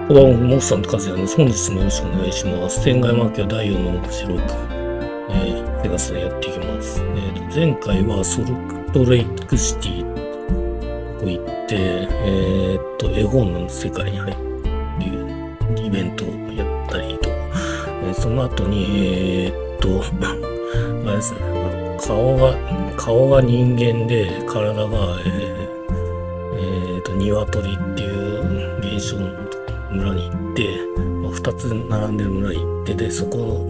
こんばんは、モフさんとカズヤです。本日もよろしくお願いします。天外マーキャ第4の目白く、セガスでやっていきます。前回はソルトレイクシティと行って、絵本の世界に入るイベントをやったりと、その後に、あれですね、顔が人間で、体が、鶏っていう現象の村に行って、2つ並んでる村に行って、で、そこの、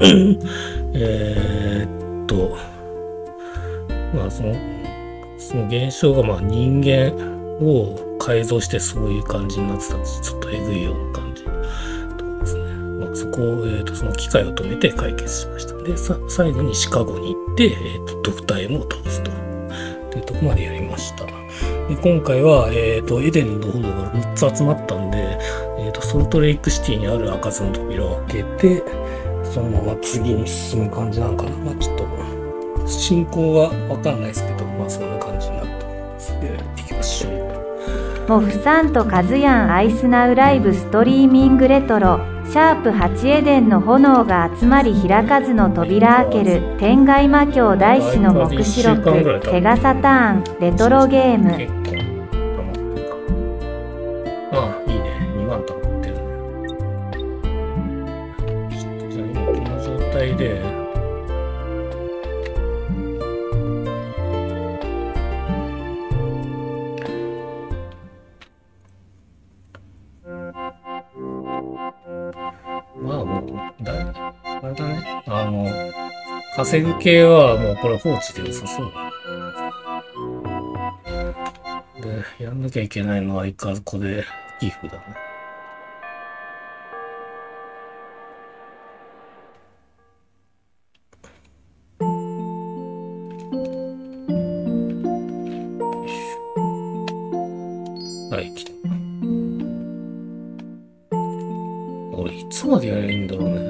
その現象が人間を改造してそういう感じになってたんです。ちょっとえぐいような感じとかですね。そこを、その機械を止めて解決しました。で、最後にシカゴに行って、ドクター M を倒すというところまでやりました。で今回は、エデンの炎が3つ集まったんで、ソルトレイクシティにある開かずの扉を開けて、そのまま次に進む感じなのかな。ちょっと、進行がわかんないですけど、そんな感じになると思います。で、やっていきましょう。 モフさんとカズヤンアイスナウライブストリーミングレトロ。#8エデンの炎が集まり開かずの扉開ける天外魔境大師の目視録セガサターンレトロゲーム。 結構溜まってるか。いいね。2万溜まってるね。じゃあ今この状態でもうあれだね。稼ぐ系はもうこれ放置で良さそうだ。で、やんなきゃいけないのは相変わらずこれ寄付だね。はい、来た。俺いつまでやればいいんだろうね。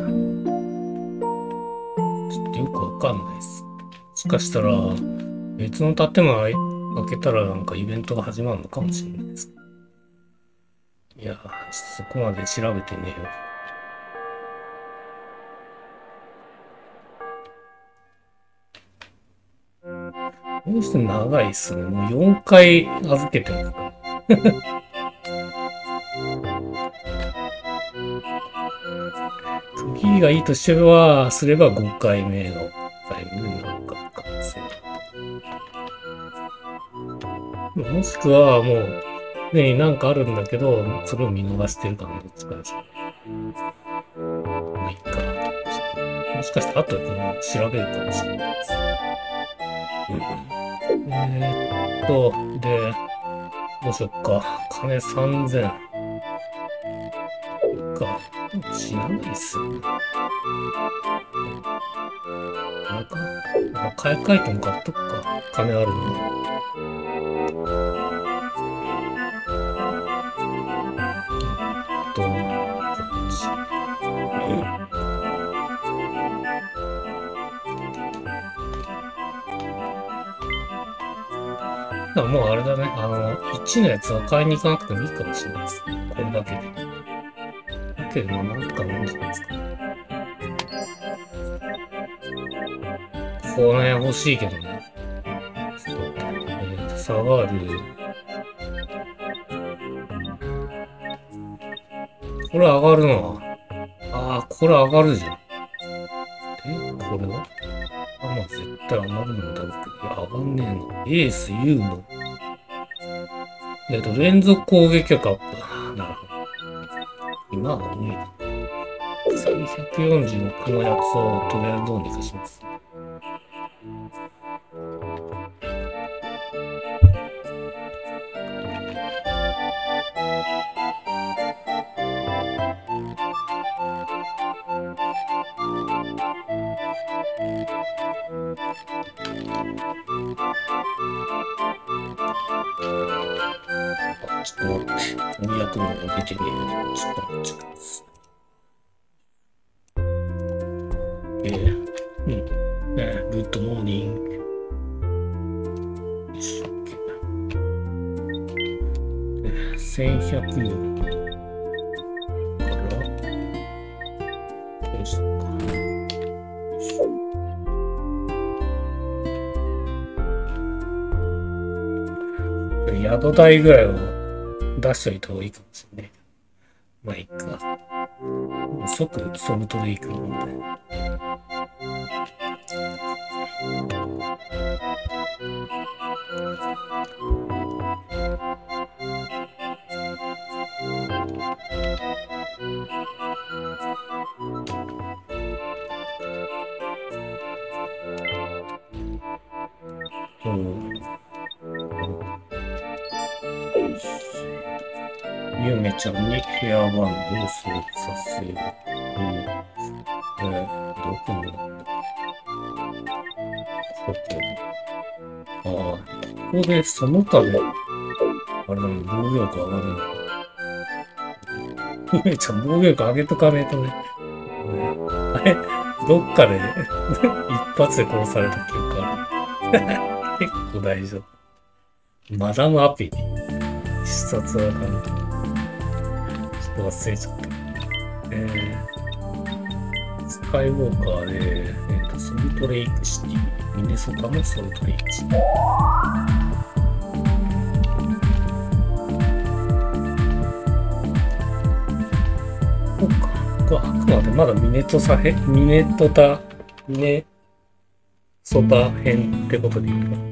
ちょっとよくわかんないです。もしかしたら別の建物開けたらなんかイベントが始まるのかもしれないです。いや、ちょっとそこまで調べてねえよ。この人長いっすね。もう4回預けてますから。区切りがいいとすれば5回目のタイムになるかもしれない。もしくはもう、ね、なんかあるんだけど、それを見逃してるかのどっちかです。まあいいか。もしかしたら後で調べるかもしれないです。で、どうしよっか。金3000。か。死なないっすよね。あれか。買い替えても買っとくか。金あるの。こっち。もうあれだね。1のやつは買いに行かなくてもいいかもしれないですね。これだけで。だけど、なんとかなるんじゃないですか。この辺欲しいけどね。ちょっと待って。下がる。これ上がるな。これ上がるじゃん。これは絶対上がるんだろうけど。いや、上がんねえの。エース U の。連続攻撃力アップ。なるほど。今は無理だ。1146のやつをとりあえずどうにかします。ちょっと待って。翻訳の方が出てねえよ。ちょっと待ってください。グッドモーニング。よし、OK。1100人。 宿代ぐらいを出しといた方がいいかもしれない。まあいいか。即ソルトレイクなんで。ゆめちゃんにヘアバンドを装着させる。どこにああ、ここでその他で、あれなの、防御力上がるの。ゆめちゃん防御力上げとかねえとね。あれ、どっかで一発で殺された記憶ある。結構大丈夫。マダムアピリ。必殺は関係。ちょっと忘れちゃった。スカイウォーカーで、ソルトレイクシティ。ミネソタのソルトレイクシティ。そうか。これあくまでまだミネソタ編ってことでいいのかな。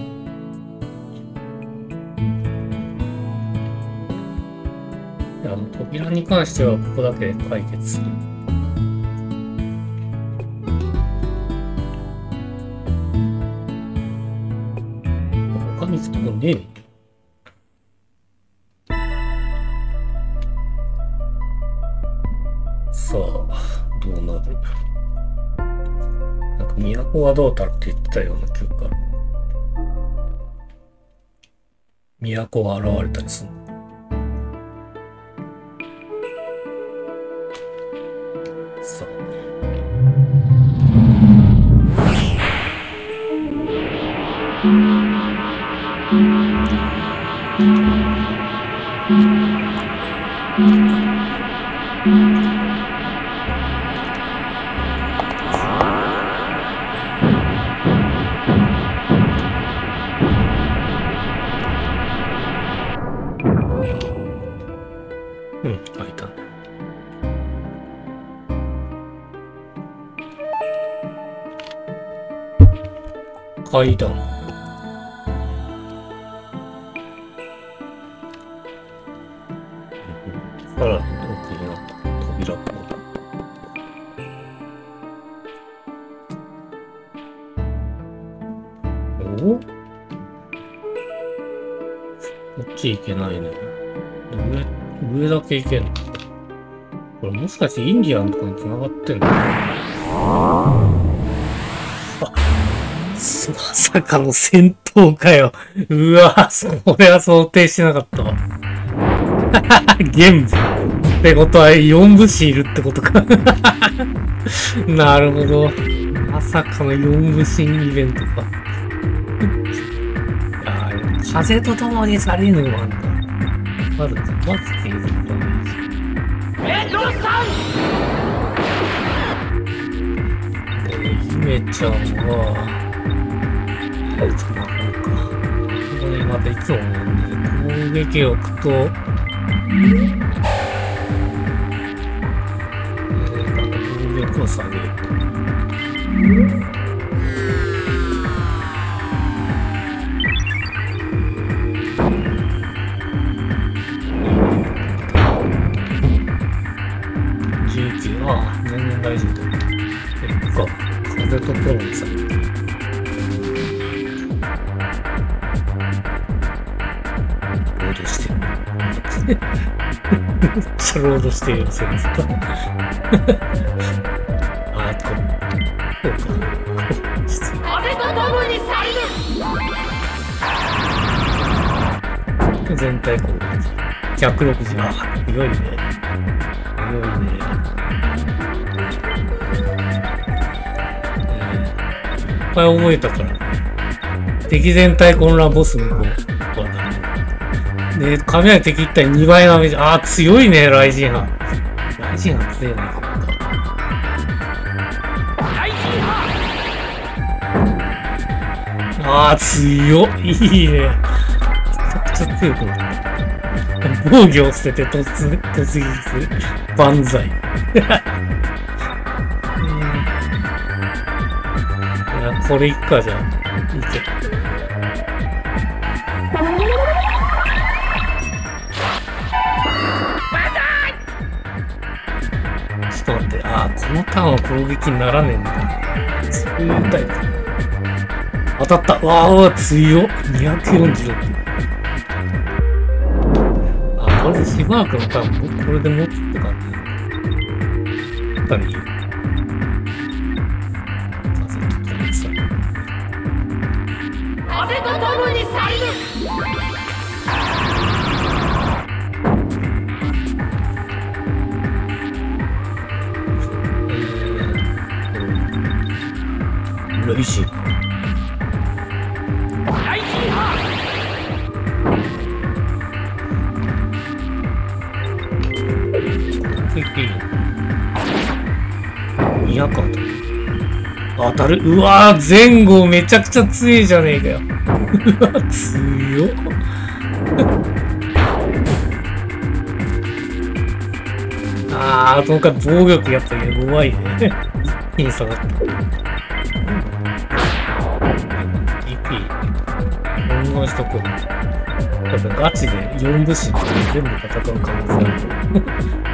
扉に関してはここだけで解決する。他に行くとこねえね。さあ、どうなる？なんか都はどうたるって言ってたような記憶がある。都は現れたりするの。さあ。開いたね。階段。さらに奥になった扉っぽい。お？こっち行けないね。上だけ行けんの？これもしかしてインディアンとかに繋がってんの？まさかの戦闘かよ。うわ、それは想定してなかったわ。玄武ってことは4武士いるってことか。なるほど。まさかの4武士イベントか。風とともにされるのもあんだ。まずっていうことなんです。ゆめちゃんは、なんか、ここでまたいつも思うんで、攻撃力と、防御力を下げる。19、ああ、全然大丈夫だ。風とともにされる。ロードしてる。めっちゃロードしてるよ、センスと。あ、こうか。 風とともに去る。全体こう。160。あ、強いね。強いね。いっぱい覚えたから。敵全体混乱ボスのこう。で、雷敵一体2倍のダメージ。あー、強いね、ライジンハン。ライジンハン強いな、ここか。あー、強い。いいね。めちゃくちゃちゃ強くなった。防御を捨てて突撃する。万歳。いや、これいっか、じゃあ。いけ。ちょっと待って。ああ、このターンは攻撃にならねえんだ。そういうタイプ。当たった。わあ、強っ。246。これでしばらくのターン、これで持つって感じ。やっぱり、風とかもさ。 風と共に去りぬ。 雷神。200当たる。うわー、前後めちゃくちゃ強いじゃねえかよ。うわ、強っ。あー、とか防御力やっぱ弱いね。一気に下がった。DP、温存しとこう。やっぱガチで4武士って全部戦う可能性ある。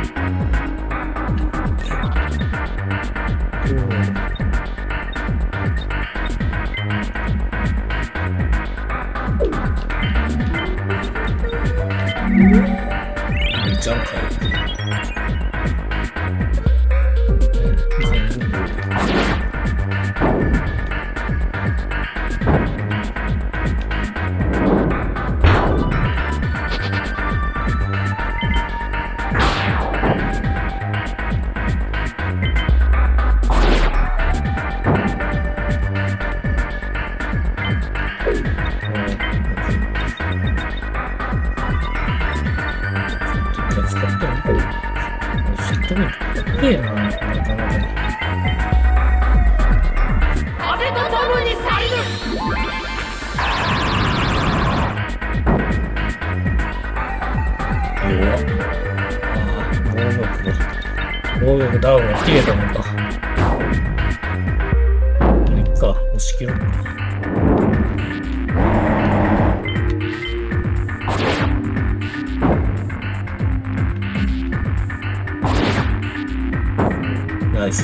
ジャンカーダウンが切れたのか。いっか、押し切ろうか。ナイス。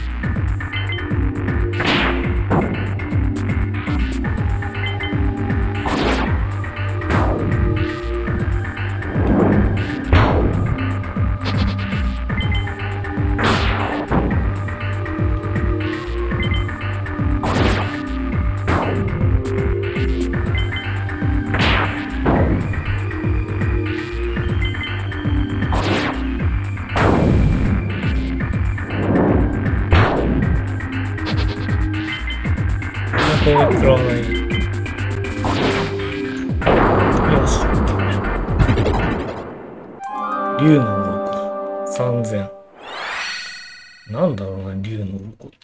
食らわない。よし。竜の鱗3000。なんだろうな、竜の鱗って。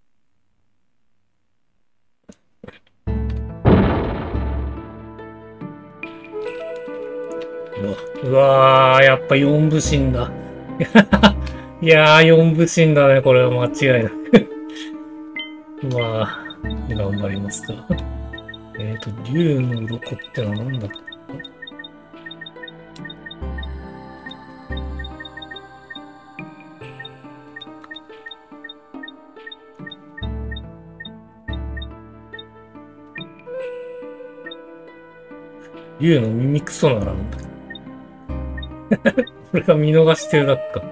うわー、やっぱ4部神だ。いやー、4部神だね、これは間違いなく。まあ。頑張りますか。竜の鱗ってのは何だった？竜の耳クソならんだ。これが見逃してるだけか。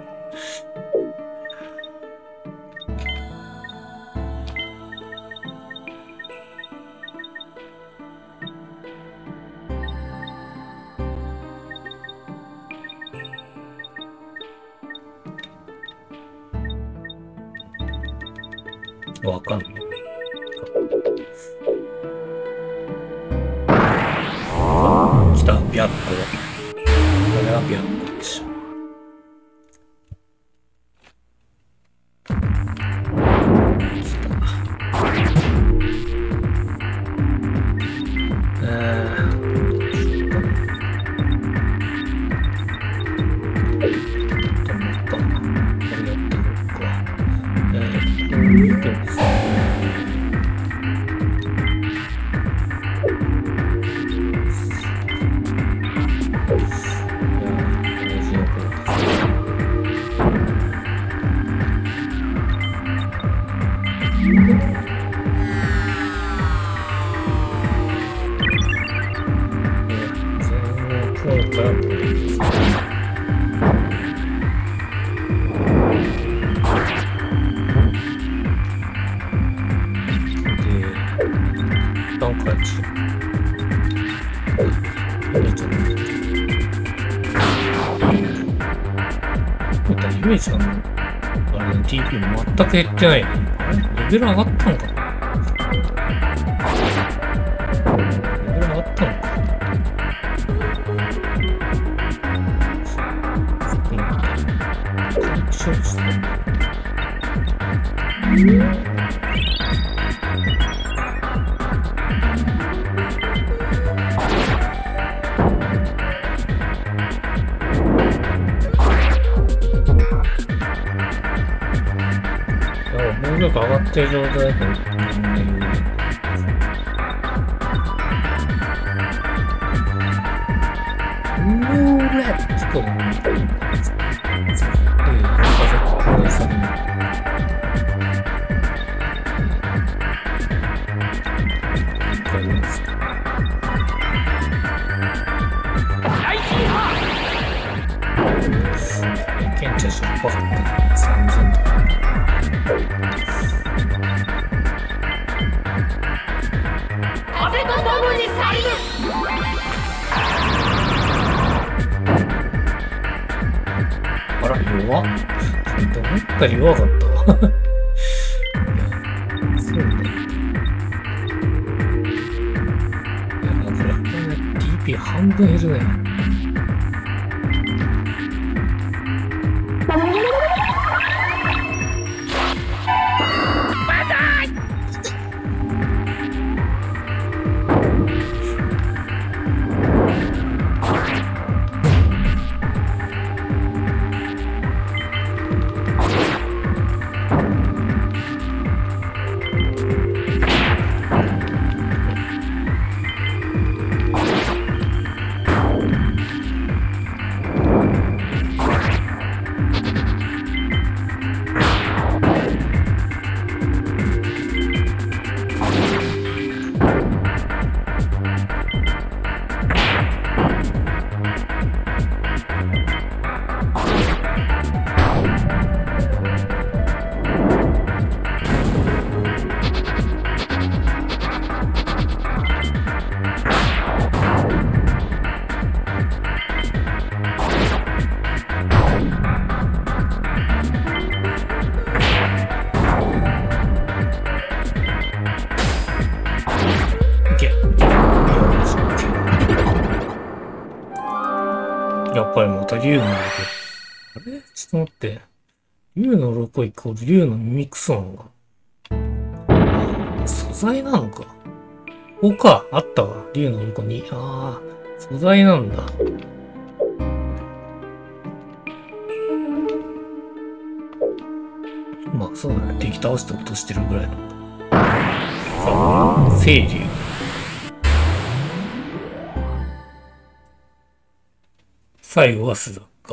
わかんない。来た、白虎。これは白虎でしょ。来た。 るんですね。ゆめちゃんのあれ TP 全く減ってないね。レベル上がったのかな。レベル上がったのか。そうですね。能力上がってる状態だと弱っ。思ったより弱かったわ。そうだ。いや、これ、TP 半分減るね。やっぱりまた竜のロコ。あれちょっと待って。竜のロコイコール竜のミミクソンが。素材なのか。ここか。あったわ。竜のロコに。ああ、素材なんだ。まあそうだね。敵倒して落としてるぐらいなんだ。さあ、清竜。最後はスザか。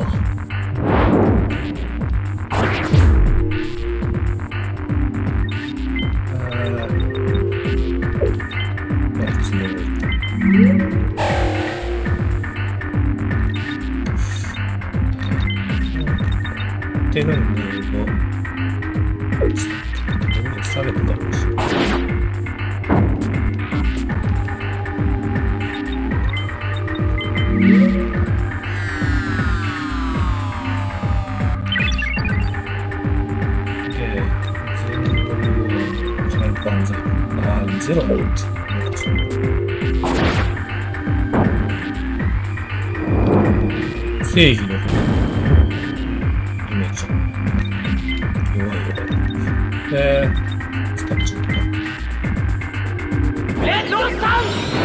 てるんだけど、どうされるかもしれない。ゼロになっちゃう。正義の方イメージ。弱い。使っちゃった。レッドさん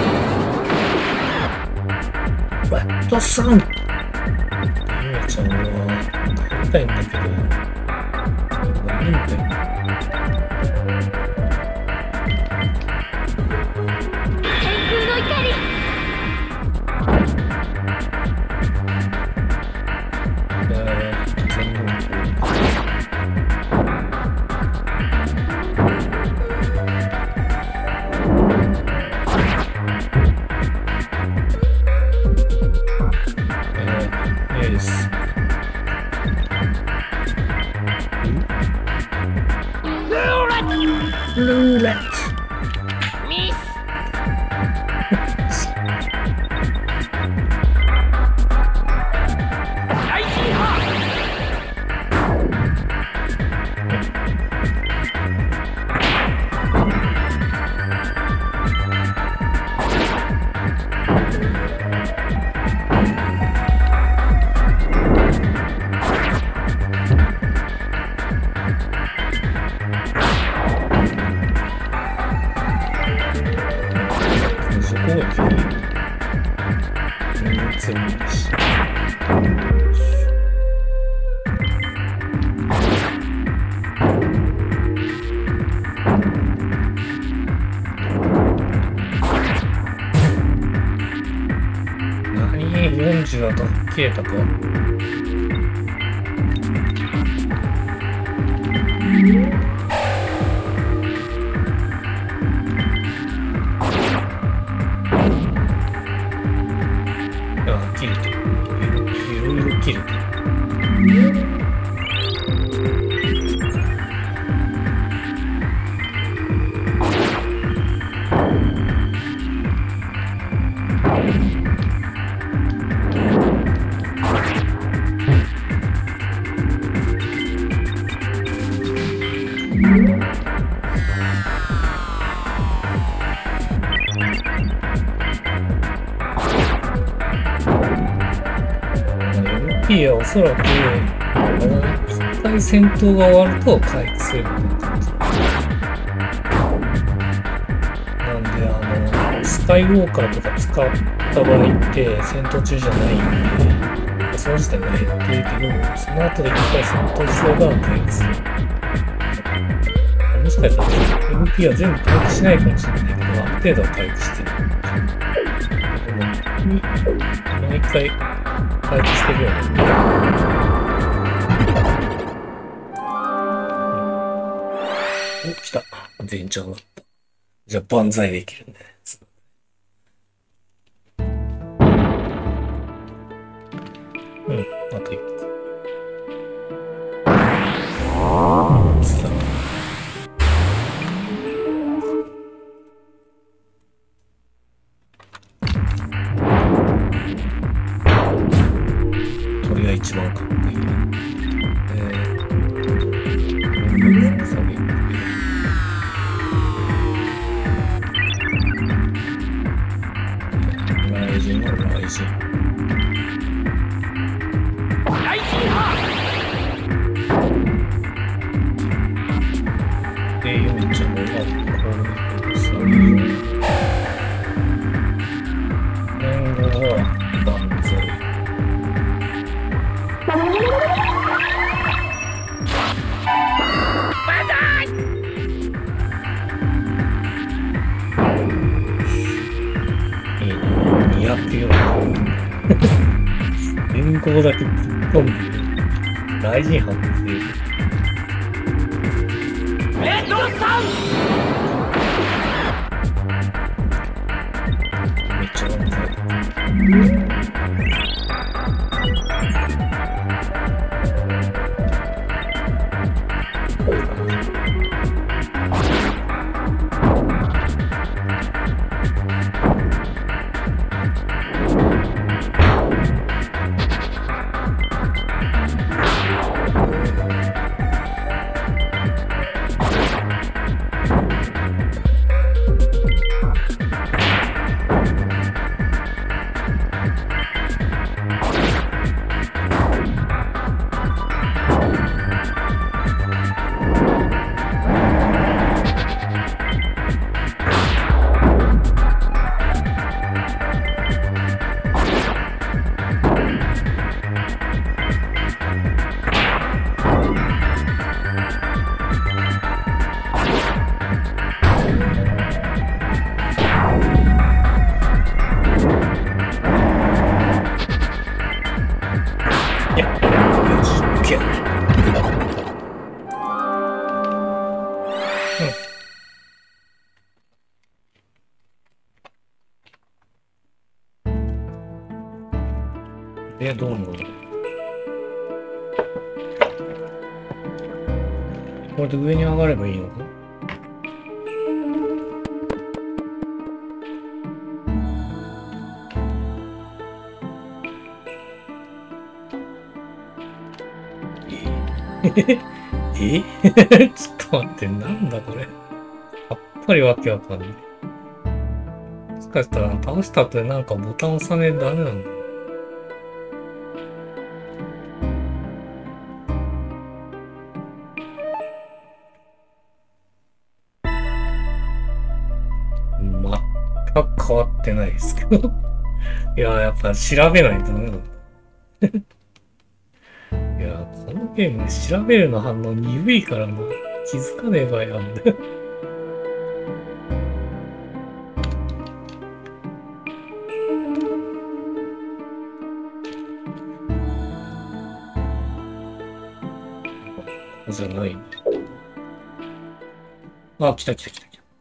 ゆめちゃんは帰りたいんだけど、いいんだよ。 ルーレッミス。大ヒーハそこは全然いいし。何40は切れたか。切れてる。いろいろ切れてる。LP はおそらく、一回戦闘が終わると回復するような感じ。なんで、スカイウォーカーとか使った場合って戦闘中じゃないんで、その時点が減ってるけど、その後で一回戦闘すれば回復する。もしかしたら LP は全部回復しないかもしれないけど、ある程度は回復してる。毎回回復してるよね。お、来た。全長があった。じゃあ、万歳できるんだね。うん、あと一個。来た。これが一番かっこいい。下げて。雷神の雷神。 大ヒーハで、4ちゃんがこう下げる。年後は万歳。204連行だけぶっ飛んでる。大臣発生。 レッドサン。 めっちゃ万歳。どうなの？これで上に上がればいいのか？ ちょっと待って、なんだこれ。やっぱりわけわかんない。もしかしたら倒した後でなんかボタン押さねえとダメなんだ。全く変わってないですけど。いや、やっぱ調べないとダメなんだ。いや、このゲーム調べるの反応鈍いからもう気づかねえ場合あんだよ。じゃないね。あ、来た来た来た来た。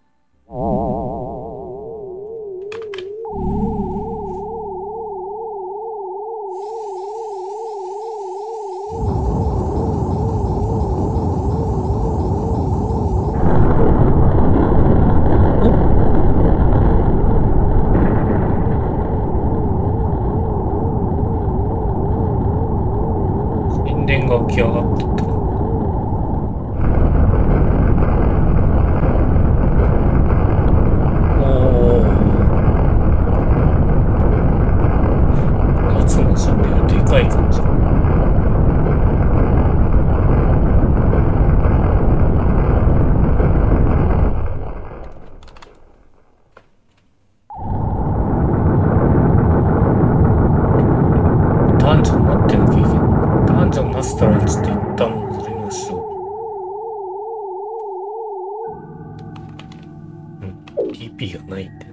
神殿が起き上がってった。いつもの神殿はでかい感じ。ダンジョン待ってなきゃいけない。ダンジョンマスターはちょっと一旦戻りましょう。TP がないんだよ。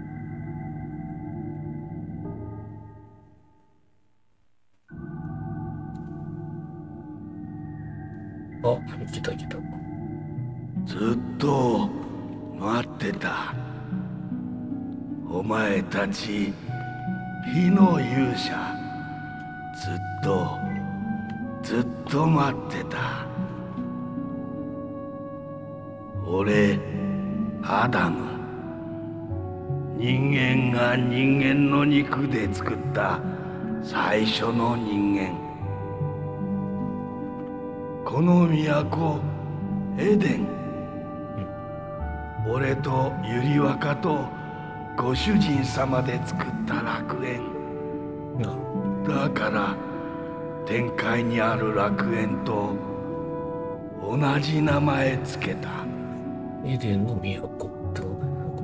あ、来た来た。 ずっと待ってた。お前たち火の勇者、ずっと待ってた。俺アダム、人間が人間の肉で作った最初の人間。この都エデン、俺とユリワカとご主人様で作った楽園だから、天界にある楽園と同じ名前つけた。 エデンの都ってこと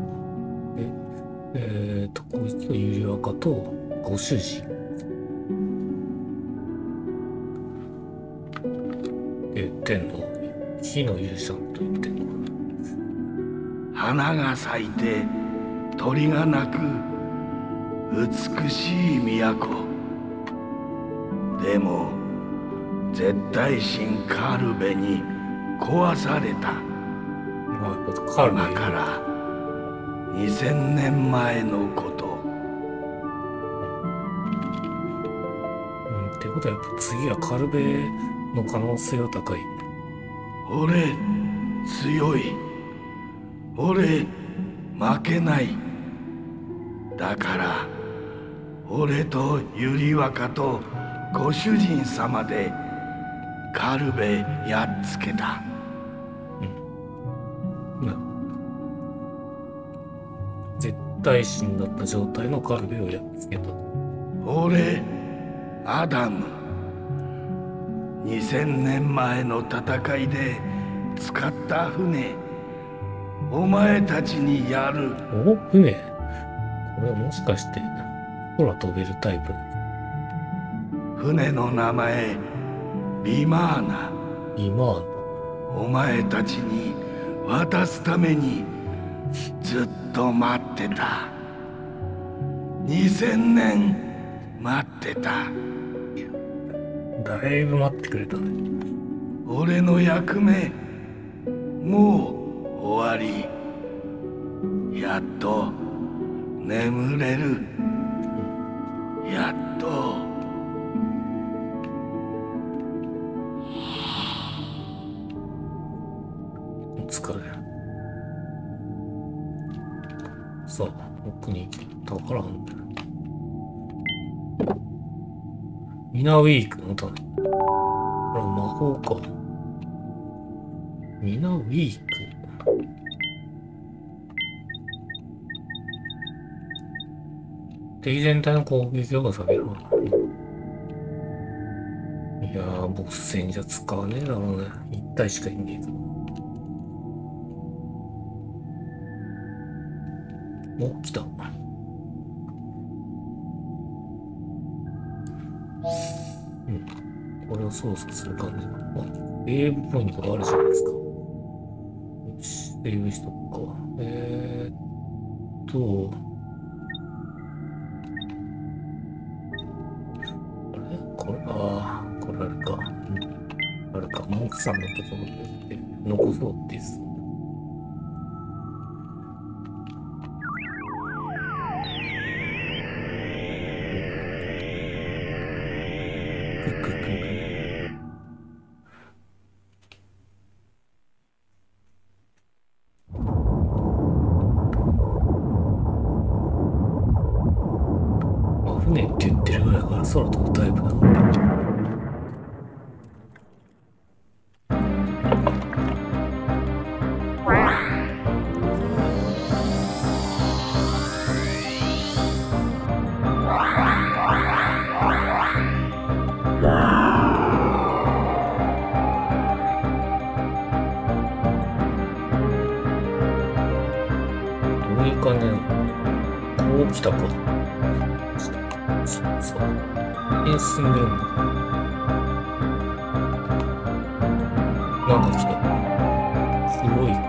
ね。こいつとユリワカとご主人。言ってんの？火の勇者と言ってんの？ 花が咲いて鳥が鳴く美しい都。でも絶対神カルベに壊された。 カルベ今から2000年前のこと。 ってことはやっぱ次はカルベの可能性は高い。 俺強い。俺負けない。だから俺とユリワカとご主人様でカルベやっつけた。 絶対神だった状態のカルベをやっつけた。 俺アダム、2000年前の戦いで使った船、お前たちにやる。 お、船？これはもしかして空飛べるタイプ？ 船の名前ビマーナ。 今お前たちに渡すためにずっと待ってた。2000年待ってた。 だいぶ待ってくれたね。 俺の役目もう終わり。やっと眠れる。やっと。 お疲れ。さあ、奥に宝なんだよ。ミナウィークのターン。 れ魔法か。ミナウィーク。敵全体の攻撃力が下げる。いやー、ボス戦じゃ使わねえだろうね。1体しかいねえけど。お、来た。これを操作する感じ。あ、セーブポイントがあるじゃないですか。よし、セーブしとくか。あれこれ、これあれか。あれか、モンクさんのところで残そうです。船って言ってるぐらいから空飛ぶタイプだな。どういう感じなの？こう来たか。そう。進んでるんだ。なんか来た。黒い雲。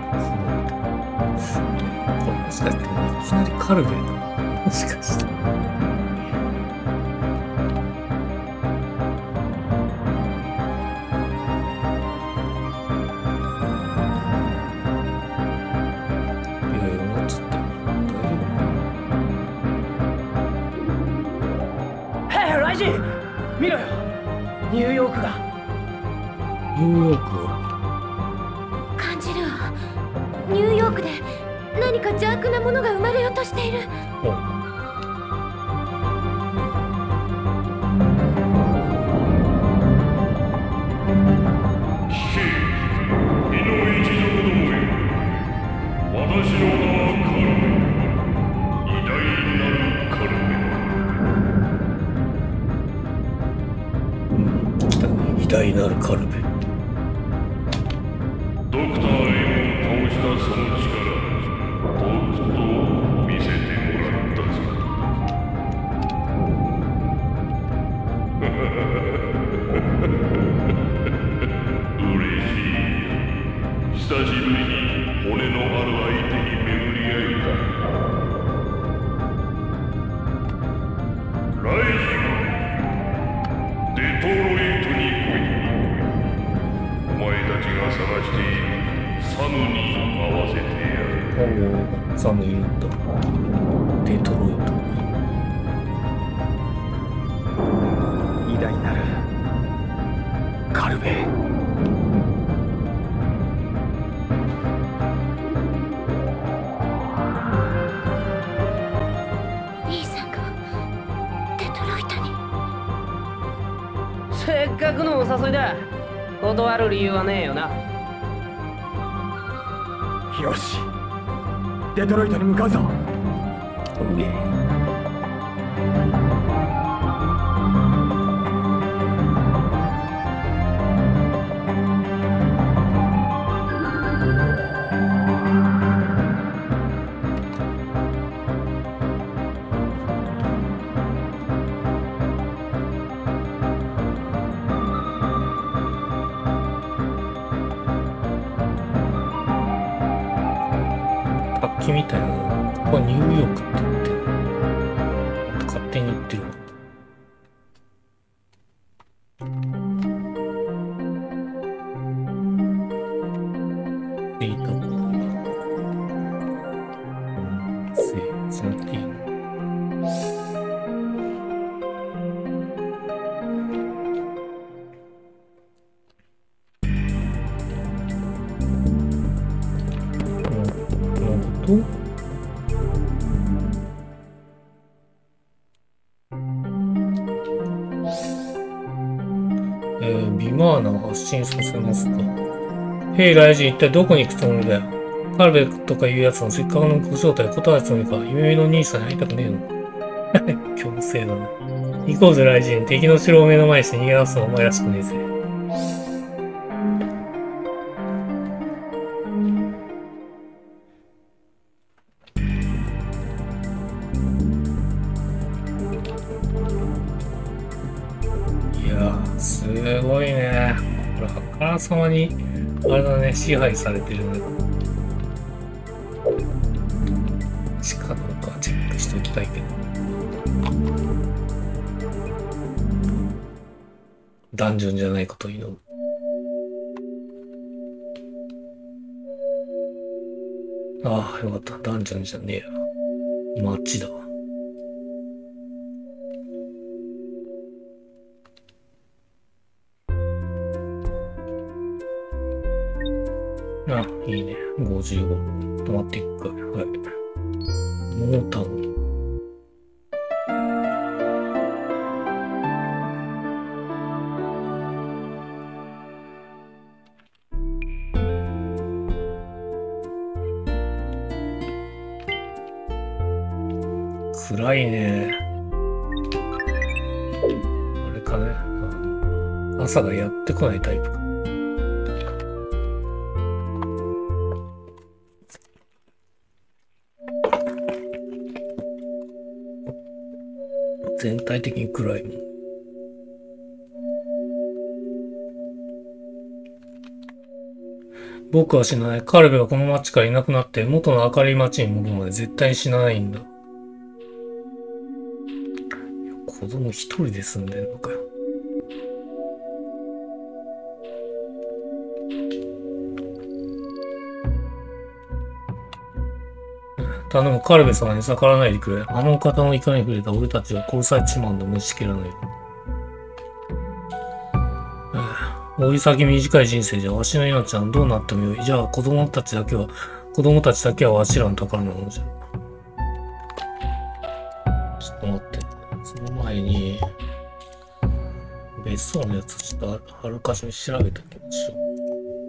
これもしかしていきなりカルベな。もしかして。 見ろよ、ニューヨークが。 ニューヨーク感じるわ。ニューヨークで何か邪悪なものが生まれようとしている。 偉大なるカルベ。 ドクター M を倒したその力、とくと見せてもらったぞ。嬉しい。久しぶりに骨のある相手に巡り合えた。ライジン、デトロイトにお前たちが探しているサムに合わせてやる。 サムいるんだ。デトロイト。 偉大なるカルベ。 兄さんがデトロイトに。 せっかくのお誘いだ。断る理由はねえよな。 よし、デトロイトに向かうぞ。 楽器みたいなの。ここはニューヨークって言ってる。勝手に言ってる。いいと思う。しなくていいの。ビマーナ進させますか。ヘイライジン、一体どこに行くつもりだよ。カルベとかいうやつのせっかくのご招待を断るつもりか。夢の兄さんに会いたくねえのか。強制だね。行こうぜ、ライジン。敵の城を目の前にして逃げ出すのはお前らしくねえぜ。いやー、すごいね。これ、あからさまに、あれだね、支配されてるね。地下とかチェックしときたいけど。ダンジョンじゃないことを祈る。ああ、よかった。ダンジョンじゃねえよ。街だわ。あ、いいね。55。止まっていくか。はい。モータウン。暗いね。あれかね。朝がやってこないタイプか。全体的に暗いもん。僕は死なない。カルベはこの街からいなくなって元の明るい街に戻るまで絶対に死なないんだ。子供一人で住んでんのかよ。頼む、カルベ様に逆らわないでくれ。あのお方の怒りに触れた俺たちは殺されちまうんだ。虫けらない。追い先短い人生じゃわしの命はどうなってもよい。じゃあ子供たちだけはわしらの宝なのじゃ。ちょっと待って。その前に、別荘のやつちょっとあらかじめ調べておきましょう。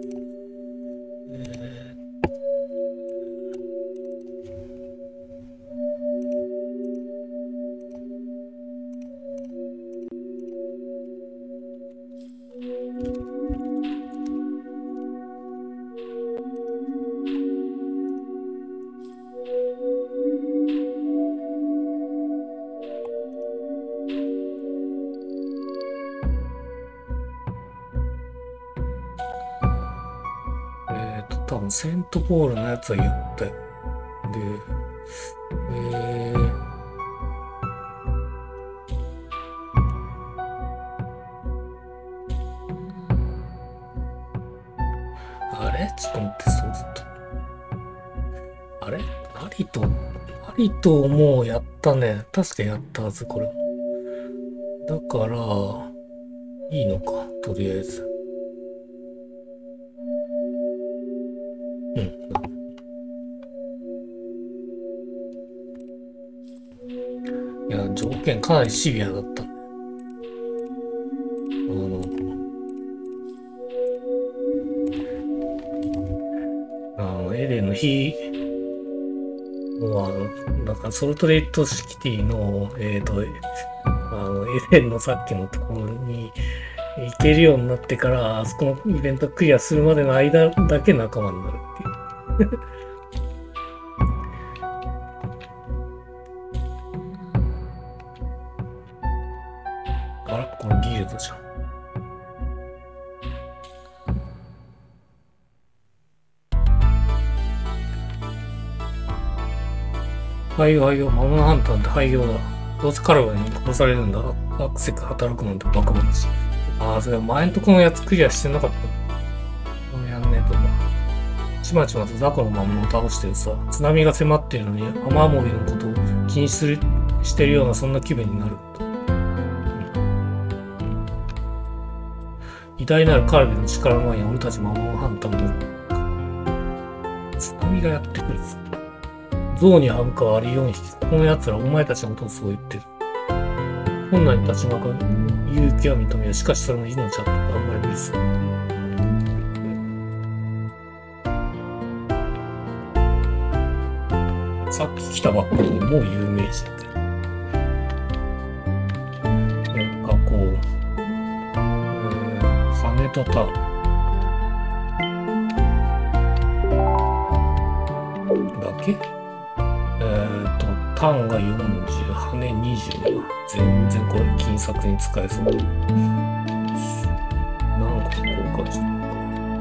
多分セントポールのやつは言ったよ。で、あれちょっと待って、そうずっと。あれアリともうやったね。確かやったはず、これ。だから、いいのか、とりあえず。いや、条件かなりシビアだった。エレンの日なんかソルトレイトシティの、エレンのさっきのところに行けるようになってから、あそこのイベントクリアするまでの間だけ仲間になるっていう。あら、このギルドじゃん。廃業、マモンハンターって廃業だ。どうせカルバに殺されるんだ。アクセク働くなんてバカバカしい。ああ、それ前んとこのやつクリアしてなかった。これやんねえとか。ちまちまと雑魚の魔物を倒してるさ。津波が迫っているのに雨漏りのことを気にしてるようなそんな気分になると。偉大なるカルベの力の前に俺たちマモンハンターもいる。津波がやってくるぞ。象に歯向かうアリ4匹。この奴らお前たちのことをそう言ってる。困難に立ち向かう勇気は認める。しかしそれも命だとかあんまり無理する。 さっき来たばっかりでもう有名人だよ。加工。羽とターン。だけタンが40、羽20。全然これ金策に使えそう。何個交換してるのか。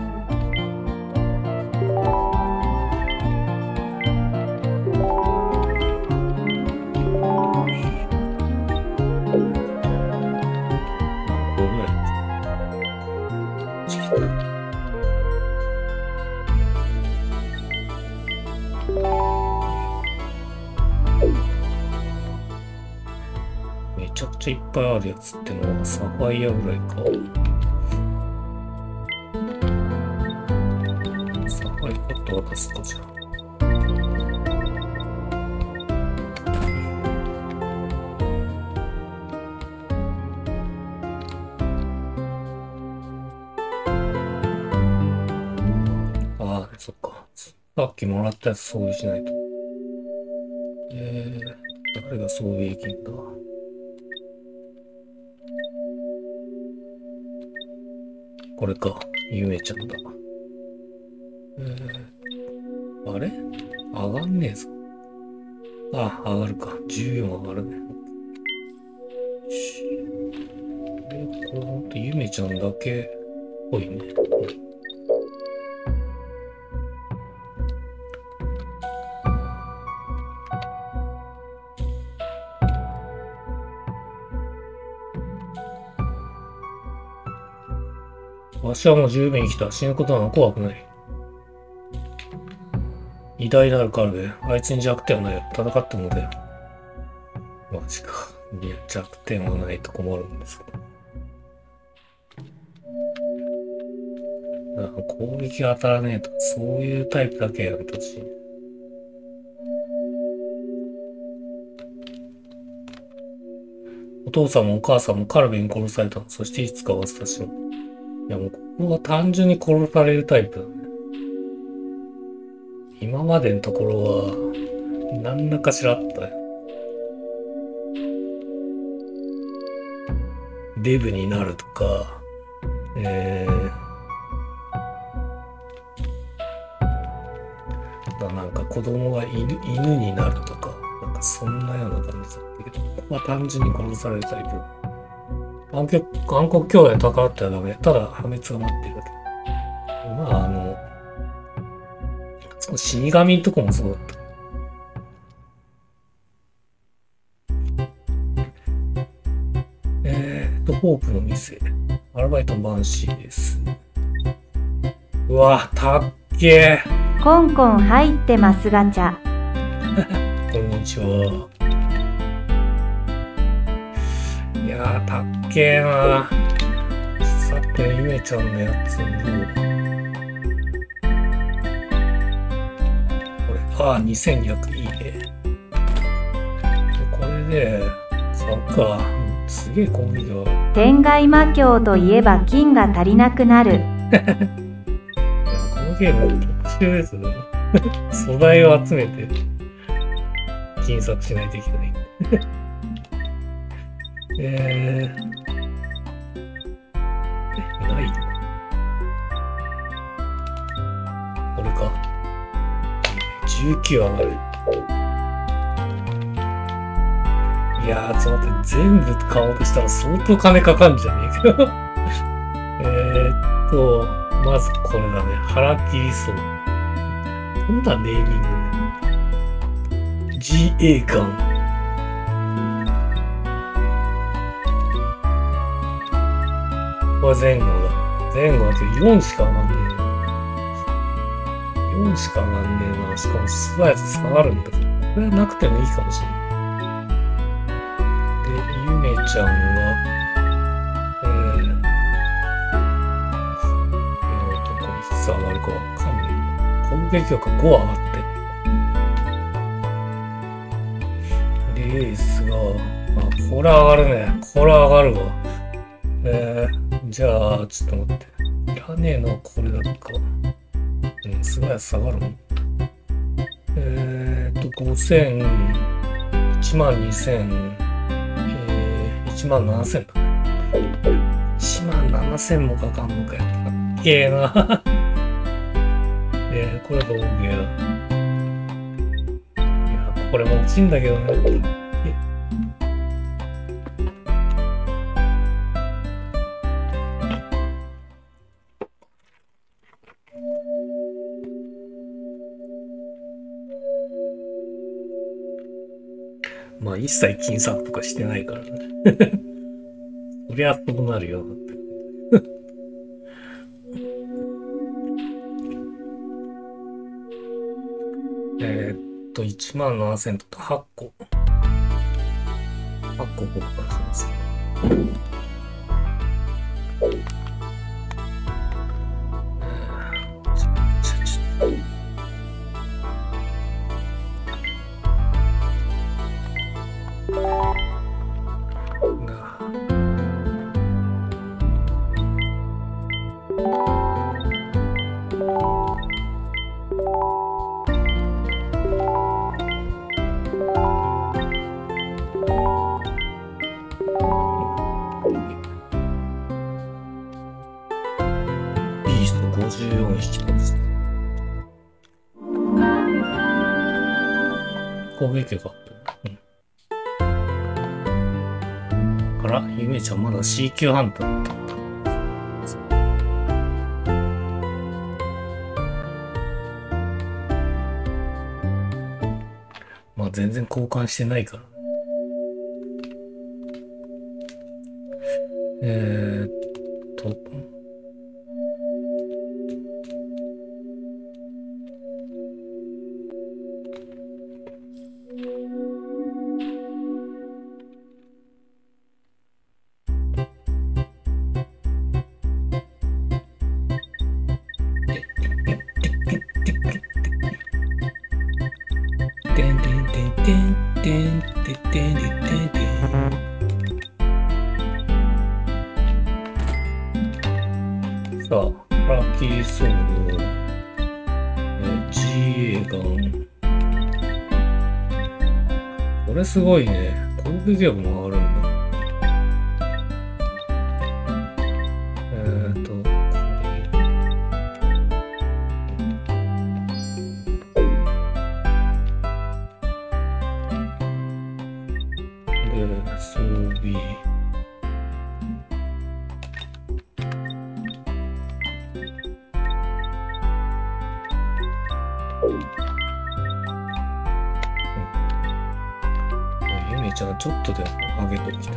めちゃくちゃいっぱいあるやつってのはサファイアぐらいか。サファイアって渡すかじゃあ。ああ、そっか。さっきもらったやつ装備しないと。誰が装備できんだ。これか。ゆめちゃんだ。あれ上がんねえぞ。あ、上がるか。14上がるね。これほんとゆめちゃんだけっぽいね。わしはもう十分生きた。死ぬことは怖くない。偉大なるカルベ、あいつに弱点はないよ。戦ったのだよ。マジか。いや、弱点はないと困るんですけど。攻撃が当たらねえとか、そういうタイプだけやめてほしい。お父さんもお母さんもカルベに殺されたの。そしていつか私も。いやもうここは単純に殺されるタイプだね。今までのところは何らかしらあったよ。デブになるとか、なんか子供が犬になるとか、なんかそんなような感じだったけど、ここは単純に殺されるタイプ。暗黒兄弟と関わってはダメ。ただ破滅が待っているだけ。まあその死神のとこもそうだった。ホープの店。アルバイトのバンシーです。うわ、たっけー。 コンコン入ってますガチャ。 こんにちは。いやー、たっけーなー。さて、ゆめちゃんのやつどう？これ、2200いいね。これで、そっか、すげえ攻撃が。 天外魔境といえば金が足りなくなる。 いや、このゲーム特殊ですね。素材を集めて、金策しないといけない。ないの？これか。19上がる。いやー、ちょっと待って、全部買おうとしたら相当金かかんじゃねえか。まずこれだね。腹切りそう。こんなネーミングね。GA ガン。これ前後だ。前後だって4しか上がんねえ。4しか上がんねえな。しかも素早さ下がるんだけど。これはなくてもいいかもしれない。で、ゆめちゃんが、どこにいつ上がるかわかんないな。攻撃力が5上がって。レースが、あ、これ上がるね。これ上がるわ。じゃあ、ちょっと待って。いらねえな、これだけか。素早さ下がるの。 5000、1万2000、1万7000だね。1万7000もかかんのかよ。かっけえな。これ道具や。いや、これも欲しいんだけどね。まあ一切金策とかしてないからね。そりゃそうなるよって。1万7000と8個。8個交換します。54匹とです。攻撃があった。あら、ゆめちゃんまだ C 級ハンターだったんだ。まあ全然交換してないから。さあ、ラッキーソード、GA ガン。これすごいね。攻撃力も上がるんだ。装備。ゆめちゃんちょっとでも上げときたい。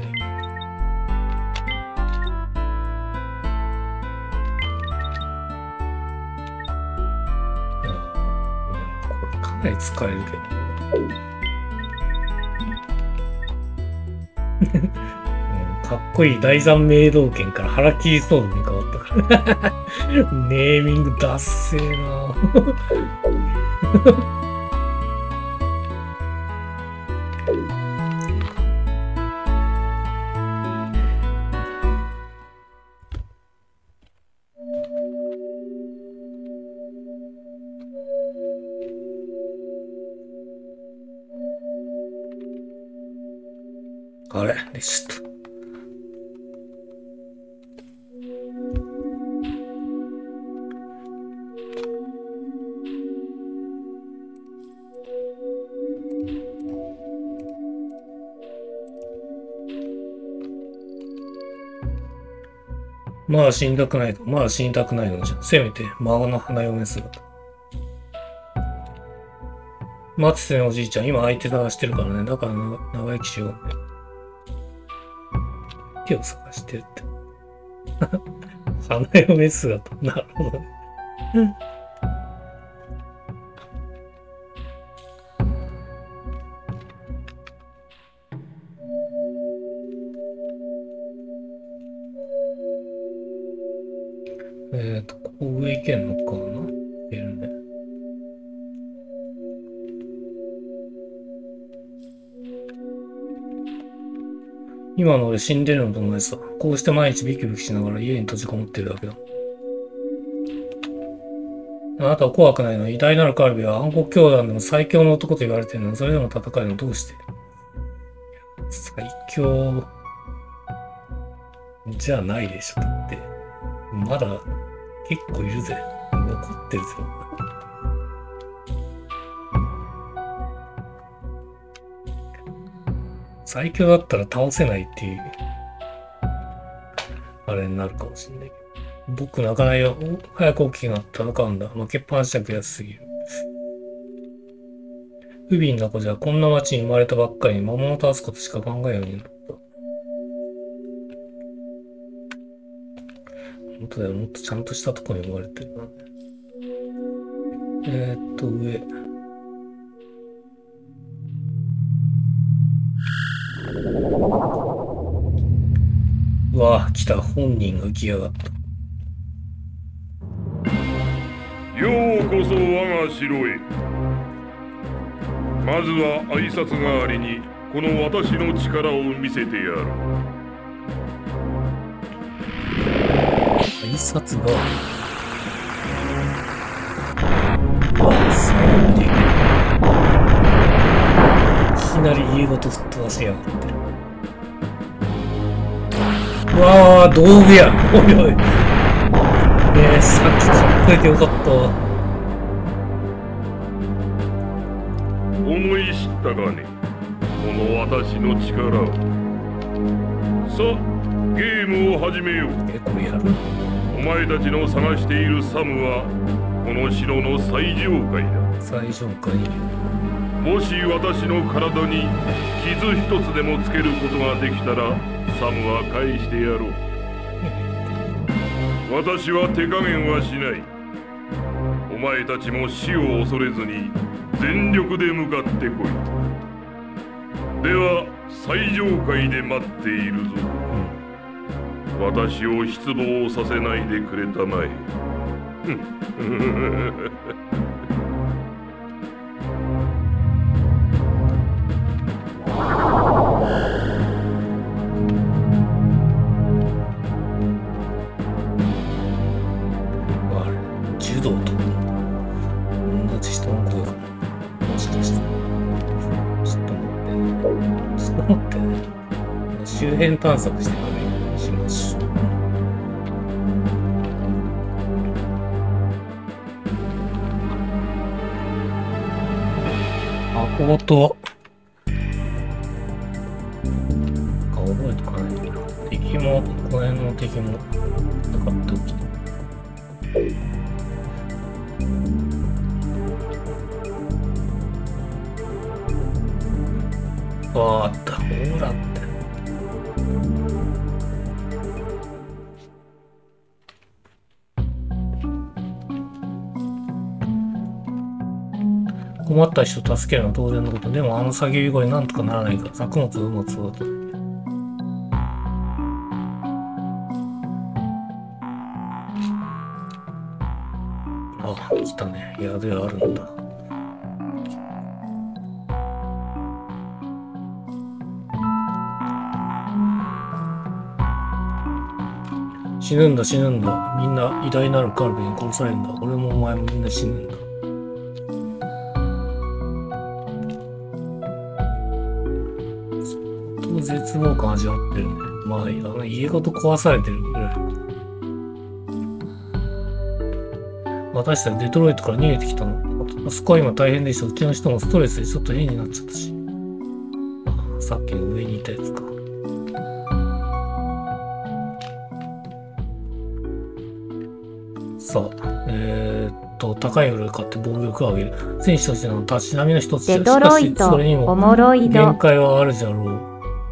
これかなり使えるけど。かっこいい大山明道剣からハラキーソードに変わったから。ネーミングダッセーな。あれレシート。まあ死にたくないか。まあ死にたくないのじゃ。せめて孫の花嫁姿。マツセのおじいちゃん、今相手探してるからね。だから長生きしようね。手を探してるって。花嫁姿。なるほどね。ここ上行けんのかな？いけるね。今の俺死んでるのと同じさ。こうして毎日ビクビクしながら家に閉じこもってるだけだ。 あなたは怖くないの？偉大なるカルビは暗黒教団でも最強の男と言われているのに、それでも戦えるのどうして？最強じゃないでしょ。だって、まだ結構いるぜ。残ってるぜ。最強だったら倒せないっていう、あれになるかもしれないけど。僕泣かないよ。早く起きが戦うんだ。負けっぱなしだけ安すぎる。不憫な子じゃ、こんな町に生まれたばっかりに魔物を倒すことしか考えようになった。本当だよ。もっとちゃんとしたところに生まれてるな。上。うわぁ、来た。本人が来やがった。 ようこそ我が城へ。まずは挨拶代わりにこの私の力を見せてやる。 挨拶代わり。うわぁ、そうでいきなり家ごと吹っ飛ばしやがって。うわぁ、道具や。おいおい。さっきかっこよくてよかったわ。 思い知ったかね、この私の力を。さあ、ゲームを始めよう。 これやる？ お前たちの探しているサムはこの城の最上階だ。 最上階。 もし私の体に傷一つでもつけることができたらサムは返してやろう。私は手加減はしない。お前たちも死を恐れずに全力で向かってこい。では最上階で待っているぞ。私を失望させないでくれたまえ。 柔道と同じ人の声がもしかして。ちょっと待ってね。周辺探索してからしましょう。箱ごと覚えとかないと。敵も、この辺の敵も戦っておきたい。あった、ほらって。困った人助けるのは当然のこと。でもあの叫び声なんとかならないから、作物を持つこと。あ、来たね。宿屋あるんだ。死ぬんだ、死ぬんだ。みんな偉大なるカルビに殺されるんだ。俺もお前もみんな死ぬんだ。相当絶望感味わってるね。まあ、家ごと壊されてるぐらい。私たちデトロイトから逃げてきたの。あそこは今大変でした。うちの人もストレスでちょっと変になっちゃったし。さっきの上にいたやつか。さあ、高いフル買って防御力を上げる。戦士としてのたしなみの一つじゃ。 デトロイト、 それにもおもろい限ど。 界はあるじゃろう。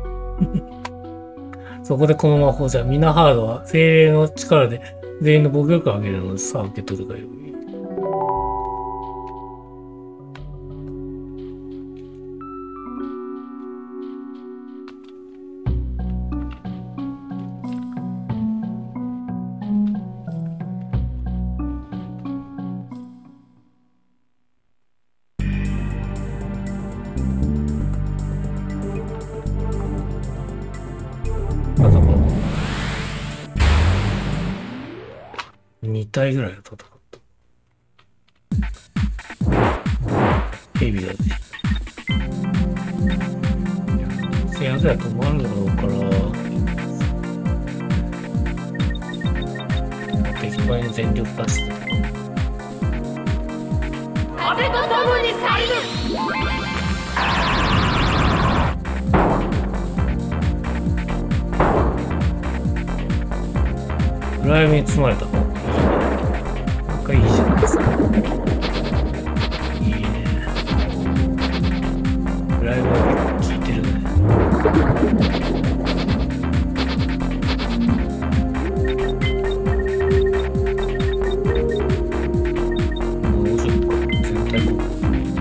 そこでこの魔法じゃ、ミナハードは精霊の力で全員の防御力を上げるので、さあ受け取るがよい。2体ぐらいで戦った。 ヘビが出てきた。せやせや止まるだろうから、敵前に全力出して。 風と共に去る。 暗闇に包まれたの。なんかいいじゃないですか。いいね。暗闇が結構効いてるね。大丈夫か。全体こう。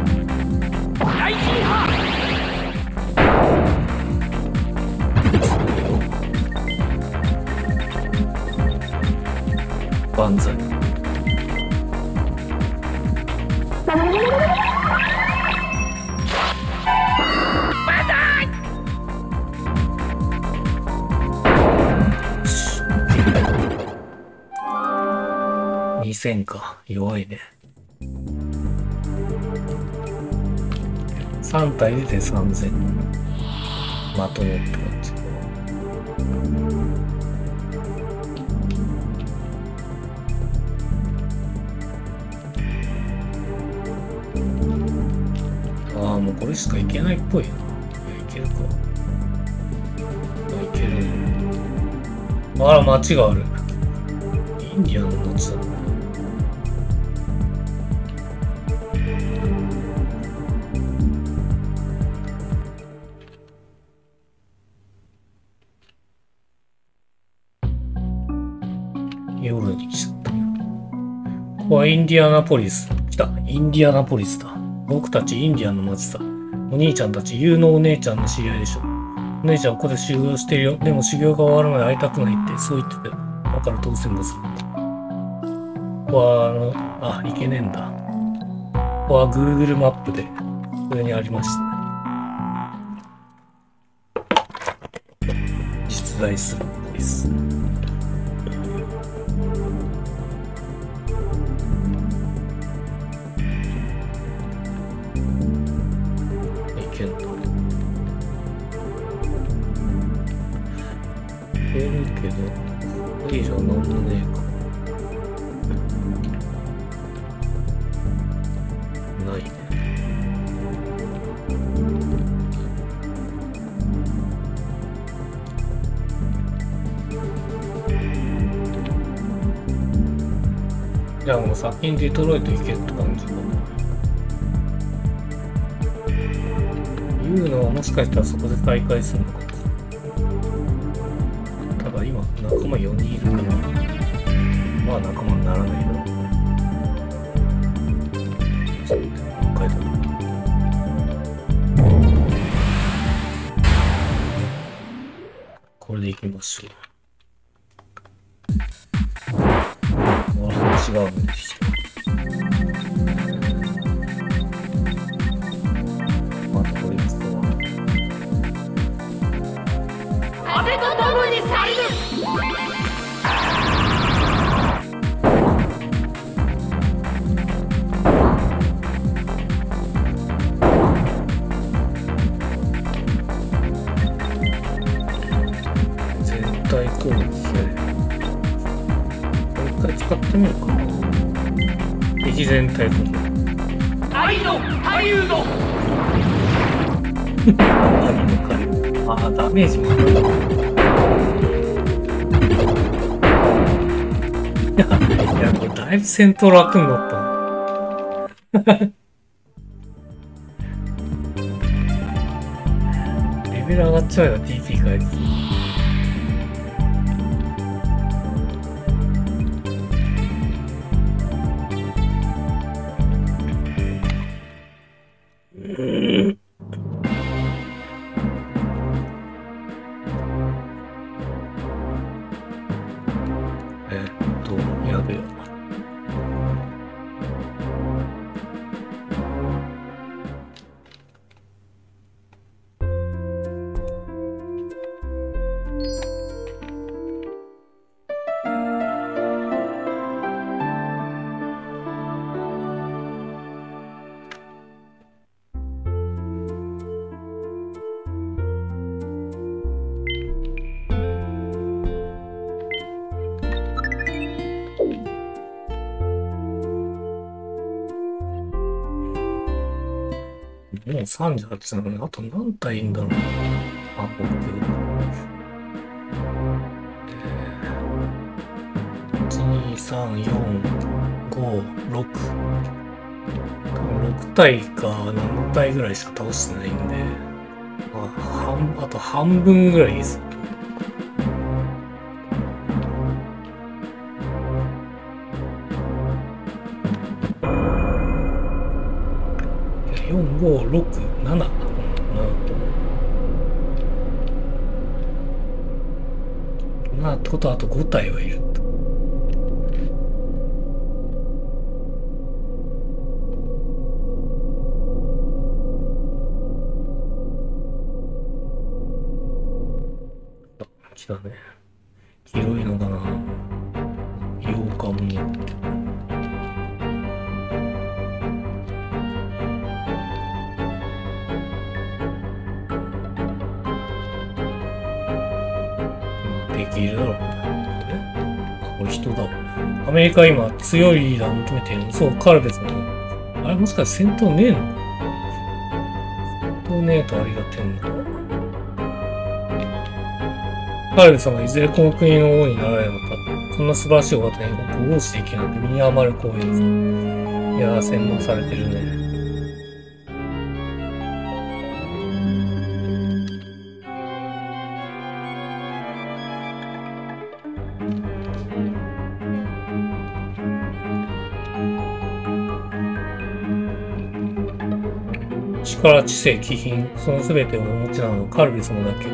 万歳。2000か。弱いね。3体出て3000。まとめって感じ。もうこれしかいけないっぽいな。いや、いけるか。いける。あら、街がある。インディアンの街だね。夜に来ちゃった。ここはインディアナポリス。来た。インディアナポリスだ。僕たちインディアンの町さ。お兄ちゃんたち、有能お姉ちゃんの知り合いでしょ。お姉ちゃんここで修行してるよ。でも修行が終わるまで会いたくないって、そう言ってたよ。だから当選もするんだ。ここは、いけねえんだ。ここは Google マップで、これにありましたね。実在するポリス。けるけど、これ以上なんもねえか。ないね。じゃあもう先にデトロイト行けって感じかな。言うのはもしかしたらそこで再開するのか。今、仲間4人いるから、まあ仲間にならないだろうね。ちょっと、北海道。これで行きましょう。違うのでした。またこれですか。 風と共に去る。 これ一回使ってみようかな。敵全体と愛の狩人。 ああ、ダメージもある。いや、これだいぶ戦闘楽になったな。レベル上がっちゃうよ、TT 回復。やべえ。 もう38なのに、あと何体いんだろう。あ、僕。1、2、3、4、5、6。多分6体か7体ぐらいしか倒してないんで、あと半分ぐらいです。4、5、6、7。ってことはあと5体はいると。来たね。黄色いのかな。8日もの。できるだろうね。あ、これ人だわ。アメリカ今強いリーダーを求めているの。そう、カルベスも。あれもしかして戦闘ねえのか。戦闘ねえとありがてんのか。カルベス様いずれこの国の王になられるのか。そんな素晴らしいお方にご奉仕できるなんて身に余る光栄です。いやー、洗脳されてるね。力、知性、気品、その全てをお持ちなのはカルベス様だけ。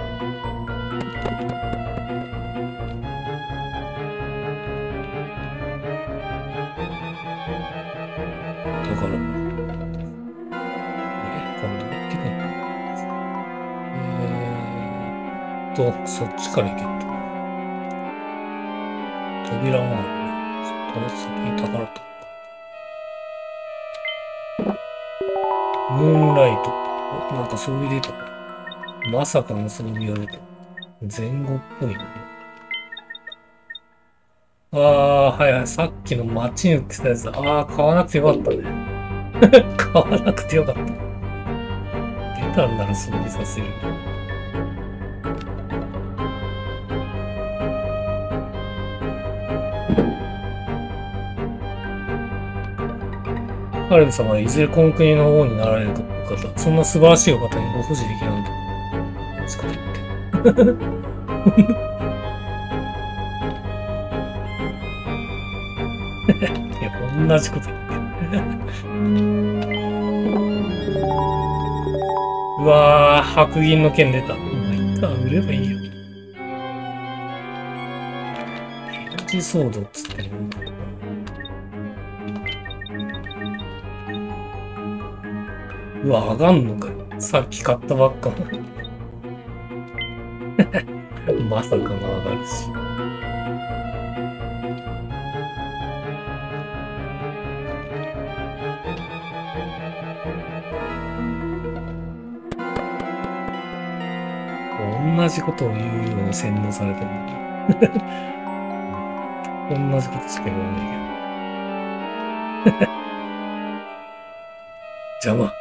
そっちから行けと。扉があるね。とりあえず先に宝と。ムーンライト。お、なんか装備出た。まさかの装備が出た。前後っぽいね。ああ、はいはい。さっきの街に売ってたやつだ。ああ、買わなくてよかったね。買わなくてよかった。出たんなら装備させる。カルベ様はいずれこの国の王になられる方、そんな素晴らしいお方にご奉仕できるなんて。同じこと言って。いや、同じこと言って。うわぁ、白銀の剣出た。まあ、いったら売ればいいよ。ヘッジソードっつってんの。うわ、上がんのかよ。さっき買ったばっかの。まさかの上がるし。同じことを言うように洗脳されてるんだ。同じことしか言わないけど。邪魔。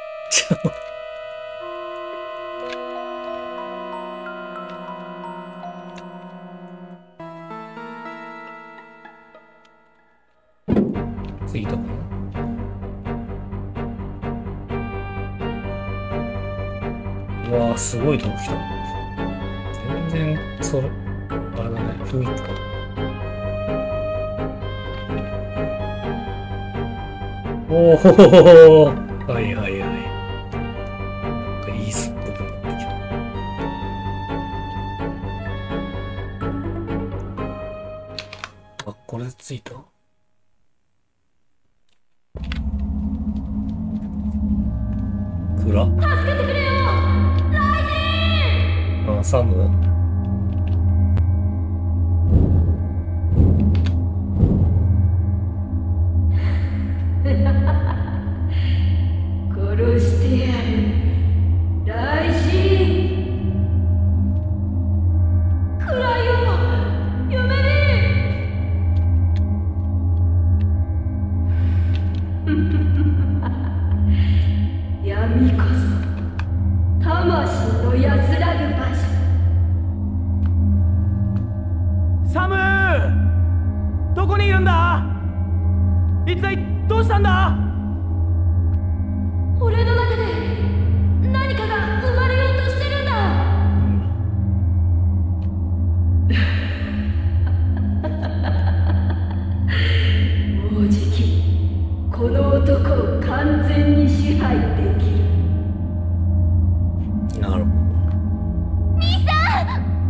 ついたかな。うわぁ、すごいとこ来た。全然、あれだね、雰囲気か。おお、はいはいはい。いいスッとくなってきた。あ、これでついた？蔵？助けてくれよ！ライデン！あ、サム？ 殺してやる。大事。暗いよ。夢に。闇どうしたんだ？ 俺の中で何かが生まれようとしてるんだ。 もうじきこの男を完全に支配できる。 なるほど。 兄さん、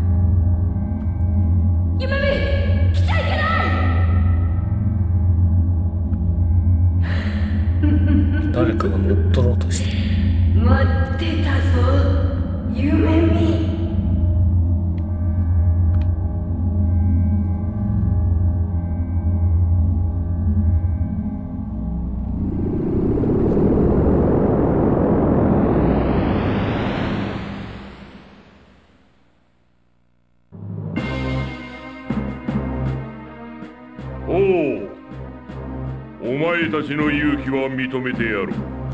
夢見来ちゃいけない。 誰かが乗っ取ろうとしてる。 待ってたぞ夢見。 おう、お前たちの勇気は認めてやろう。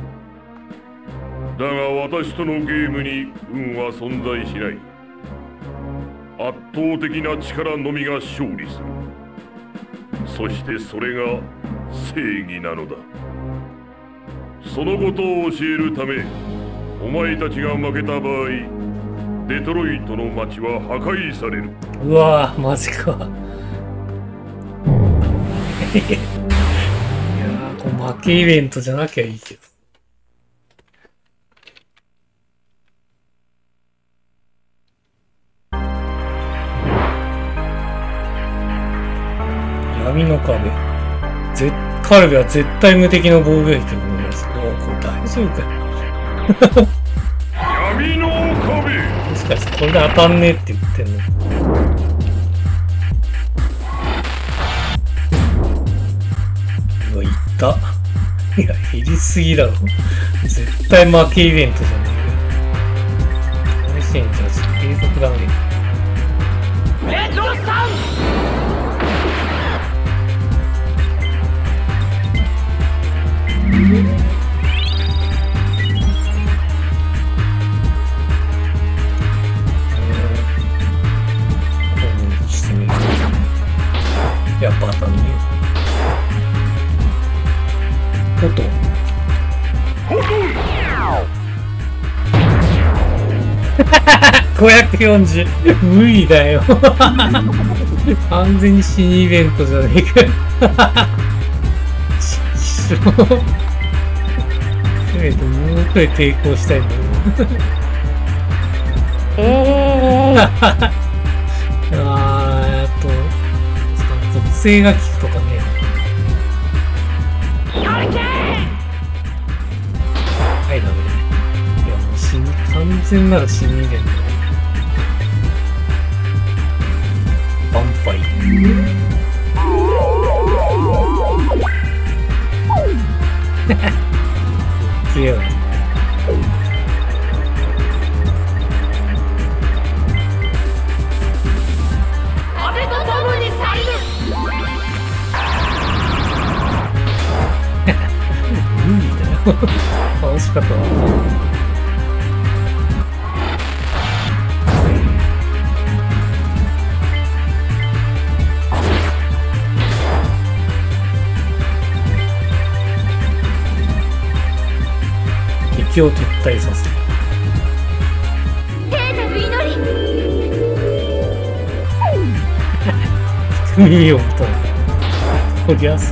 だが私とのゲームに運は存在しない。圧倒的な力のみが勝利する。そしてそれが正義なのだ。そのことを教えるため、お前たちが負けた場合、デトロイトの街は破壊される。 うわぁ、マジか。いやー、これ負けイベントじゃなきゃいいけど。闇の壁。カルベは絶対無敵の防御力を持つ。これ大丈夫かよ。 闇の壁。 もしかしてこれで当たんねえって言ってんの。うわ、いった。いや、減りすぎだろ。絶対負けイベントじゃねえか。試しにじゃあ継続だね。 レッドさん。 やっぱ当たんねえ。音。540。無理だよ。完全に死にイベントじゃねえか。せめてもうちょい抵抗したいんだよ。属性が効くとかね。はい、ダメだ。いや、もう完全なる死にイベント。バンパイ。強い。楽しかったな。敵を撤退させる。 聖なる祈り。 耳を持たない。そりゃそう。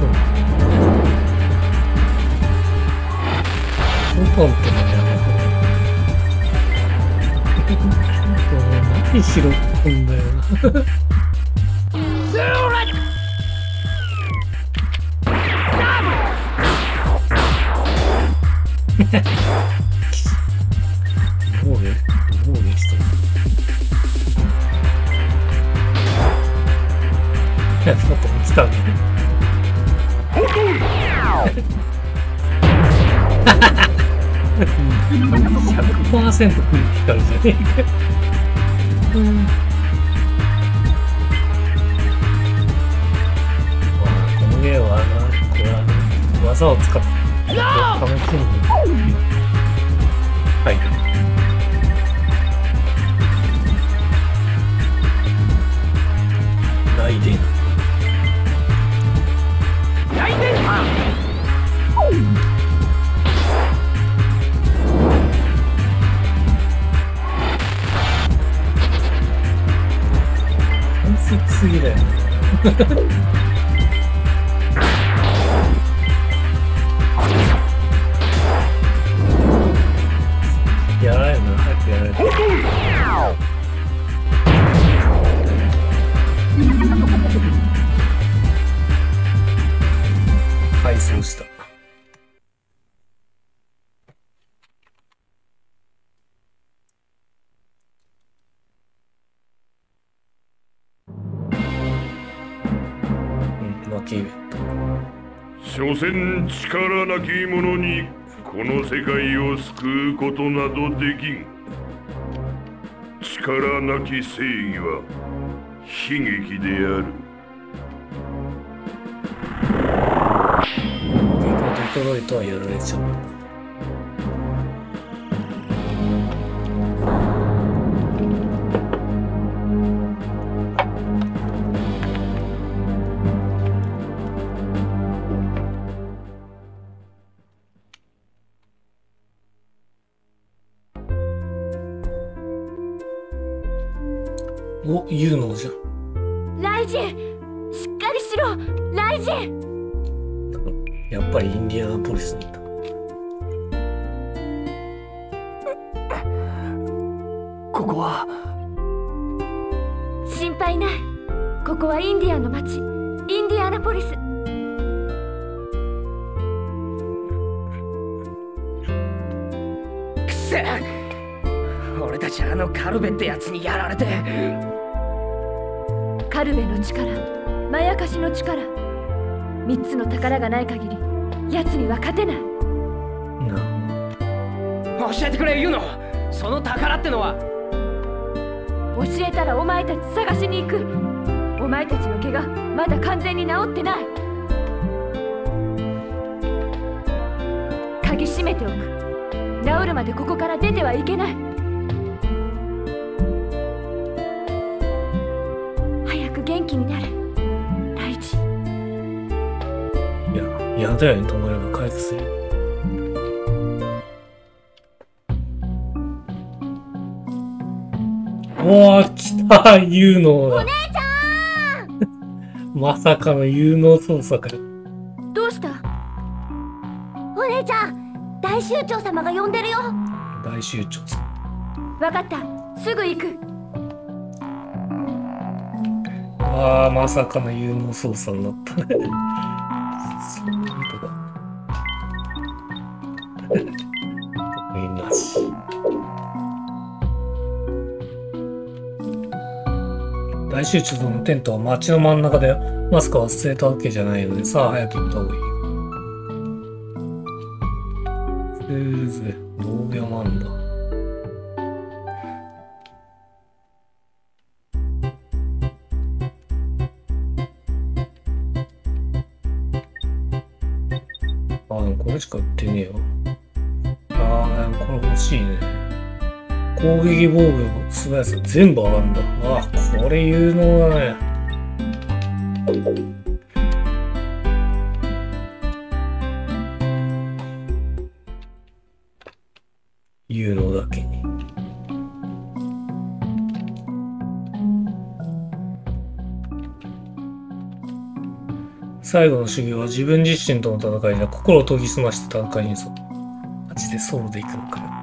ポンってのやな。何しろってんだよな。どうしてる。ちょっと落ちたね。100% クリティカルじゃねえか。このゲームはこれは技を使って楽しんで。はい。雷電。 やらないの早くやらないと。改装した。負けイベント。 所詮力なき者にこの世界を救うことなどできん。力なき正義は悲劇である。 デトロイトはやられちゃう。お、言うのじゃん。 ライジン、しっかりしろ、ライジン。 やっぱりインディアナポリスにいた。 ここは心配ない。ここはインディアンの町、インディアナポリス。 くせえ、俺たちあのカルベってやつにやられて。 カルベの力、まやかしの力、3つの宝がない限り奴には勝てない。 教えてくれ、ユノ。その宝ってのは。 教えたらお前たち探しに行く。お前たちの怪我まだ完全に治ってない。鍵閉めておく。治るまでここから出てはいけない。早く元気になる、ライジ。 いや、やだよね、止まれば回復する。おー、来た、有能だ。 お姉ちゃんまさかの有能操作かよ。 どうした？お姉ちゃん、大酋長様が呼んでるよ。 大酋長さん。 わかった、すぐ行く。 ああ、まさかの有能操作になったね。そういうことか。特になし。大酋長のテントは街の真ん中でマスクを忘れたわけじゃないので、さあ早く行った方がいいよ。スーズ、道具屋もあんだ。あ、でもこれしか売ってねえよ。ああ、でもこれ欲しいね。攻撃防御、素早さ全部上がるんだ。あ、これ有能だね。有能だけに。最後の修行は自分自身との戦いだ。心を研ぎ澄まして戦いにそう。マジでソロで行くのかよ。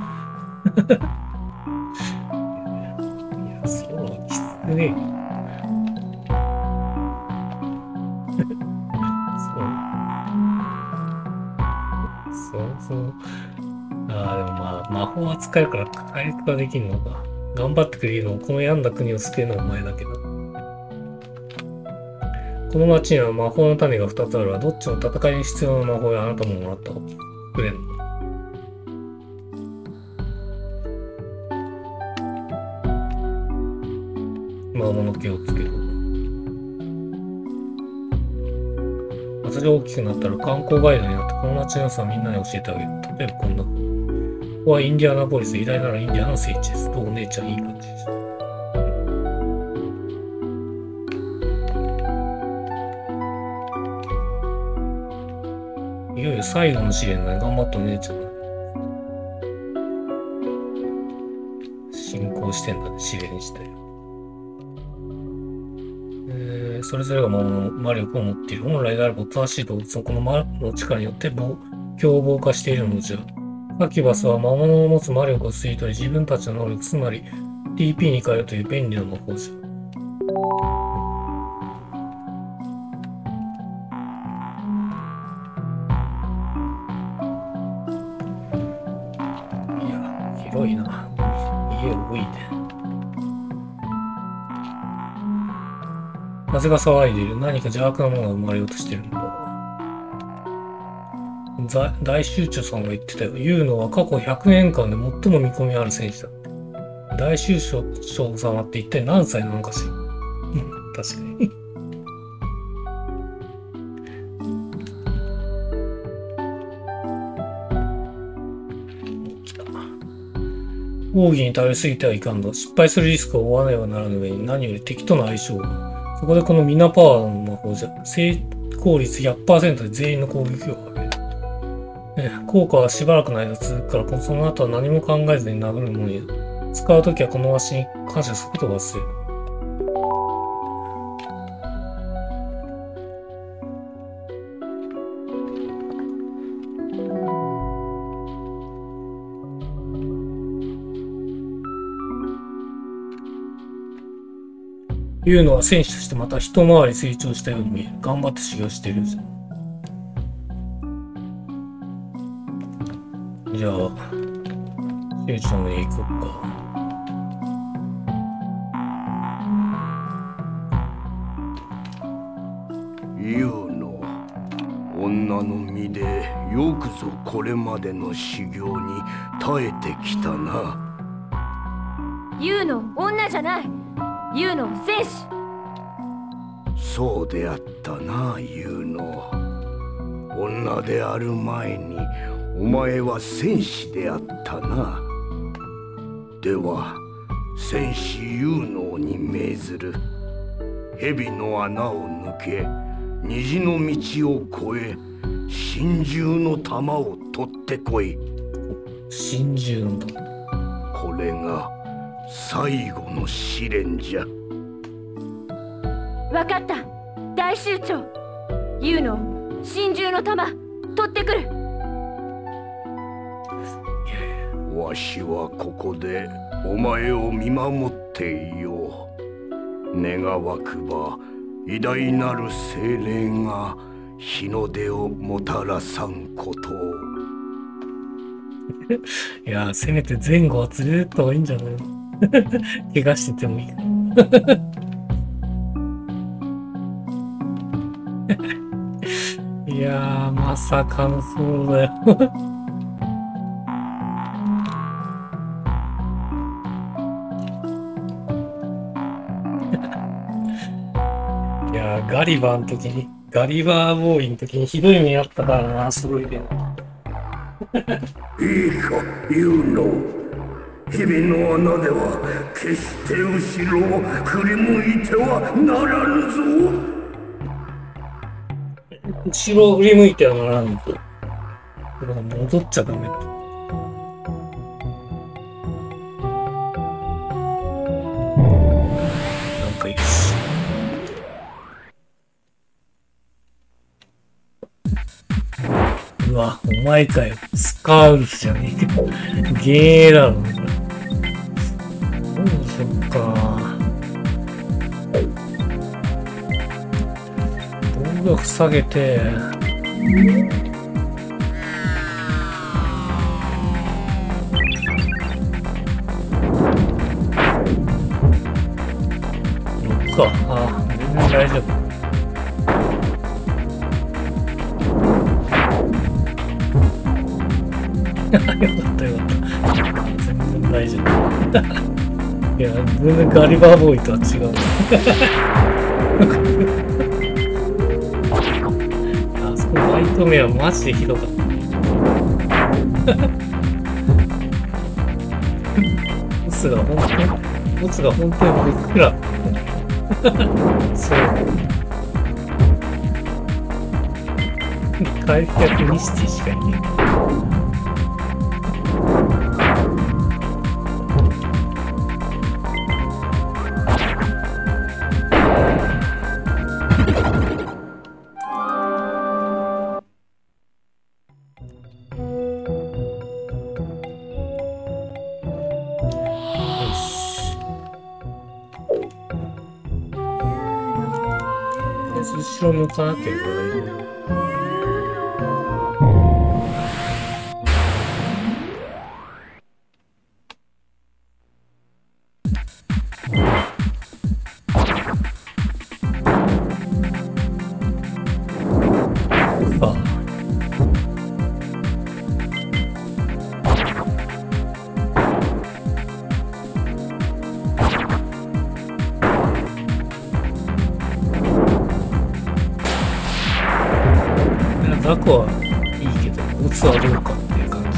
いや、ソロはきつくねえ。そう。ああ、でもまあ、魔法は使えるから回復ができるのか。頑張ってくれるのこの病んだ国を救えるのはお前だけど。この町には魔法の種が2つあるわ。どっちも戦いに必要な魔法やあなたももらった方くれんの。魔物気をつけろ。私が大きくなったら観光ガイドになってこの町の良さをみんなに教えてあげる。例えばこんな。ここはインディアナポリス、偉大ならインディアナの聖地です。とお姉ちゃんいい感じです。いよいよ最後の試練だね。頑張ったお姉ちゃんだね。進行してんだね、試練したよ。 それぞれが魔力を持っている。本来であれば正しい動物のこの魔の力によって凶暴化しているのじゃ。サキュバスは魔物を持つ魔力を吸い取り、自分たちの能力、つまり TP に変えるという便利な魔法じゃ。いや、広いな。家を動いて。風が騒いでいる。何か邪悪なものが生まれようとしてるんだ。大集中さんが言ってたよ。ユーノは過去100年間で最も見込みある選手だ。大集中様って一体何歳なのかしら。確かに。来た。奥義に頼りすぎてはいかんだ。失敗するリスクを負わねばならぬ上に何より敵との相性が。そこでこのミナパワーの魔法じゃ、成功率 100% で全員の攻撃を上げる。効果はしばらくの間続くから、その後は何も考えずに殴るものに、使うときはこの足に感謝することが忘れる。いうのは戦士としてまた一回り成長したように見える。頑張って修行してるじゃん。じゃあ、成長の家行こっか。 ユーノ、女の身でよくぞこれまでの修行に耐えてきたな。 ユーノ、女じゃない。ユーノ、戦士。 そうであったな、ユーノ。女である前にお前は戦士であったな。では戦士ユーノに命ずる。蛇の穴を抜け、虹の道を越え、真珠の玉を取ってこい。 真珠の玉。 これが最後の試練じゃ。 わかった。大酋長。ユーノ、真珠の玉取ってくる。 わしはここでお前を見守っていよう。願わくば偉大なる精霊が日の出をもたらさんことを。 いや、せめて前後は連れてった方がいいんじゃないの。怪我しててもいいから。いやー、まさかのそうだよ。いやー、ガリバーの時に、ガリバーボーイの時にひどい目あったからな、すごいけど。 いいか、ユーノ。蛇の穴では決して後ろを振り向いてはならぬぞ。 後ろを振り向いてはならんと。戻っちゃダメと。なんかいいし。うわ、お前かよ。スカウルスじゃねえけど。ゲーだろ、これ。どうしよっかな。道具塞げて。か。ああ、全然大丈夫。よかったよかった。全然大丈夫。いや、全然ガリバーボーイとは違う。あそこバイト名はマジでひどかった。ボスが本当にふっくら。そう。回復役ミスティしかいねえ。 後ろ向かなければ大丈夫。ザコはいいけど、ボスはどうかっていう感じ。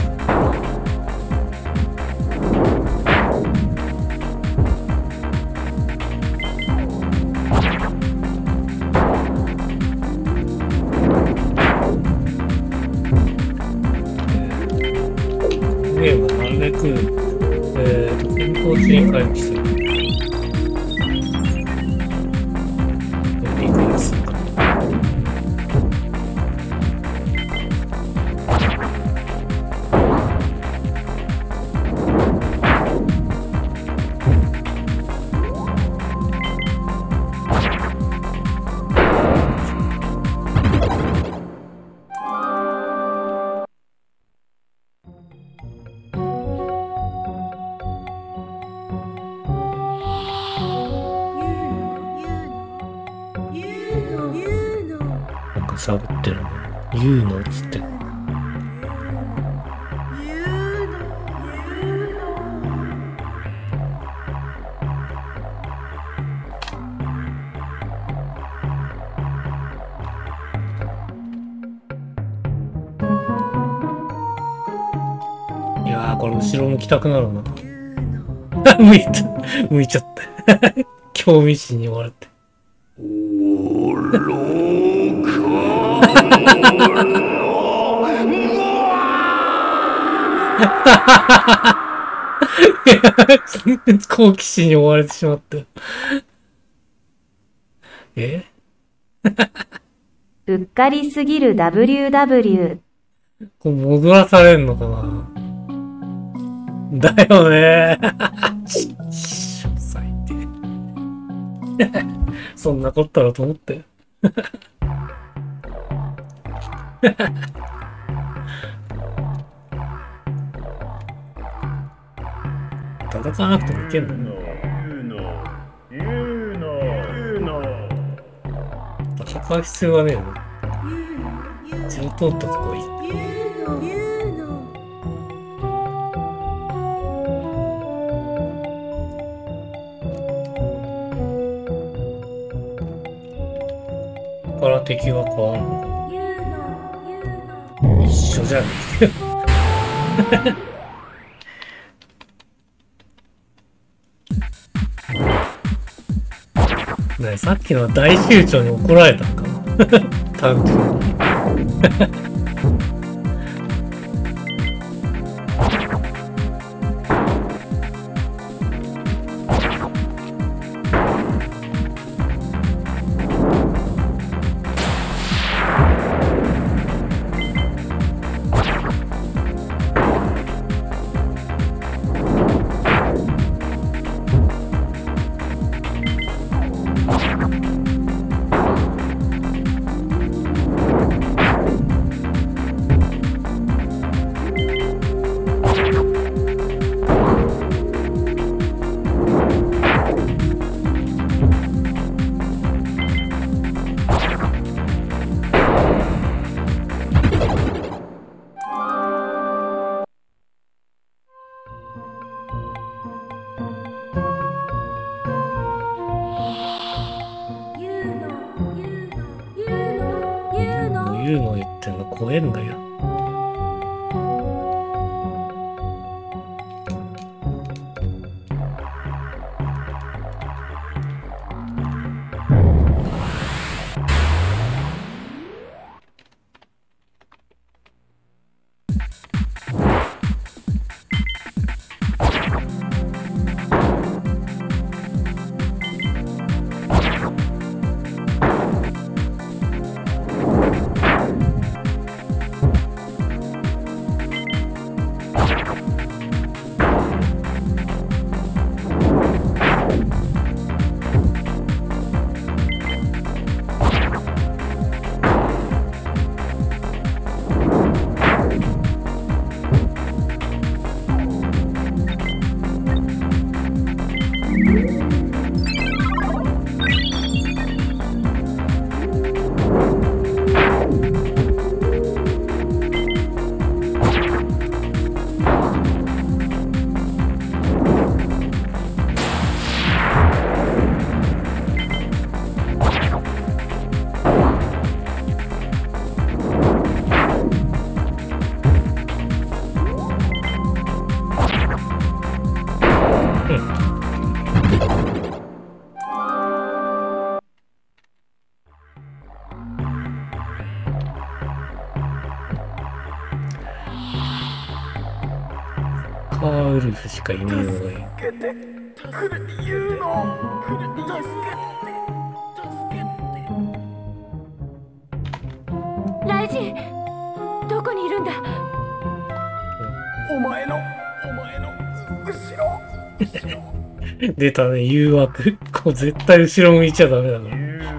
ゲームはなるべく、健康地に回帰する。リクエストか。喋ってるの言うのっつっていやーこれ後ろ向きたくなるな向いちゃった興味心に追われて好奇心に追われてしまった。 うっかりすぎる WW。 これ戻らされんのかなだよね最低そんなこったらと思ったよ戦わなくてもいけんのね。戦う必要はねえの。血を通ったとこいい。ここから敵は変わんの。一緒じゃねえか。ね、さっきの大酋長に怒られたんかな単純に言うの言ってんの怖えんだよ。 カーウルフしかいねえのがいい。 ライジン、どこにいるんだ。 お前の後ろ。 出たね、誘惑。こう絶対後ろ向いちゃダメだから。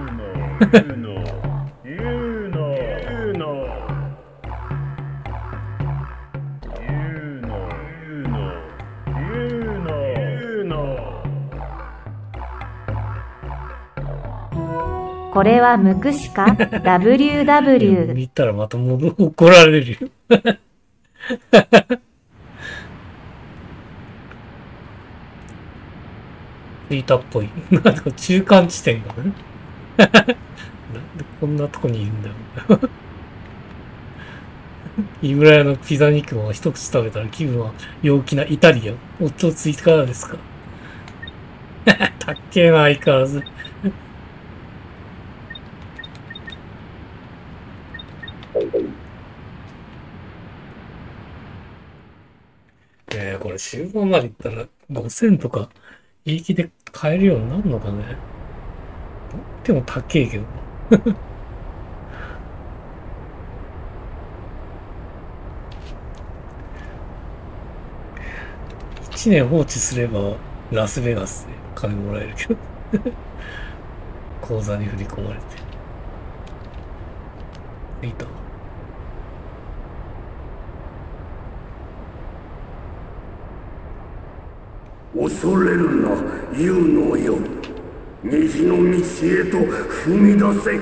これは無垢しか ?WW。 見たらまた怒られるよ。ツイータっぽい。なんか中間地点がね。なんでこんなとこにいるんだろう。井村屋のピザ肉を一口食べたら気分は陽気なイタリアン。おとついかがですか。たっけえな、相変わらず。これ終盤までいったら5000とか平気で買えるようになるのかね。でも高えけど。1年放置すればラスベガスで金もらえるけど。口座に振り込まれて。いた。 恐れるな、有能よ。虹の道へと踏み出せ。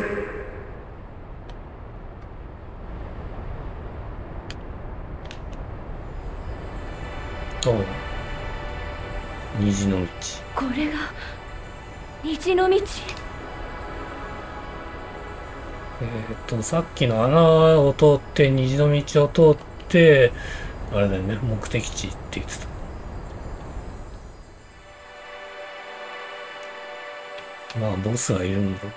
おう。虹の道。 これが虹の道。 さっきの穴を通って虹の道を通ってあれだよね、目的地って言ってた。まあボスはいるんだろう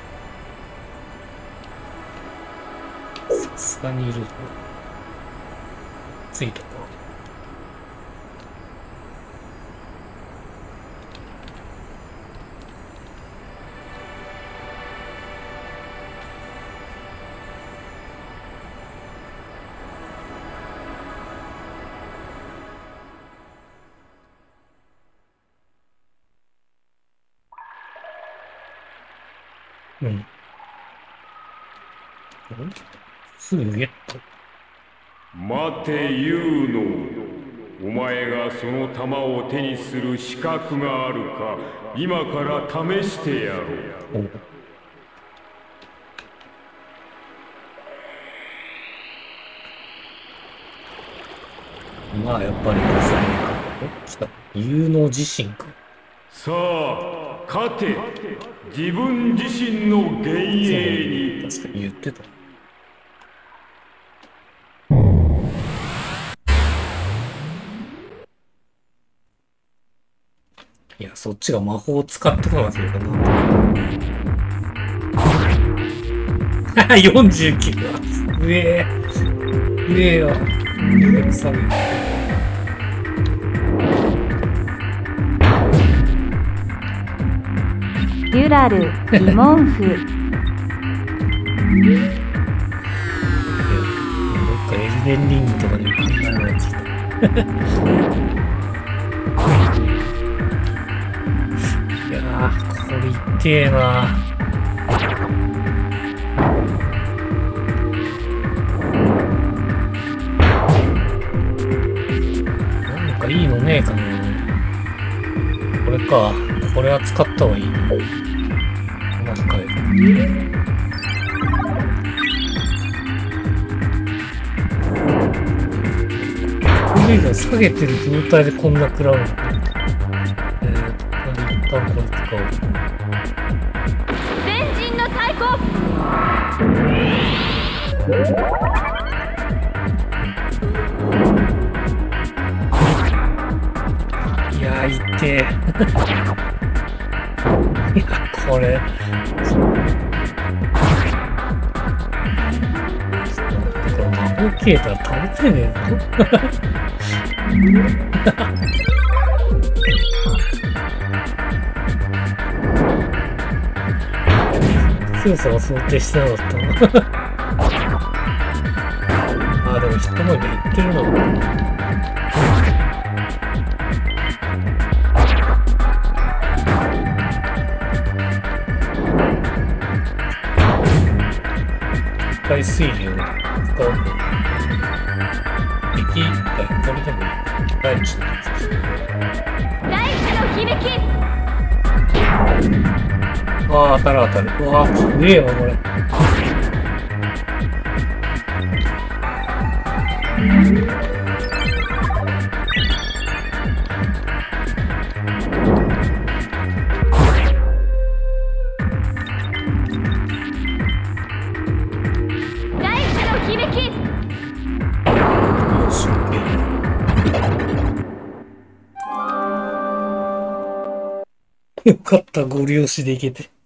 けど、さすがにいる。ついたか。うん。すぐゲット。 待て、ユーノ。お前がその玉を手にする資格があるか、今から試してやろう。 まあやっぱりボスか。来た。有能自身か。 さあ、勝て。自分自身の幻影に。 確かに言ってた。いや、そっちが魔法を使ってこなきゃいけないな。49は。うえー。うえよ。 デュラル、リモンフ。 なんかエルデンリングとかで考えられてた。いやー、これ痛えな。なんかいいのねえかな。これか。これは使った方がいい。なんかこれ以上下げてる状態でこんな食らうの。一旦これ使おう。 全人の太鼓。 いやー、痛え。いや、これ。これ魔法消えたら倒せねえぞ。 強さは想定してなかったな。あ、でもヒットポイントいってるな。海水流を使うと敵がこれでも大地のやつですね。 大地の響き。 ああ、当たる当たる。うわあ、すげえわこれ。よかった、ご利用しでいけて。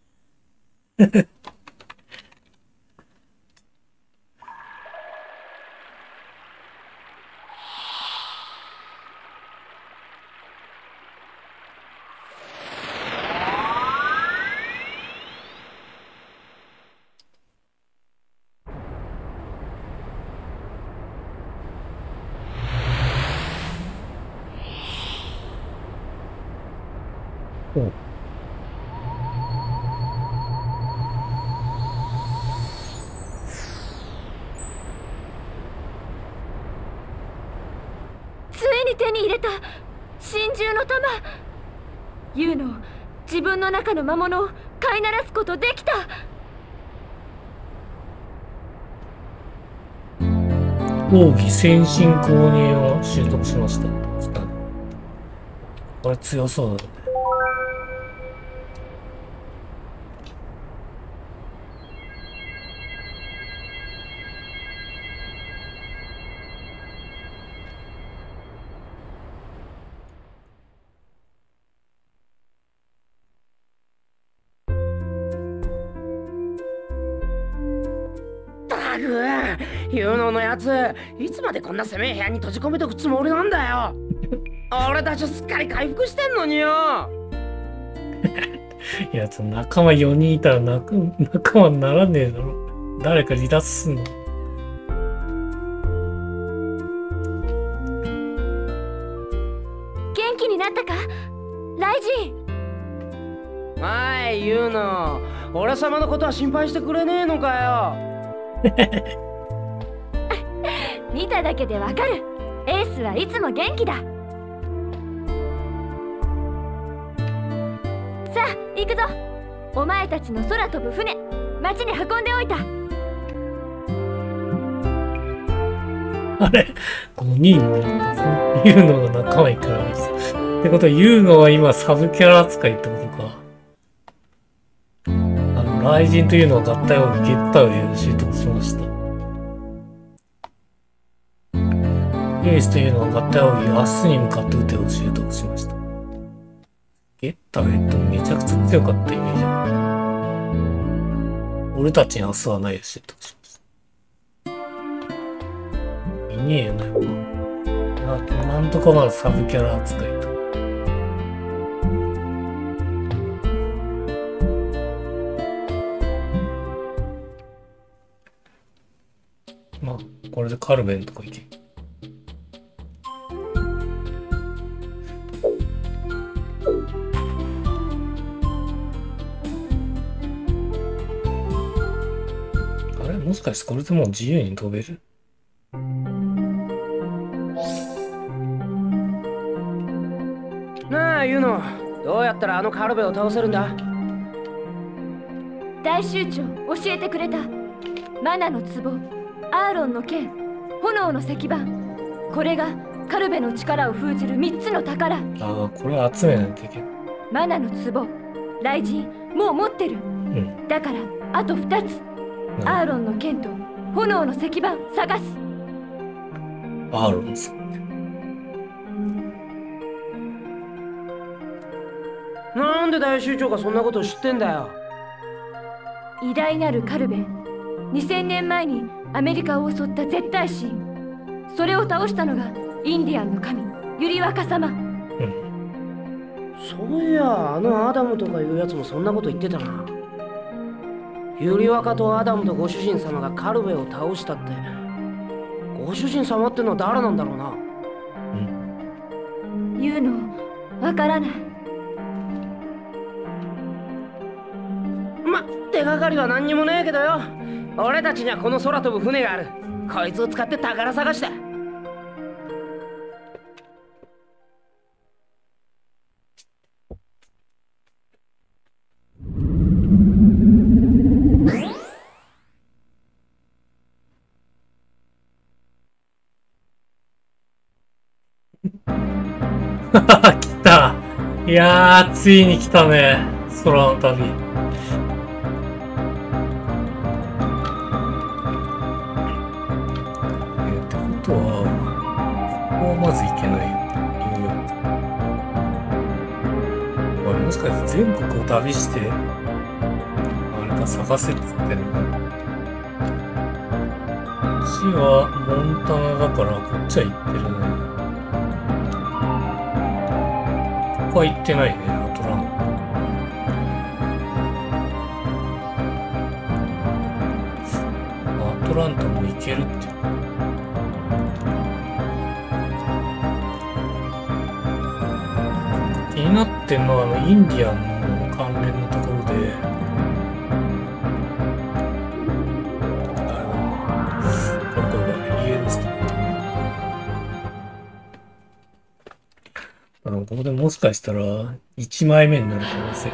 手に入れた真珠の玉。ユウの自分の中の魔物を飼いならすことできた。 奥義先進購入を習得しました。これ強そうだね。 ユノのやつ、いつまでこんな狭い部屋に閉じ込めとくつもりなんだよ。俺たちすっかり回復してんのによ。 いや、仲間4人いたら仲間にならねえだろ。誰か離脱すんの。 元気になったかライジン。 はい、ユノ。俺様のことは心配してくれねえのかよ。 見ただけでわかる。エースはいつも元気だ。さあ行くぞ。お前たちの空飛ぶ船、町に運んでおいた。 あれ5人なんだ。ユーノが仲間いくらです。ってことはユーノは今サブキャラ扱いってことか。雷神というのは合体をゲッタウェイを習得しました。エースというのは合体を明日に向かって撃てを習得しました。ゲッタウェイってめちゃくちゃ強かったイメージある。俺たちに明日はないを習得しました。いねえよな、なんとかまだサブキャラ扱いと。まあ、これでカルベンとかいけ。あれもしかしてこれでもう自由に飛べる？ なあ、ユノ。どうやったらあのカルベを倒せるんだ？ 大酋長教えてくれた。マナの壺、アーロンの剣、炎の石板。これがカルベの力を封じる3つの宝。 ああ、これ集めないといけない。 マナの壺、雷神、もう持ってる。だからあと2つ。アーロンの剣と炎の石板探す。 アーロンさん。 なんで大酋長がそんなこと知ってんだよ。 偉大なるカルベ、2000年前にアメリカを襲った絶対神。それを倒したのがインディアンの神。 ユリワカ様。 そういや、あのアダムとかいうやつもそんなこと言ってたな。ユリワカとアダムとご主人様がカルベを倒したって。ご主人様ってのは誰なんだろうな。 言うのわからない。 手がかりは何にもねえけどよ。俺たちにはこの空飛ぶ船がある。こいつを使って宝探しだ。 来た。いやー、ついに来たね。空の旅。ってことは、ここはまず行けないよ。あれ、もしかして全国を旅して、あれか探せっつってんの。こっちはモンタナだから、こっちは行ってるね。ここは行ってないね、アトランタ。アトランタも行けるって。気になってんのはインディアンの関連のところで、これがイエローストーン。ここでもしかしたら1枚目になる可能性。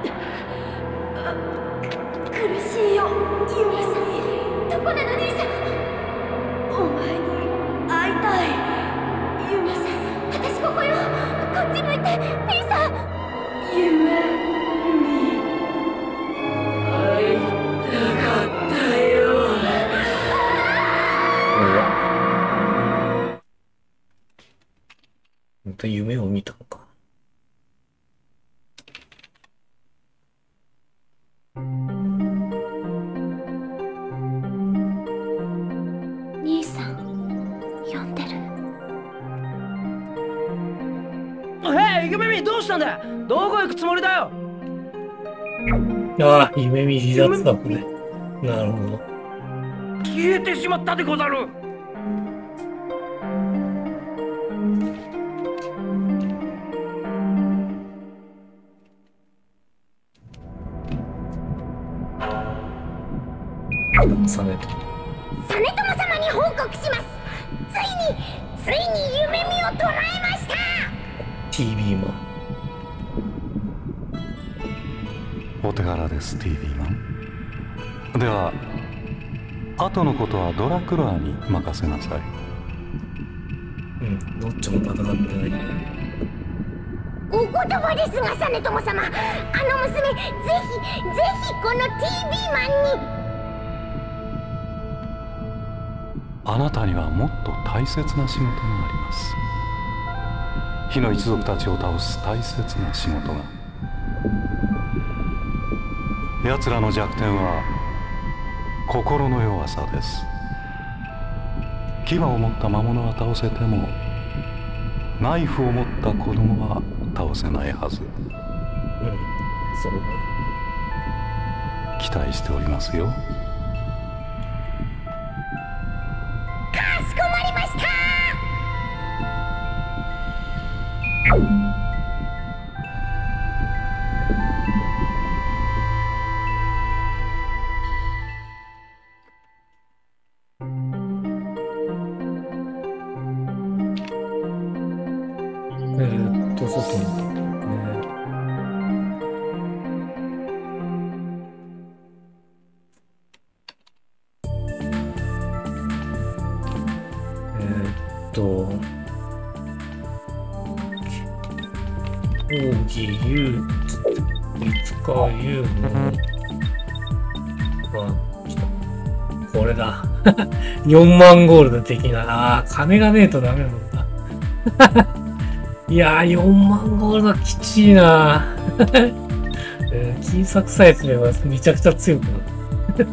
苦しいよ、ユマさん。どこなの兄さん。お前に会いたい。ユマさん、私ここよ。こっち向いて、兄さん。夢に会いたかったよ。 また夢を見たのか。 兄さん、呼んでる。 夢見、どうしたんだ。どこ行くつもりだよ。 ああ、夢見離脱だ、これ。なるほど。 消えてしまったでござる。 実朝様に報告します。ついに夢見を捕らえました。 TV マン。 お手柄です、TV マン。では後のことはドラクロアに任せなさい。 どっちも戦ってない。 お言葉ですが、実朝様、あの娘、ぜひこの TV マンに。 あなたにはもっと大切な仕事があります。火の一族たちを倒す大切な仕事が。奴らの弱点は心の弱さです。牙を持った魔物は倒せてもナイフを持った子供は倒せないはず。 そうだ。 期待しておりますよ。 かしこまりました。 外に。奥義優、いつか優の、来た。これだ。4万ゴールド的な。金がねえとダメなんだ。いやー、4万ゴールドきちいな。金策さえすればめちゃくちゃ強くなる。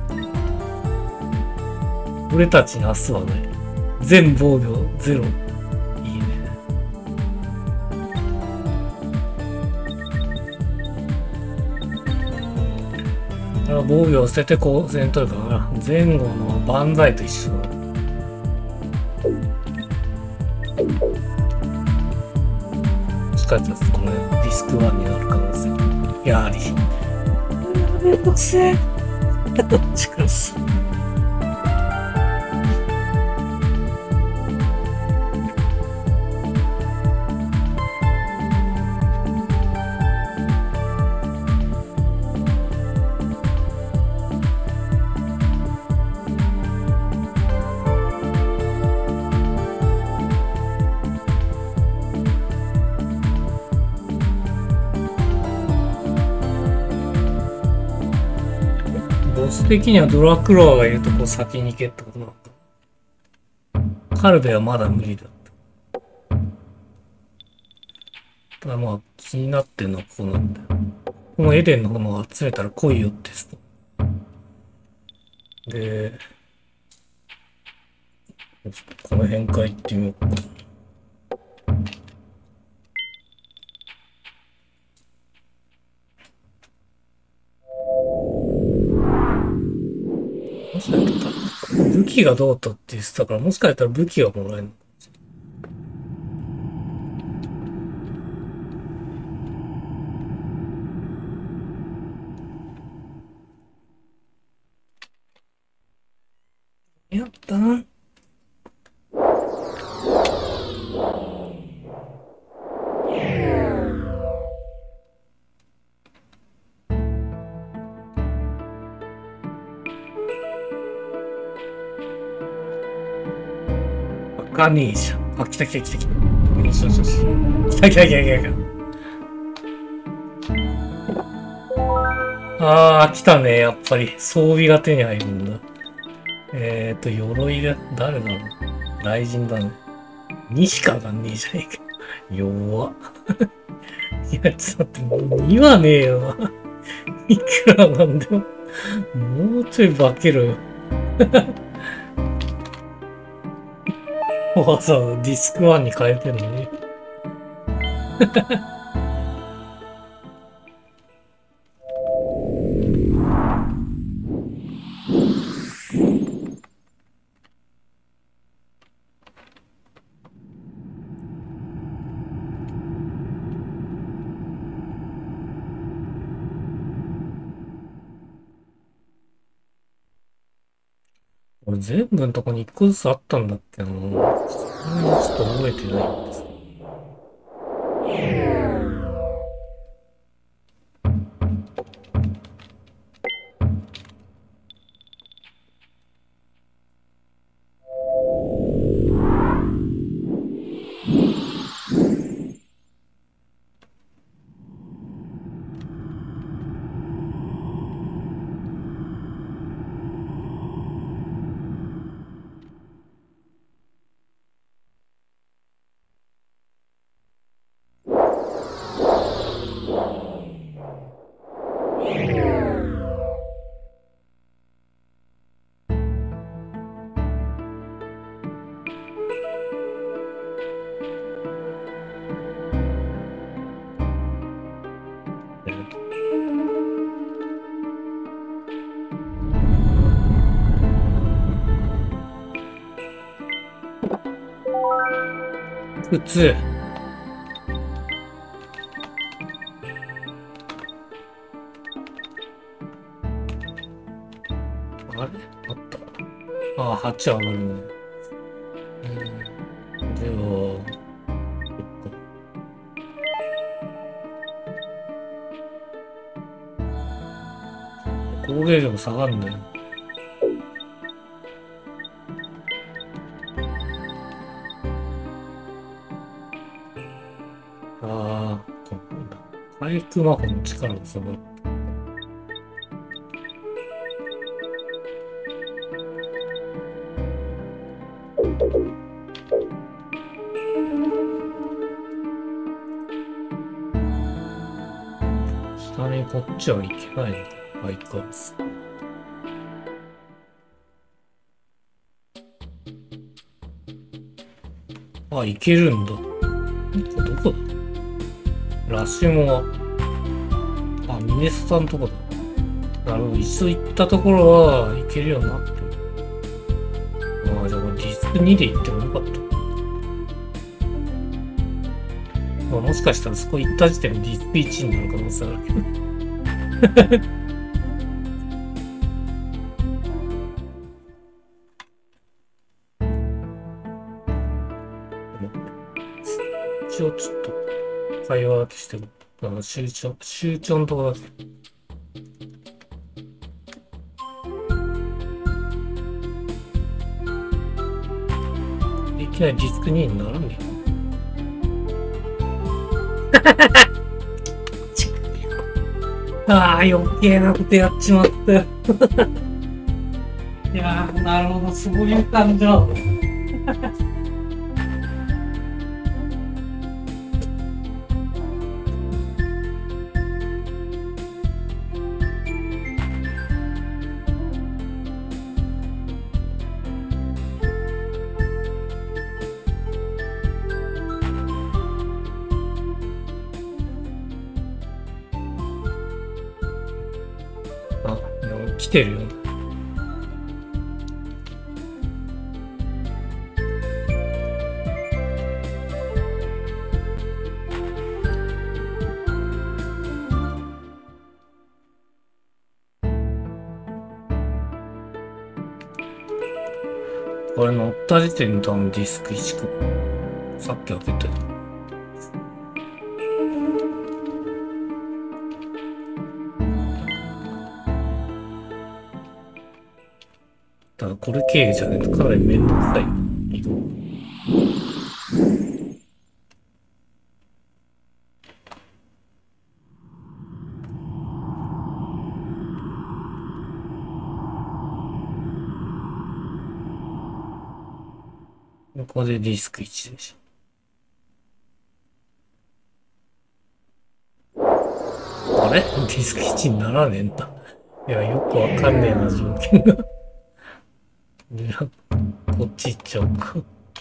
俺たちに明日はない。全防御ゼロ。 防御を捨てて交戦取るからな。前後の万歳と一緒だ。もしかしたらこのディスク1になる可能性。やはり。めんどくせえ。どっちかす。ボス的にはドラクロワがいるとこ先に行けってことなんだ。カルベはまだ無理だった。ただまあ気になってんのはここなんだよ。このエデンの炎を集めたら来いよってスト。で、この辺から行ってみようか。もしかしたら武器がどうとって言ってたから、もしかしたら武器がもらえるのかもしれない。やったな。がねえじゃん。あ、来た。よし。来た。あー、来たね。やっぱり。装備が手に入るんだ。鎧が、誰だろう。雷神だね。2しか上がんねえじゃねえか。弱っ。いや、ちょっと待って、2はねえよな。いくらなんでも。もうちょい化けろよ。わざわざディスク1に変えてんのに。俺全部のとこに1個ずつあったんだっけな。それはちょっと覚えてないんです。靴。あれあった。ああ、8上がるね。では、攻撃力下がるんだよ。ああ、回復魔法の力が下がる。下にこっちはいけないのか、相変わらず。あ、いけるんだ。どこだ？ラシモア。あ、ミネスタのとこだ。 なるほど、一度行ったところは行けるようになってる。ああ、じゃあこれディスク2で行ってもよかった。まあ、もしかしたらそこ行った時点でディスク1になる可能性あるけど。一応ちょっと会話だけしてる。集中のところだけ。いきなりディスク2にならんねえ。ああ、余計なことやっちまったよ。いやー、なるほど、そういう感情。あ、でも来てるよ。これ乗った時点で多分ディスク1か。さっき開けたよ。ただこれ経由じゃないとかなりめんどくさい移動。ここでディスク1でしょ。あれディスク1にならねえんだ。いや、よくわかんねえな、条件が。いや、こっち行っちゃおうか。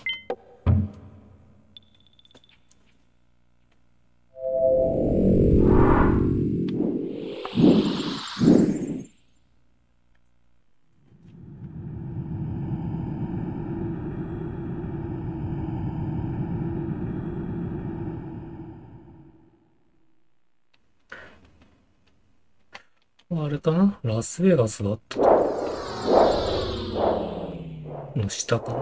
あれかな、ラスベガスだったと。の下かな。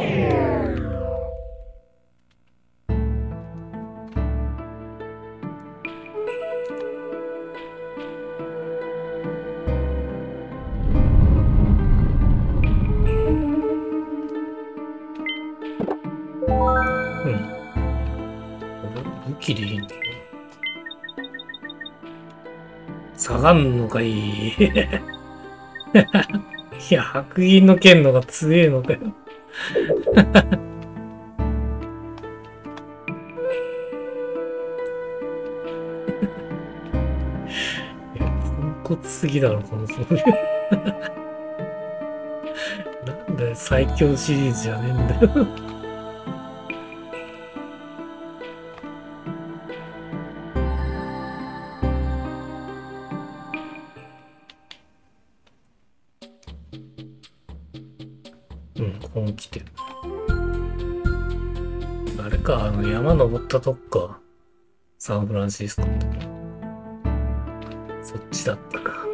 うん。これ武器でいいんだよ。下がんのかい。いや、白銀の剣のが強えのかよ。いや、ポンコツすぎだろ、この装備。なんだよ、最強シリーズじゃねえんだよ。うん、ここに来てる。あれか、山登ったとこか。サンフランシスコって。そっちだったか。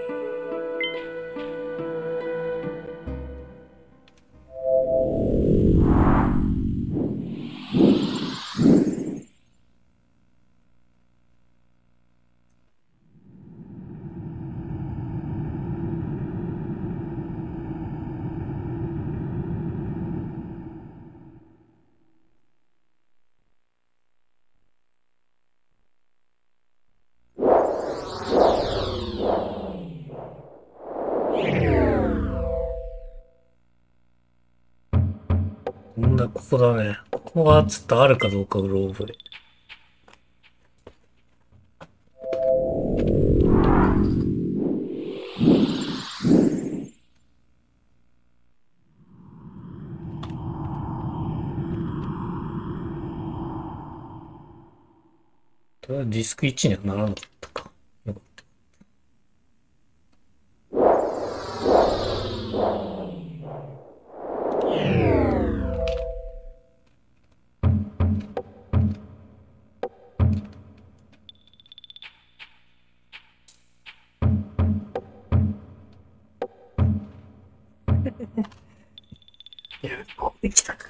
ここだね。ここがちょっとあるかどうか、グローブで。ディスク1にはならなかったか。よかった。 いや、ここできたか。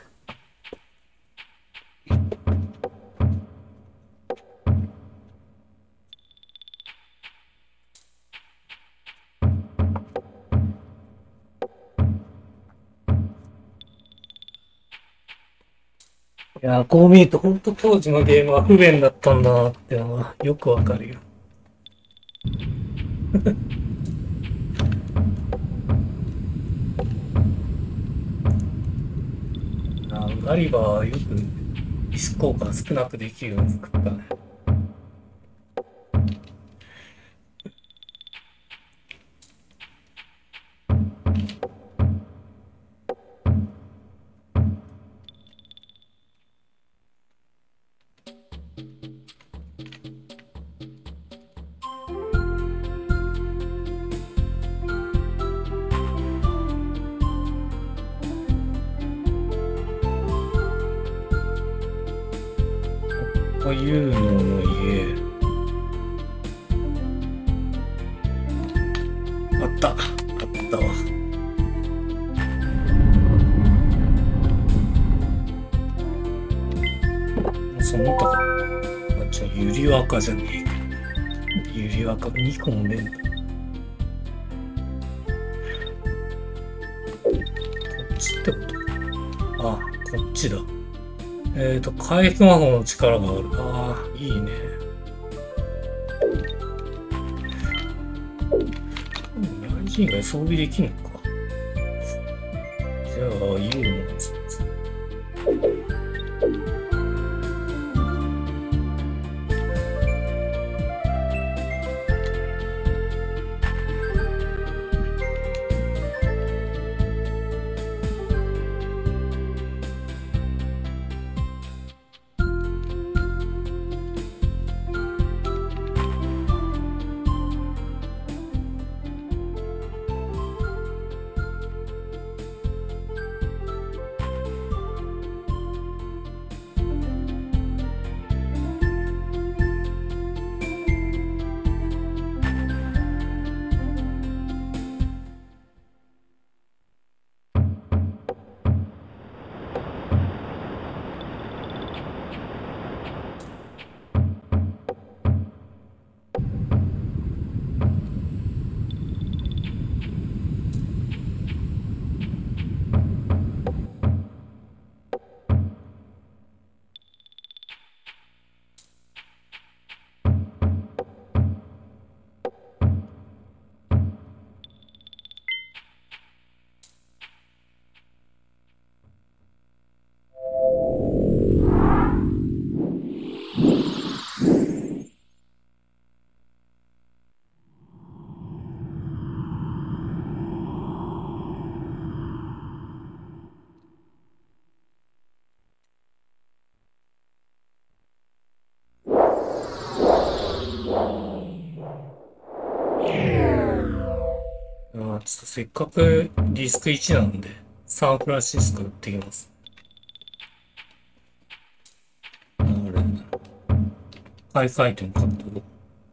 いや、こう見ると本当当時のゲームは不便だったんだなってのがよくわかるよ。ガリバーはよく石効果少なくできるように作ったね。こういうのの家あったわ。その他ゆりわかじゃねえか。ゆりわかが2個もねえんだ。こっちってこと？あ、こっちだ。回復魔法の力がある。ああ、いいね。大臣以外装備できんのか。じゃあ、いいものです。ちょっとせっかくディスク1なんで、サンフランシスコ行ってきます。あれ、回復アイテム買ってる。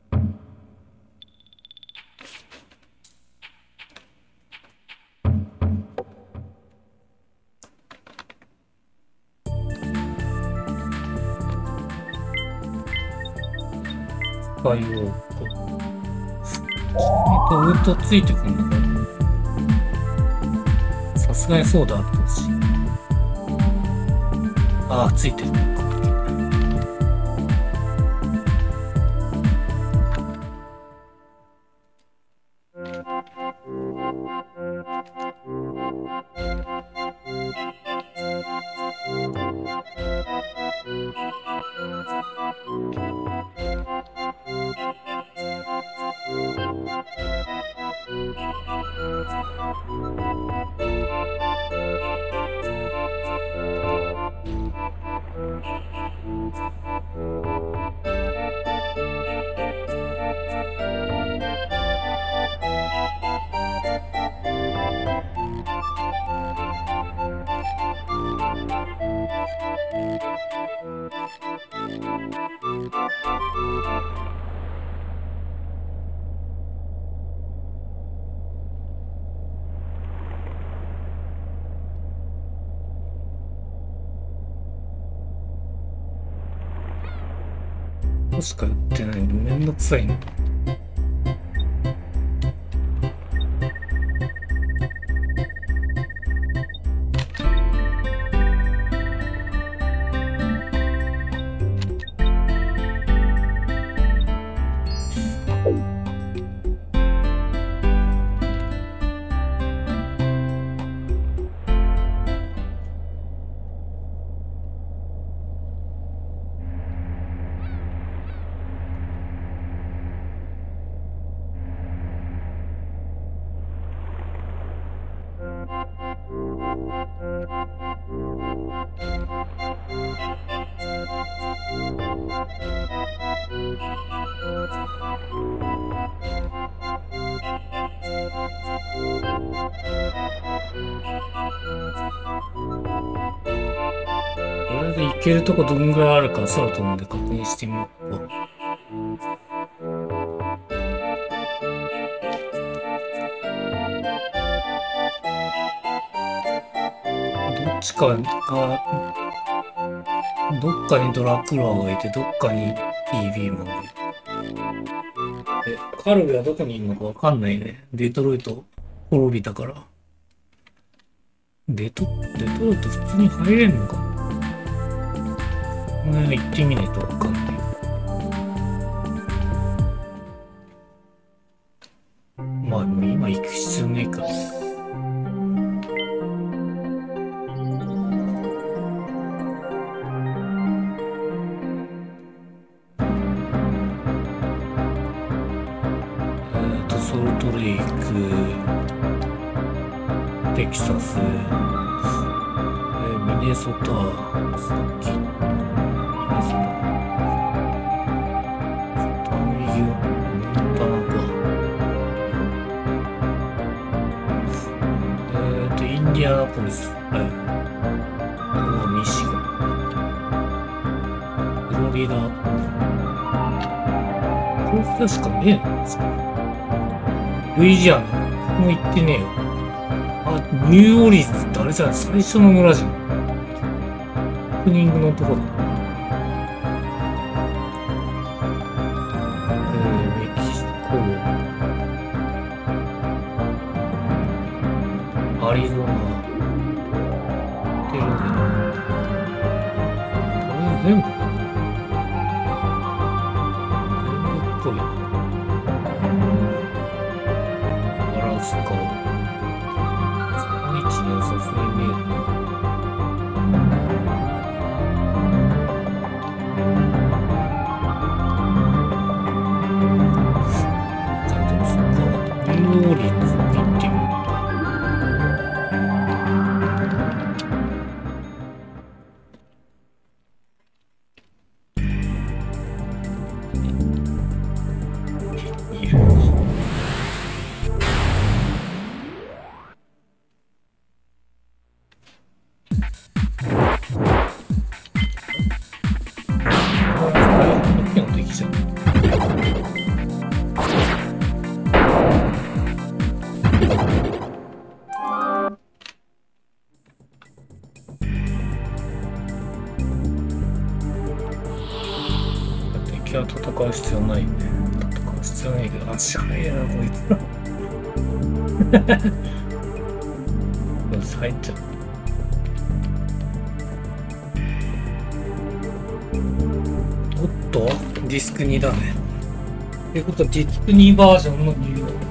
使いようと。ウッドついてくるのかな。さすがにそうだってほしい。ああ、ついてるのか。 しかやってないのめんどくさいな。これで行けるとこどんぐらいあるか空飛んで確認してみようか。どっかにドラクロワがいて、どっかに EB もいる。カルベはどこにいるのかわかんないね。デトロイト滅びたから。デトロイト普通に入れんのかな。行ってみないとわかんない。まあ、今行く必要ねえか。ソルトレイク、テキサス、ミネソタ、さっき、ミネソタ、タンユ、モンタナか。インディアナポリス、はい。これはミシガン。フロリダ。これ確かねえなんですか。ルイジアナ、ここも行ってねえよ。あ、ニューオーリンズってあれじゃない、最初の村じゃん。オープニングのとこだ。メキシコ、アリゾナ、テルネ、これ全部っぽいな。スカ3-1にはさすがに見えるな。じゃあでもそっか、ニューオーリンズ行ってみるか。敵は戦う必要ないね。戦う必要ないけど、足速いな、こいつら。よし、入っちゃう。おっと、ディスク2だね。ってことは、ディスク2バージョンのニューヨーク。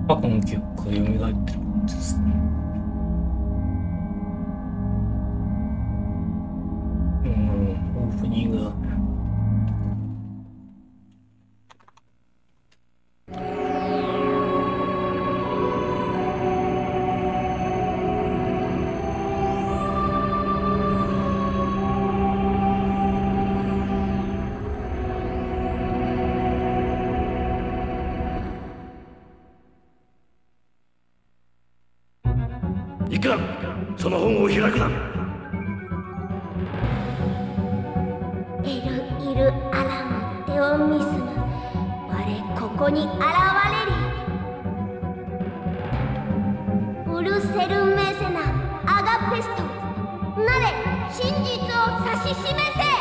過去の記憶が蘇ってる感じですね。オープニングだ。 いかん、その本を開くな。 エル・イル・アラム・テオミスム、我ここに現れり。ウルセル・メセナ・アガペスト、なれ真実を指し示せ。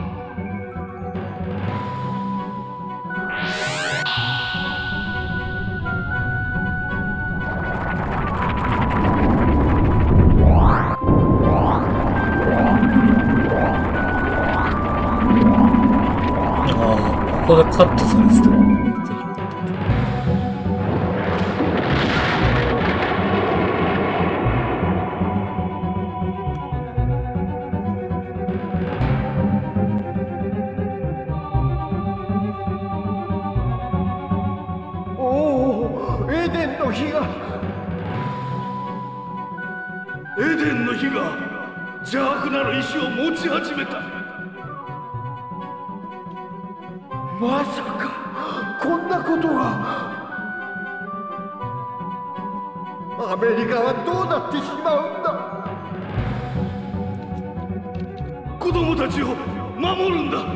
ここでカットされてた。 おお、エデンの火が。 エデンの火が邪悪なる石を持ち始めた。 まさかこんなことが。アメリカはどうなってしまうんだ。 子供たちを守るんだ。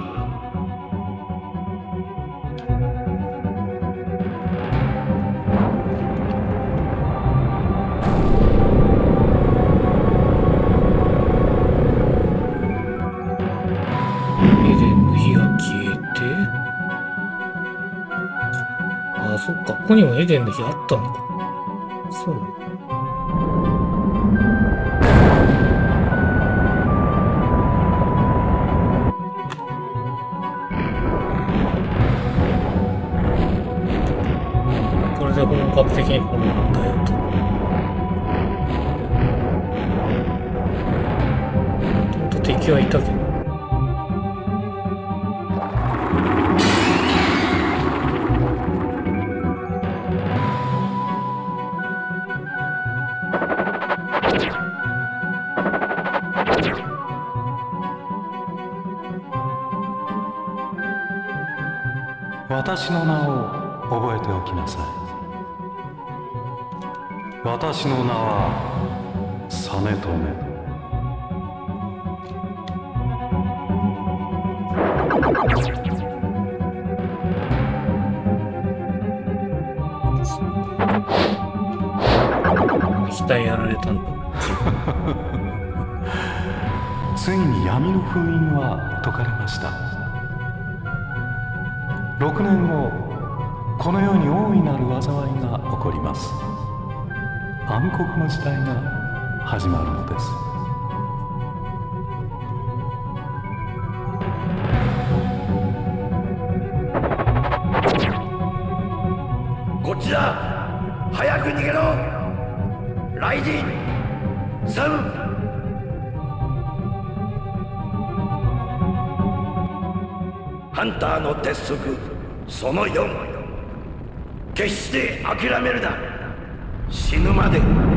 エデンの火が消えて、ああ、そっか、ここにもエデンの火あったのか。そう。これで本格的に本なんだよと。ほんと敵はいたけど。 私の名を覚えておきなさい。私の名は実朝。 額やられたんだ。 ついに闇の封印は解かれました。6年後、この世に大いなる災いが起こります。暗黒の時代が始まるのです。 こっちだ。早く逃げろ。ライジン、サム。ハンターの鉄則その4、決して諦めるな。死ぬまで。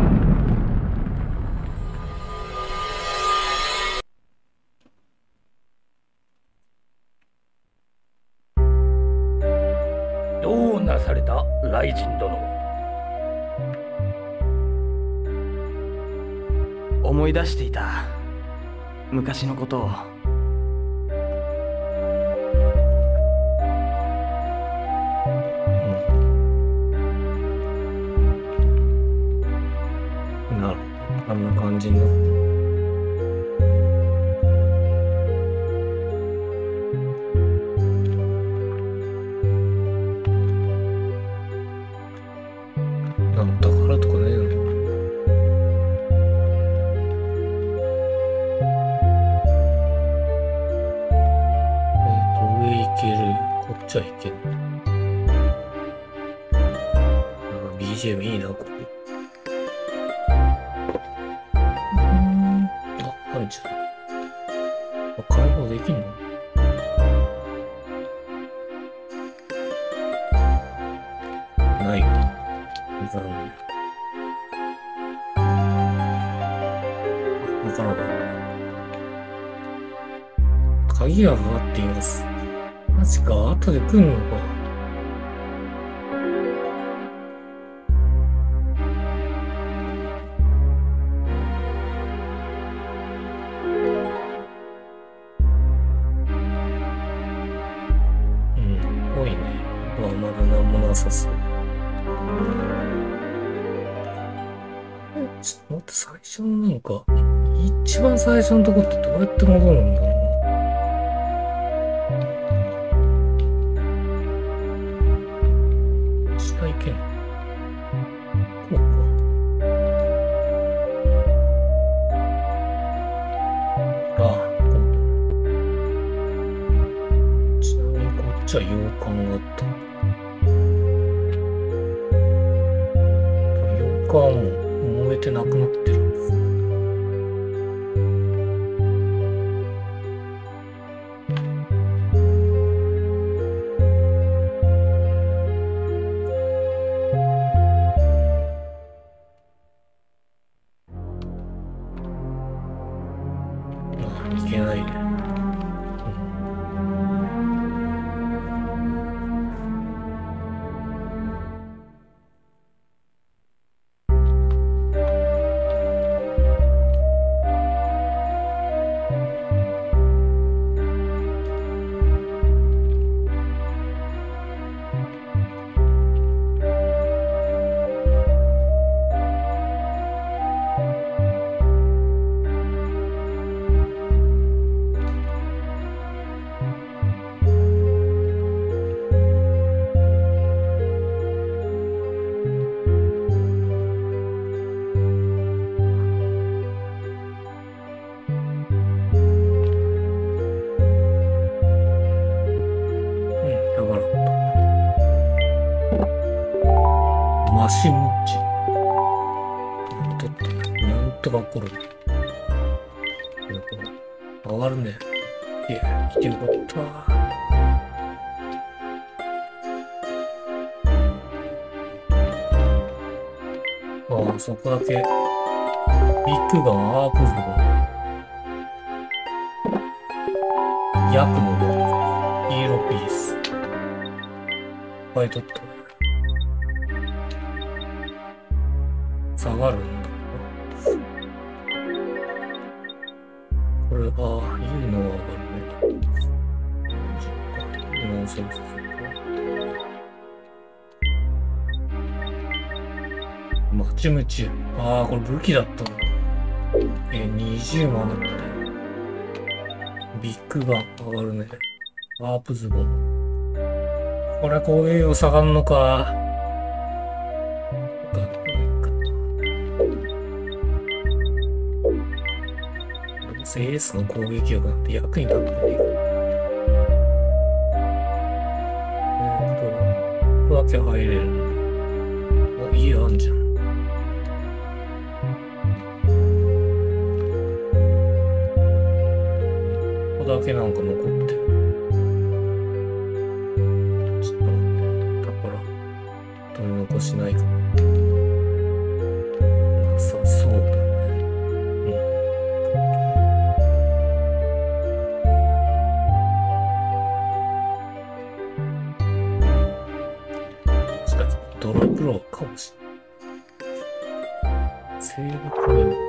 どうなされた、雷神殿。 思い出していた昔のことを。 なるほど、あんな感じの。なんだからとかねえの。上行ける、こっちは行ける。なんか美 BGM いいな、これ。あんじゃん。解放できんの？ないわ。残念。わからなかった。鍵がかかっています。マジか、後で来んのか。ぽいね。まだなんもなさそう。ちょっと待って、最初のなんか、一番最初のとこってどうやって戻るんだろう。下行けんの？こうか。ああ、こう。ちなみにこっちは洋館があった。洋館はもう燃えてなくなってるんです。いけないね。マシムッチ。なんとかコロナ。上がるね。いや、来てよかった。ああ、そこだけ。ビッグガン、アープズゴン。ヤクモのイーロピース。いっぱい取った。下がるんだ。これ、ああ、いいのは上がるね。そうそうそう。マチムチ。ああ、これ武器だったな。20万だったね。ビッグガン上がるね。ワープズボン。これ攻撃を下がるのか。エースの攻撃力なんて役に立ってない。ここだけ入れるんだ。お、家あんじゃん。ここだけなんか残ってる。ちょっと待って。だから、取り残しないかな。なさそうだ。ドロップローかもしれない。セーブポイント。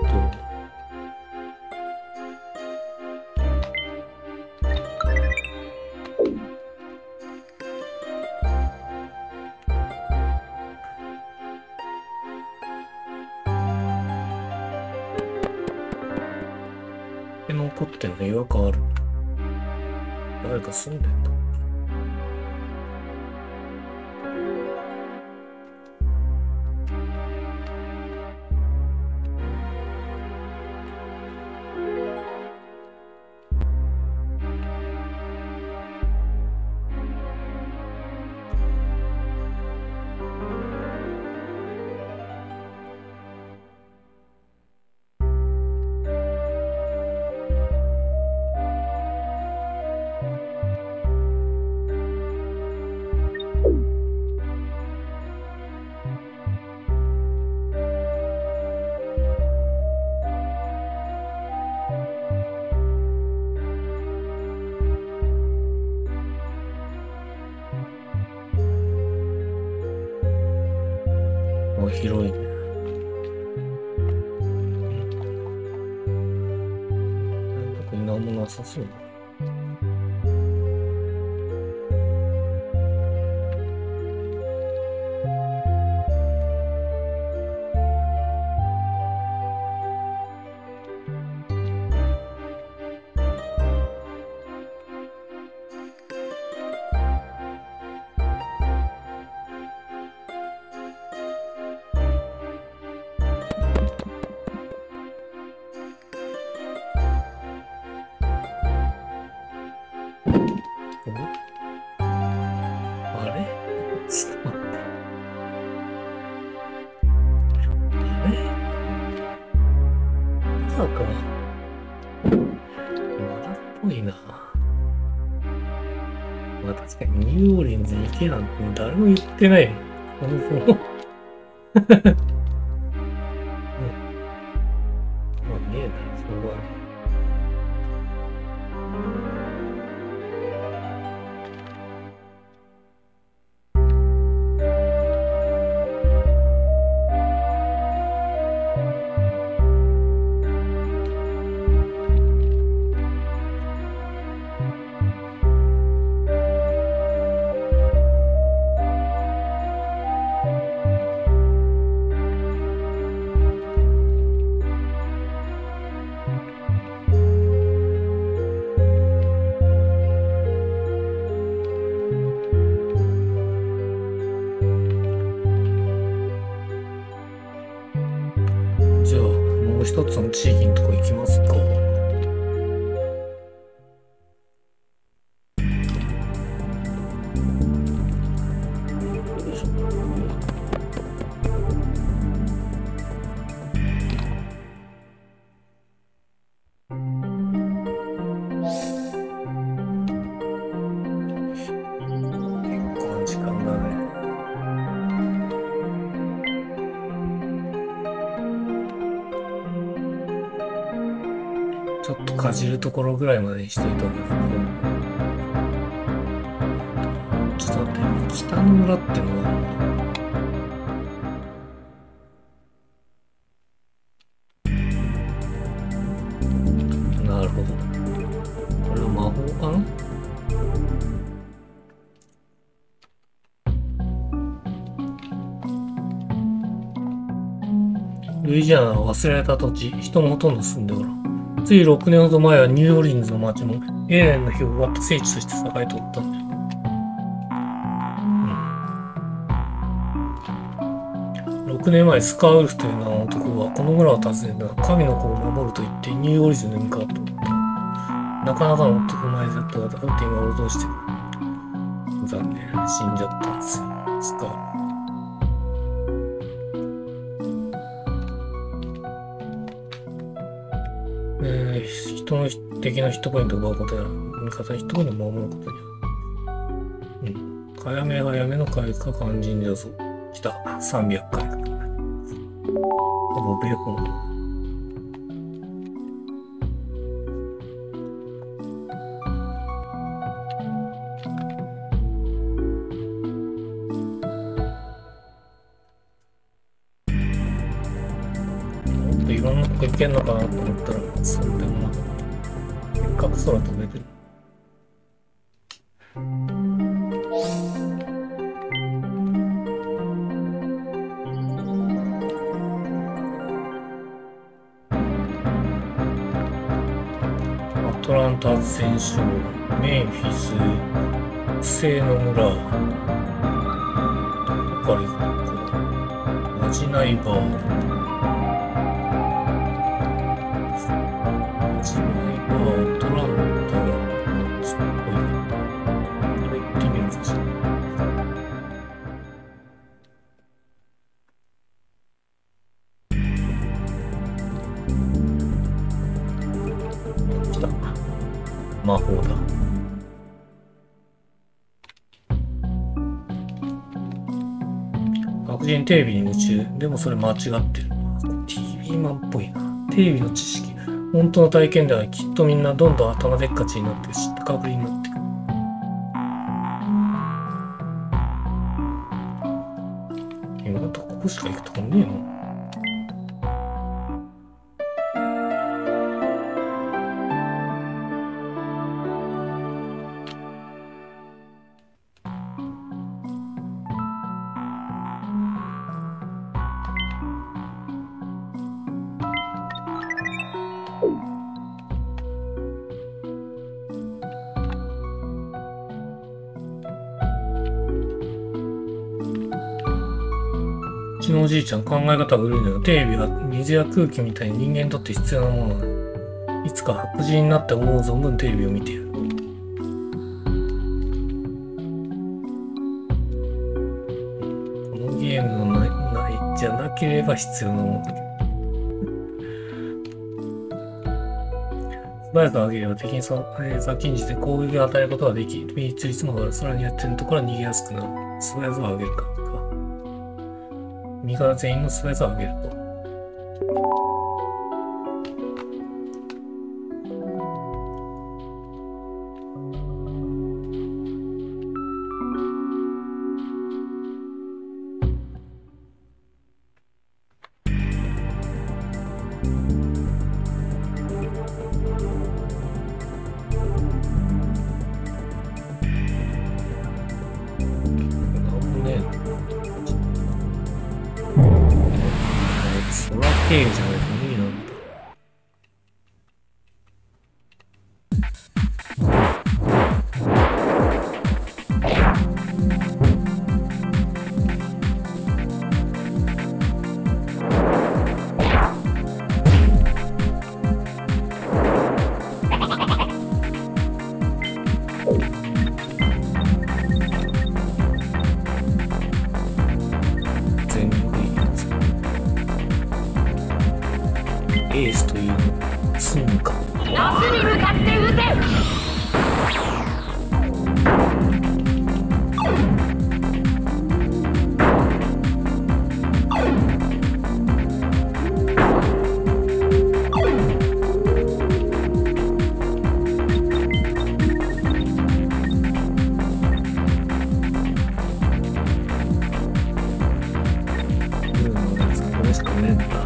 残ってんの違和感ある。誰か住んでんだ。 あ広いね。特になんもなさそうだ。あれちょっと待って。あれまさか。まだっぽいな。まあ確かにニューオーリンズに行けなんて誰も言ってないよ。そもそも。まあねえな、しょうがない。じゃあ、もう一つの地域のとこ行きますか。時間だね。ちょっとかじるところぐらいまでにしといたんだけど。ちょっと待って、北の村ってのはなるほど。これは魔法かな？ルイジアナは忘れられた土地、人もほとんど住んでおらん。つい6年ほど前はニューオーリンズの町もエレンの火を奪った聖地として栄えておったんだよ。6年前、スカウルフという名の男がこの村を訪ねた神の子を守ると言ってニューオーリンズに向かうと思った。なかなかの男前だったが、だって今脅してる。残念、死んじゃったんですよ、スカウルフ。敵のヒットポイントを奪うことや味方にヒットポイントを守ることに早め早めの回復が肝心だぞ。来た。300回。ほぼベーコン。もっといろんなとこ行けんのかなと思ったら、そうでもなかった。せっかく空飛べてる。アトランタ戦勝、メンフィス、聖の村、どこから行くのか、マジナイバー、マジナイバー、アトランタが、すごいね。これ行ってみるかしら。来た。魔法だ。白人テレビに夢中。でもそれ間違ってる。TV マンっぽいな。テレビの知識。本当の体験ではきっとみんなどんどん頭でっかちになって知ったかぶりになってくる。 今のとここしか行くとこねえの。うちのおじいちゃん考え方が古いのよ。テレビは水や空気みたいに人間にとって必要なものなの。いつか白人になって思う存分テレビを見てやる。このゲームのないじゃなければ必要なものだけど。素早く上げれば敵に先んじて攻撃を与えることができ、命中率も上がる。さらにやってるところは逃げやすくなる。素早さを上げるか。味方全員の素早さを上げると。経営じゃないと無理なんだ。全力いいやつ。エースというのスンか。 夏に向かって撃て。 これしかねえんだ。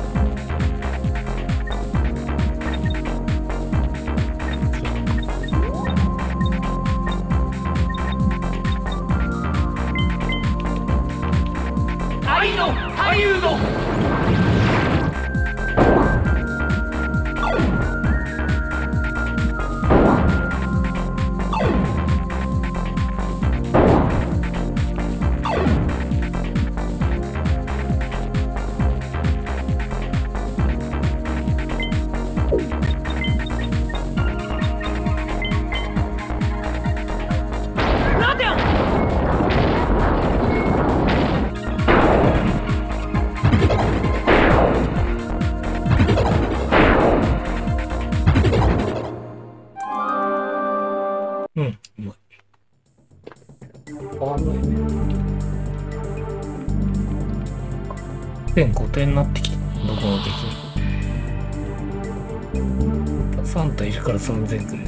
うん、うまい。変わんないね。1.5点になってきた。どこの敵に。サンタいるから3000くれる。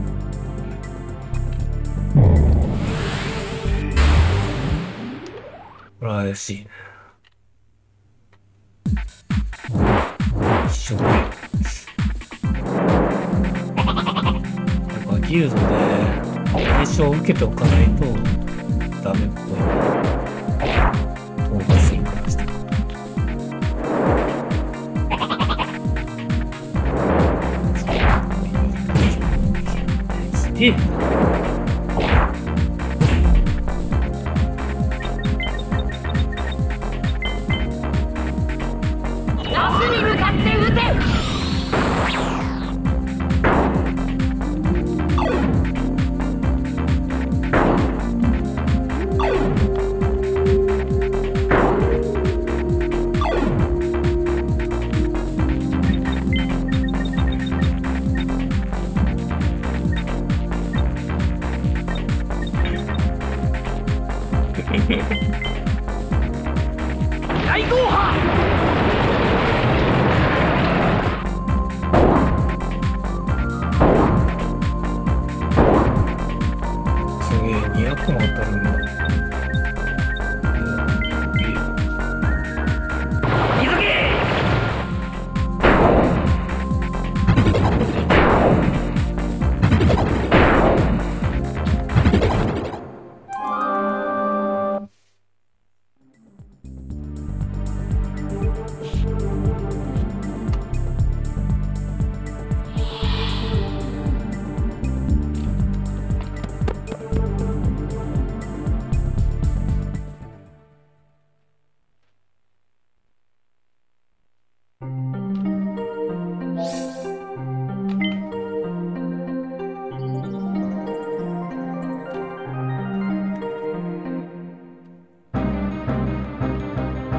これ怪しいね。一緒だよ。ギルドで対象を受けておかないとダメっぽい。オーバースイングからして。で、 夏に向かって撃て。大号波。 すげえ200も当たるんだ。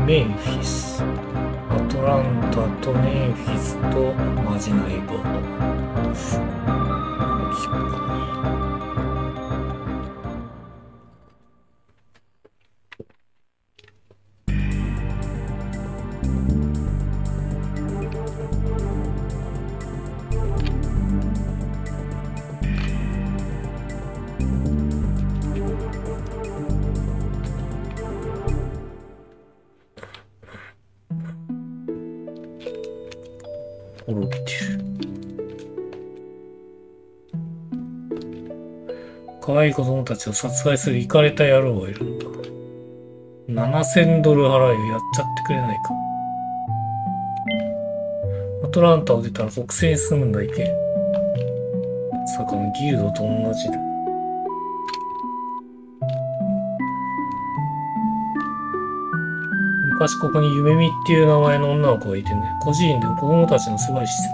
メンフィス、アトランタとメンフィスとマジナイバ滅びてる。可愛い子供たちを殺害するイカれた野郎がいるんだ。$7000払いをやっちゃってくれないか。アトランタを出たら北西に進むんだ、行け。まさかのギルドと同じだ。昔ここに夢見っていう名前の女の子がいてね、孤児院で子供たちの世話して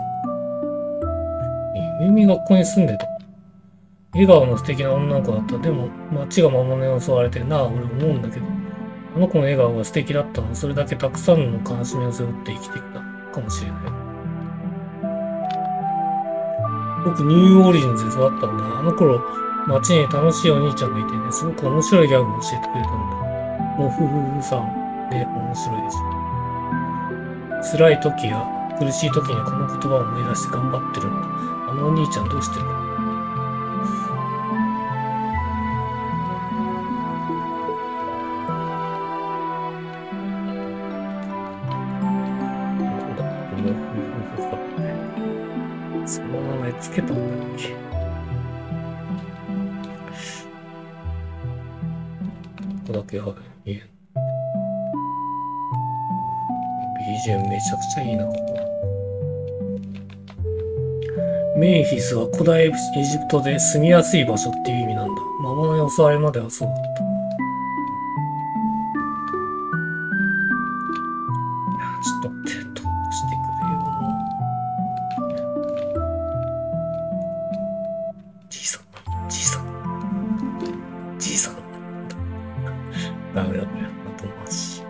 る。夢見がここに住んでた。笑顔の素敵な女の子だった。でも街が魔物に襲われてなあ、俺思うんだけど、あの子の笑顔が素敵だったのはそれだけたくさんの悲しみを背負って生きてきたかもしれない。僕ニューオーリンズで育ったんだ。あの頃街に楽しいお兄ちゃんがいてね、すごく面白いギャグを教えてくれたんだ。もうふふふさんで面白いです。辛い時や苦しい時にこの言葉を思い出して頑張ってるんだ。あのお兄ちゃんどうしてるの？その名前つけたんだっけ？ここだけは言え。BGM めちゃくちゃいいな。メンフィスは古代エジプトで住みやすい場所っていう意味なんだ。魔物に襲われるまではそうだった。いや、ちょっと待って、どうしてくれよ。じいさん。ダメだ、これ。後回し。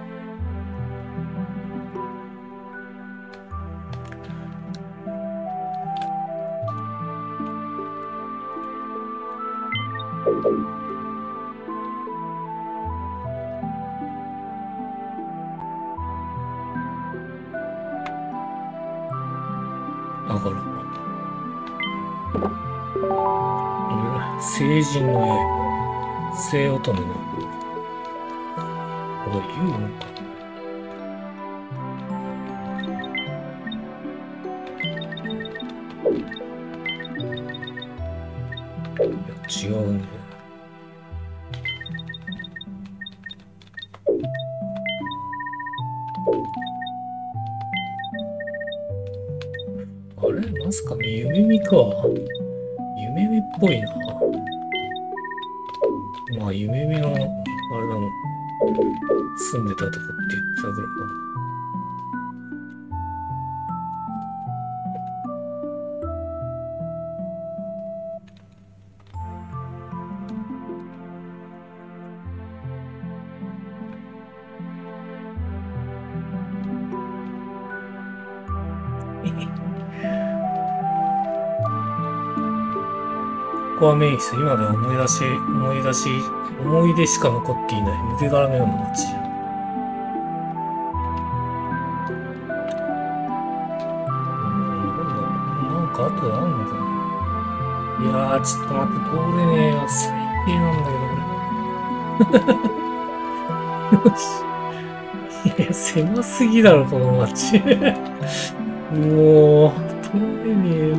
だから、聖人の刃、聖乙女のこれ言うのか。いや、違うね。あれまさかね、夢見か。夢見っぽいな。まあ、夢見の、あれだもん。住んでたとこって言ってたぐらいかな。ここはメインス、今では思い出しか残っていない抜け殻のような街。なんか後であんのかな。いやー、ちょっと待って、通れねえよ。最低なんだけど、これ。よし。いや、狭すぎだろ、この街。もう、通れねえよ。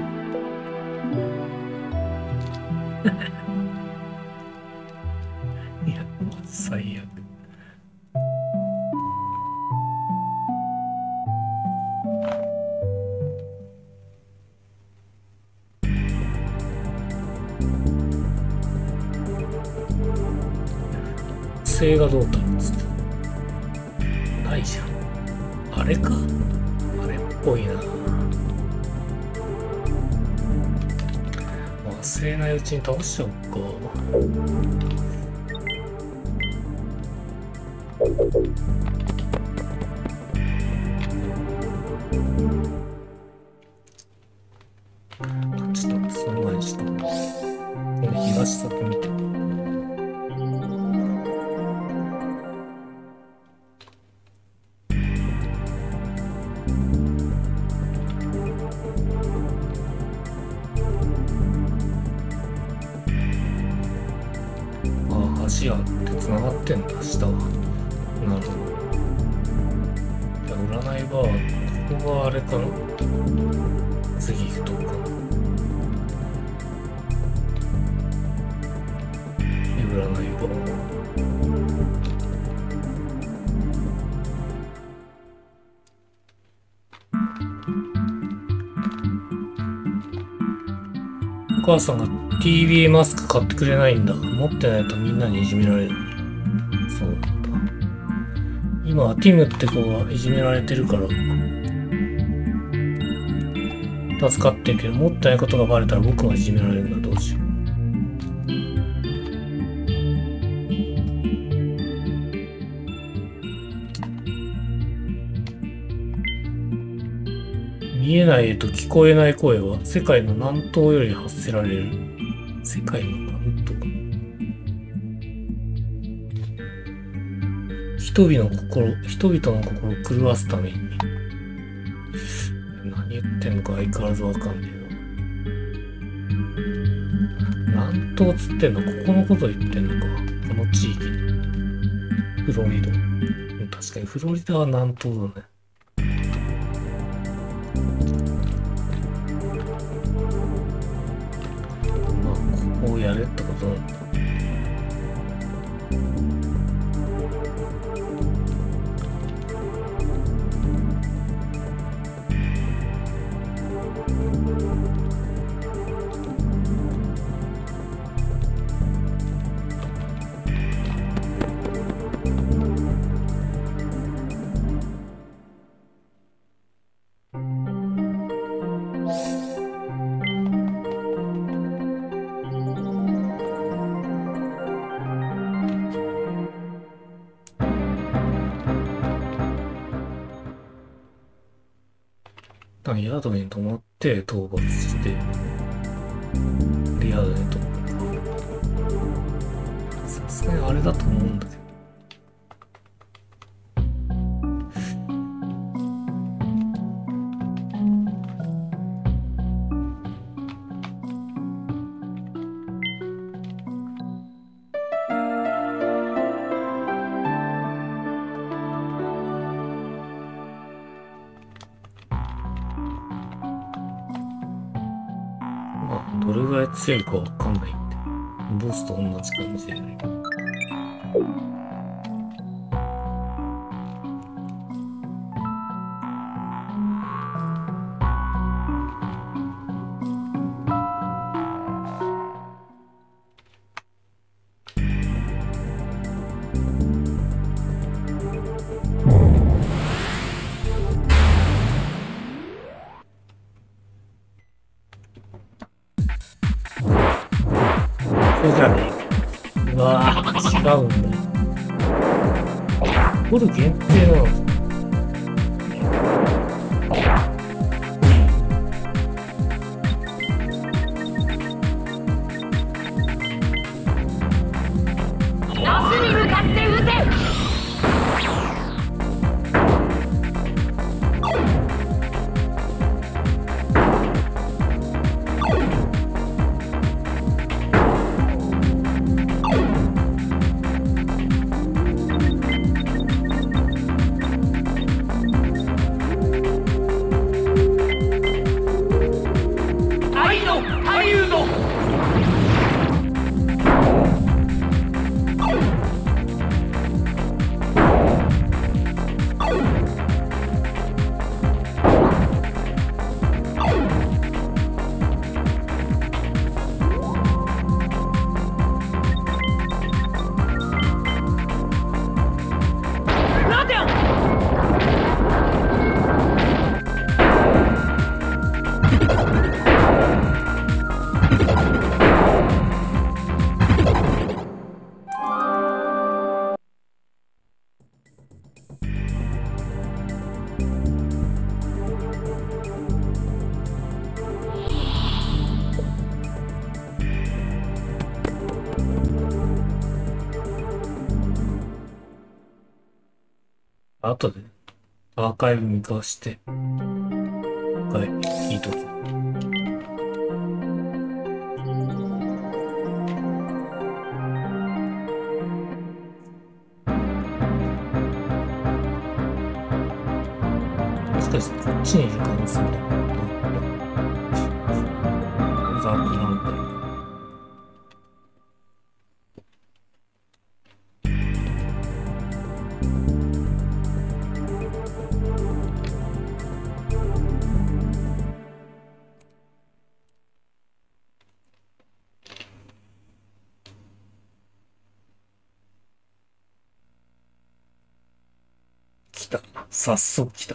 いや、最悪。性がどうだろうっつって。ないじゃん。あれか？あれっぽいな。忘れないうちに倒しちゃおうか。 足先見て。橋あって繋がってんだ、下は。なるほど。じゃあ占いバー、ここがあれかな。次行くとこかな。占いバー。お母さんが TV マスク買ってくれないんだ。持ってないとみんなにいじめられる。そうなんだ。今はティムって子がいじめられてるから助かってるけど、持ってないことがバレたら僕がいじめられるんだ。どうしよう。見えない絵と聞こえない声は世界の南東より発せられる。世界の南東。人々の心を狂わすために。何言ってんのか相変わらずわかんねえな。南東つってんのここのこと言ってんのか。この地域。フロリダ。確かにフロリダは南東だね。こうやれってことなんだ。宿に泊まって討伐してで宿に泊まる。さすがにあれだと思うんだけど。どれぐらい強いかわかんないんで、ボスと同じ感じでね。うわぁ、違うんだ。これ限定なの。 明日に向かって撃て。 後でアーカイブ見返して、はい、いいとき。もしかしてこっちにいる可能性もある。ザークなんだ。来た。早速来た。 さ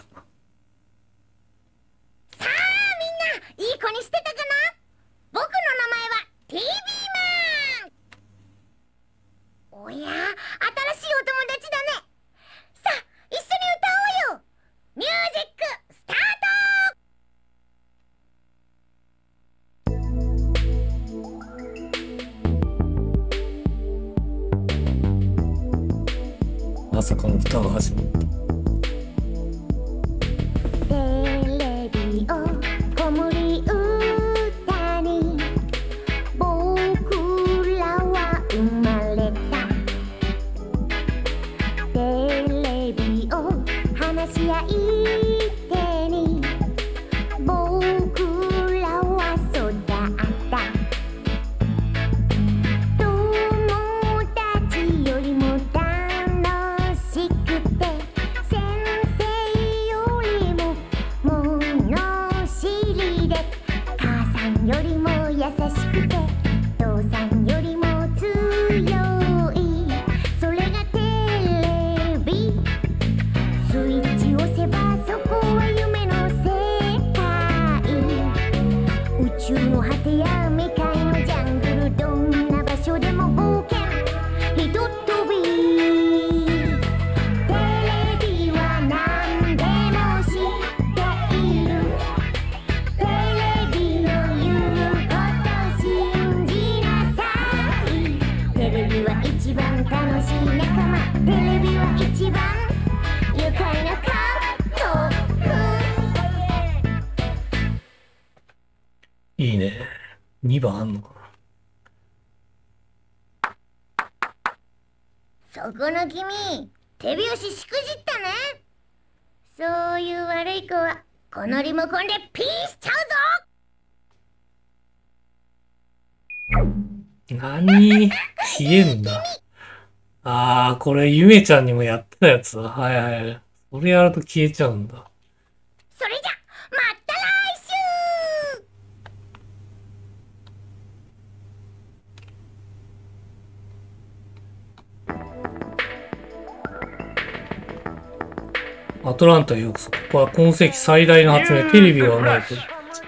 あみんないい子にしてたかな。僕の名前は TV マン。おや、新しいお友達だね。さあ一緒に歌おうよ。ミュージックスタート。まさかの歌が始まった。 テレビを子守歌に僕らは生まれた。テレビを話し合い手に僕らは育った。友達よりも楽しくて先生よりも物知りで母さんよりも優しくて父さんよりも強い。それがテレビ。スイッチ押せばそこは夢の世界。宇宙の果てや未開のジャングル、どんな場所でも冒険ひととび。テレビは何でも知っている。テレビの言うこと信じなさい。テレビは一番楽しい仲間。テレビは一番愉快な家族。 いいね。2番あんのかそこの君、手拍子しくじったね。そういう悪い子はこのリモコンでピーしちゃうぞ。 な。何消えんだ。あー、これゆめちゃんにもやってたやつだ。はいはい。それやると消えちゃうんだ。 それじゃまた来週。 アトランタへようこそ。ここは今世紀最大の発明。テレビはないと。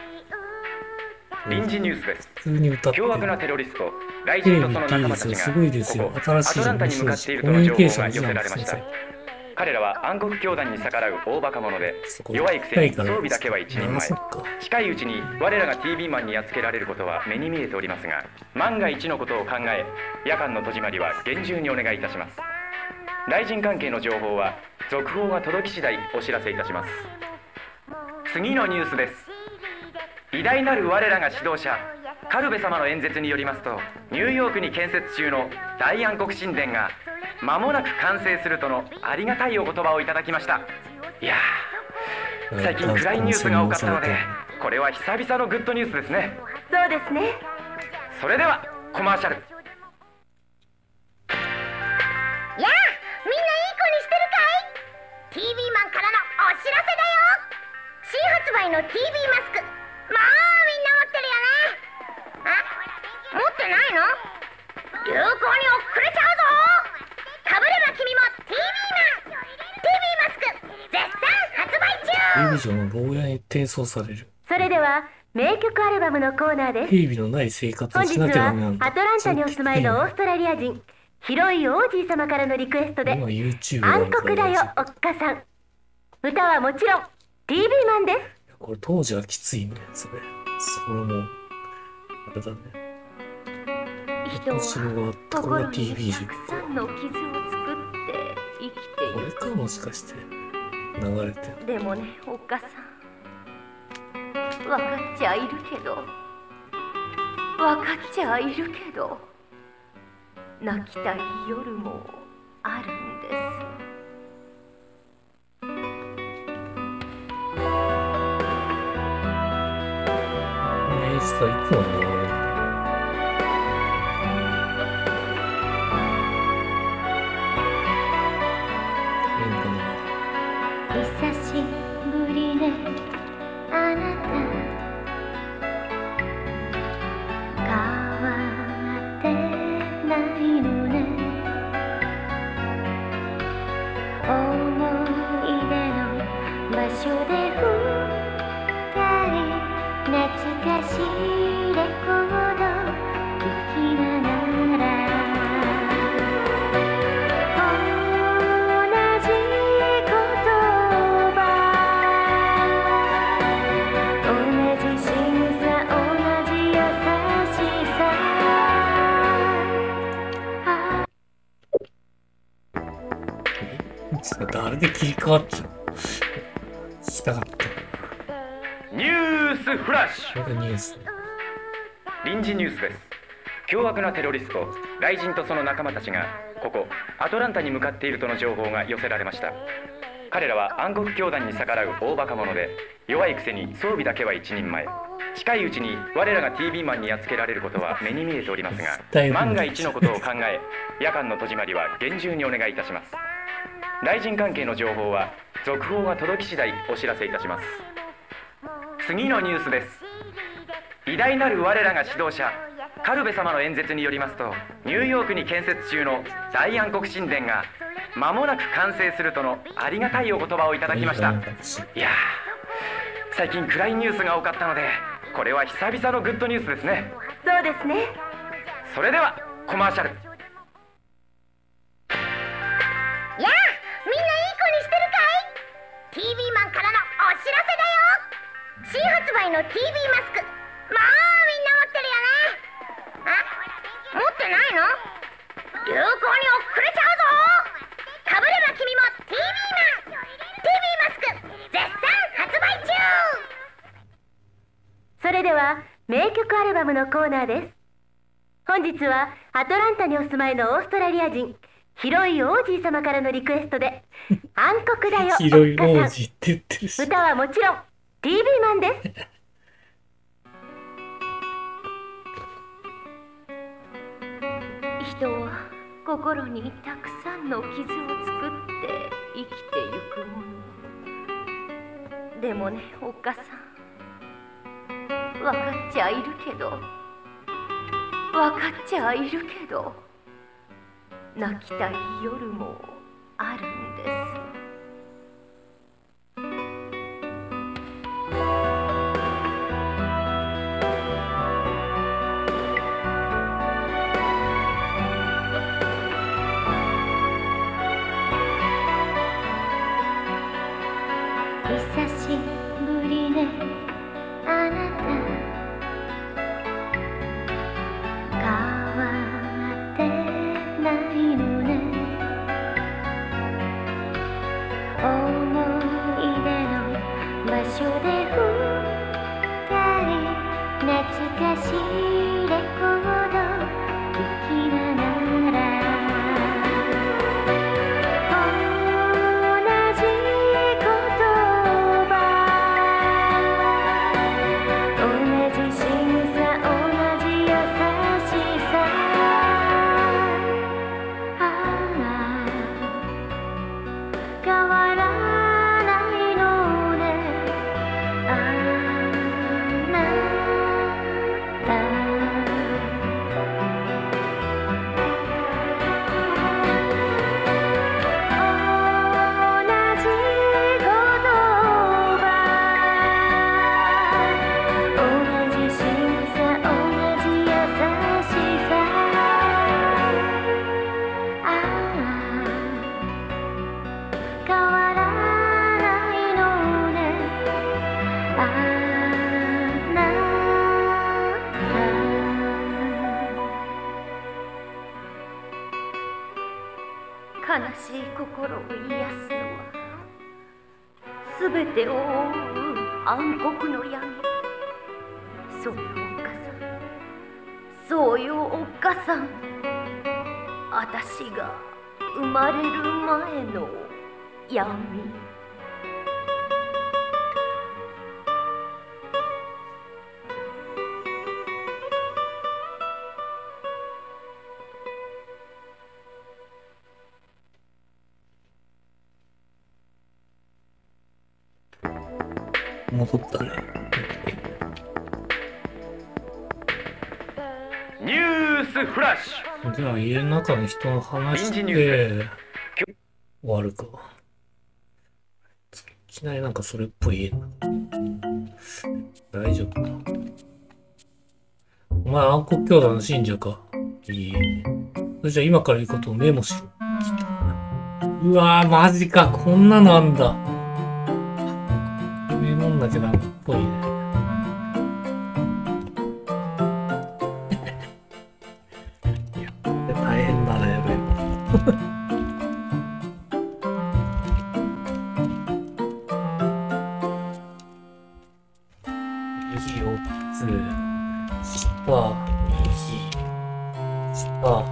臨時ニュースです。 普通に歌ってる。 凶悪なテロリスト、ライテレビジンとその仲間たちがすごいですよ。 ここ新しいアトランタに向かっているとコミュニの情報がケーションじゃ寄せられました。彼らは暗黒教団に逆らう大バカ者で、弱いくせに装備だけは一人前。近いうちに我らが TV マンにやっつけられることは目に見えておりますが、万が一のことを考え、夜間の戸締まりは厳重にお願いいたします。雷神関係の情報は続報が届き次第お知らせいたします。次のニュースです。偉大なる我らが指導者カルベ様の演説によりますと、ニューヨークに建設中の大暗黒神殿が間もなく完成するとのありがたいお言葉をいただきました。いやー、最近暗いニュースが多かったので、これは久々のグッドニュースですね。 そうですね。 それではコマーシャル。 やあ、みんないい子にしてるかい？ TV マンからのお知らせだよ。新発売の TV マスク、まあみんな持ってるよね。あ、持ってないの？流行に遅れちゃうぞ。かぶれば君も TV マン。 TV マスク絶賛発売中。 テレビジョンの牢屋に転送される。 それでは名曲アルバムのコーナーです。 テレビのない生活を本日しなきゃダはメなんだ。 アトランタにお住まいのオーストラリア人広い王子様からのリクエストで今 YouTube 暗黒だよおっかさん。歌はもちろん TV マンです。 これ当時はきついね、それ。それも、あれだね。 人は後ろが、これが TV じゃん。 たくさんの傷を作って生きている。 これかもしかして流れてる。 でもね、おっかさん、分かっちゃいるけど、分かっちゃいるけど、泣きたい夜もあるんです。 いつも流れる。 久しぶりね、あなた変わってないのね。思い出の場所で二人懐かしいレコード聴きながらあれで切り替わっちゃう。したかった。 ニュースフラッシュ。 これがニュース。 臨時ニュースです。凶悪なテロリスト雷神とその仲間たちがここアトランタに向かっているとの情報が寄せられました。彼らは暗黒教団に逆らう大バカ者で、弱いくせに装備だけは一人前。近いうちに我らが TV マンにやっつけられることは目に見えておりますが、万が一のことを考え夜間の戸締まりは厳重にお願いいたします。雷神関係の情報は続報が届き次第お知らせいたします。次のニュースです。偉大なる我らが指導者カルベ様の演説によりますと、ニューヨークに建設中の大暗黒神殿が間もなく完成するとのありがたいお言葉をいただきました。いやー、最近暗いニュースが多かったので、これは久々のグッドニュースですね。 そうですね。 それではコマーシャル。 やあ、みんないい子にしてるかい？ TV マンからのお知らせだよ。新発売の TV マスク、まあみんな持ってるよね。あ、持ってないの？流行に遅れちゃうぞ。かぶれば君も TV マン TV マスク絶賛発売中。 それでは名曲アルバムのコーナーです。本日はアトランタにお住まいのオーストラリア人広い王子様からのリクエストで暗黒だよ広い王子って言ってるし、 歌はもちろん TV マンです。人は心にたくさんの傷を作って生きてゆくもの。でもね、おっかさん、分かっちゃいるけど、分かっちゃいるけど、泣きたい夜もあるんです。 久しぶりね、あなた変わってないのね。思い出の場所で二人懐かしいレコード聴きながら同じ言葉すべてを覆う暗黒の闇。そうよおっかさん、そうよおっかさん。あたしが生まれる前の闇。 戻ったね。 ニュースフラッシュ。 じゃあ家の中の人の話で終わるか。いきなりなんかそれっぽい家な。大丈夫かな。お前暗黒教団の信者か。いい。それじゃあ今から言うことをメモしろ。うわぁ、マジか。こんなのあんだ。メモんなきゃダメっぽいね。いや、大変だな、やべえ。右4つ、下、右、下、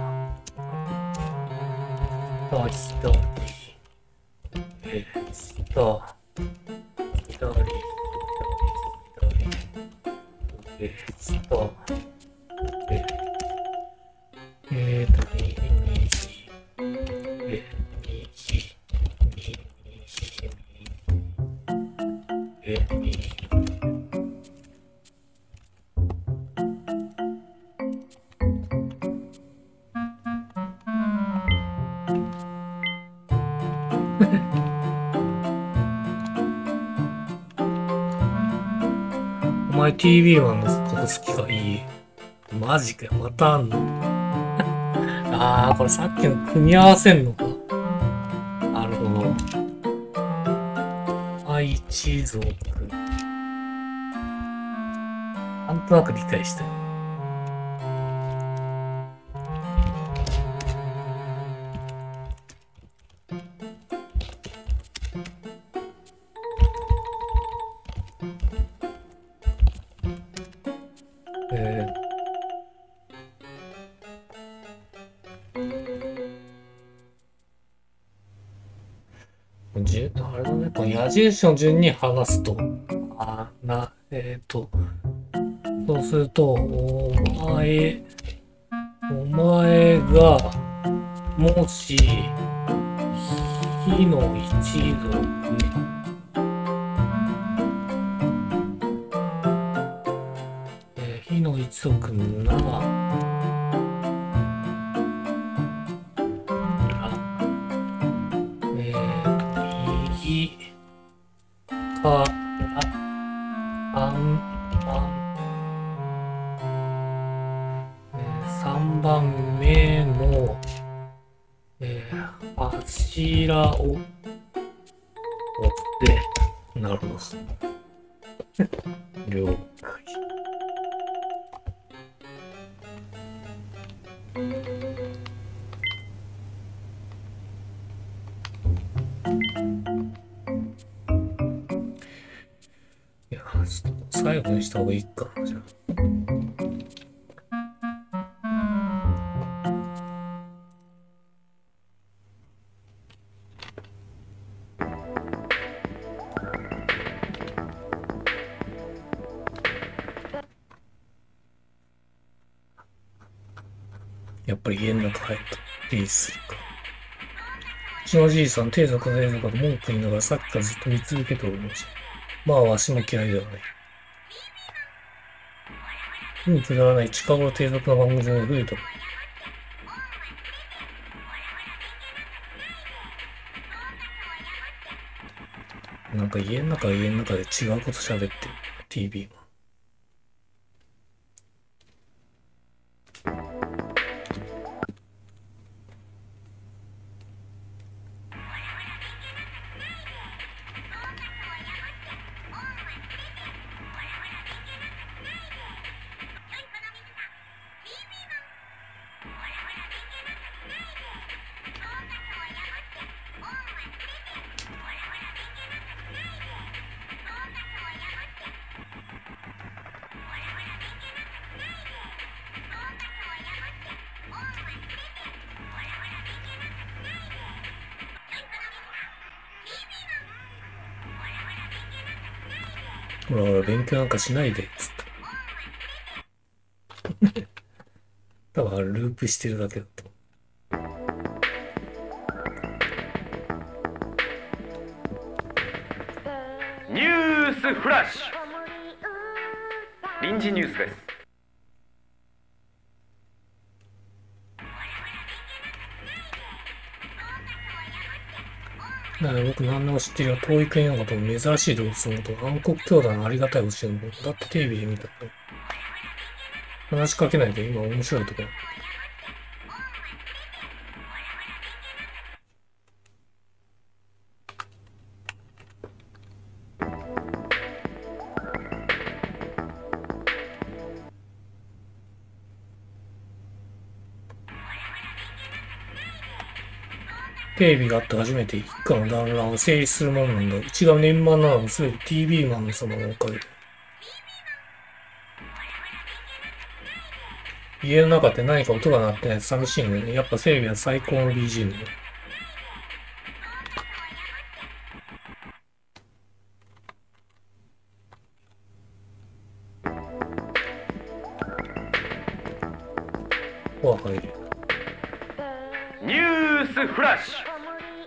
左、下、お前 TV マンのここ好きか。いい。マジかよ。またあんの。あー、これさっきの組み合わせんのか。なるほど。愛知族。なんとなく理解したよ。あれだね、この矢印の順に剥がすと。そうすると、お前が、もし、火の一族、火の一族なら、3番目の、柱を折って、なるほど。了解。いや、ちょっと最後にした方がいいかな、じゃあ。やっぱり家の中入るとリリースするか。うちのじいさん、低俗な低俗が文句言いながらさっきからずっと見続けておりました。まあ、わしも嫌いではない。くだらない近頃低俗な番組が増えた。なんか家の中は家の中で違うこと喋ってる。TV も。 ほらほら、勉強なんかしないで、つって。多分ループしてるだけだと。 ニュースフラッシュ。臨時ニュースです。 だから僕何でも知ってるよ。遠い国のことも珍しい動物のこと、暗黒兄弟のありがたい教えのこと。だってテレビで見たの。話しかけないと今面白いところ。テレビがあって初めて一家の団らんを成立するものなんだ。うちが年満なのも全て TV マン様のおかげ。家の中って何か音が鳴ってないと寂しいんだよね。やっぱテレビは最高の BGM だよ。ここは入る。 ニュースフラッシュ。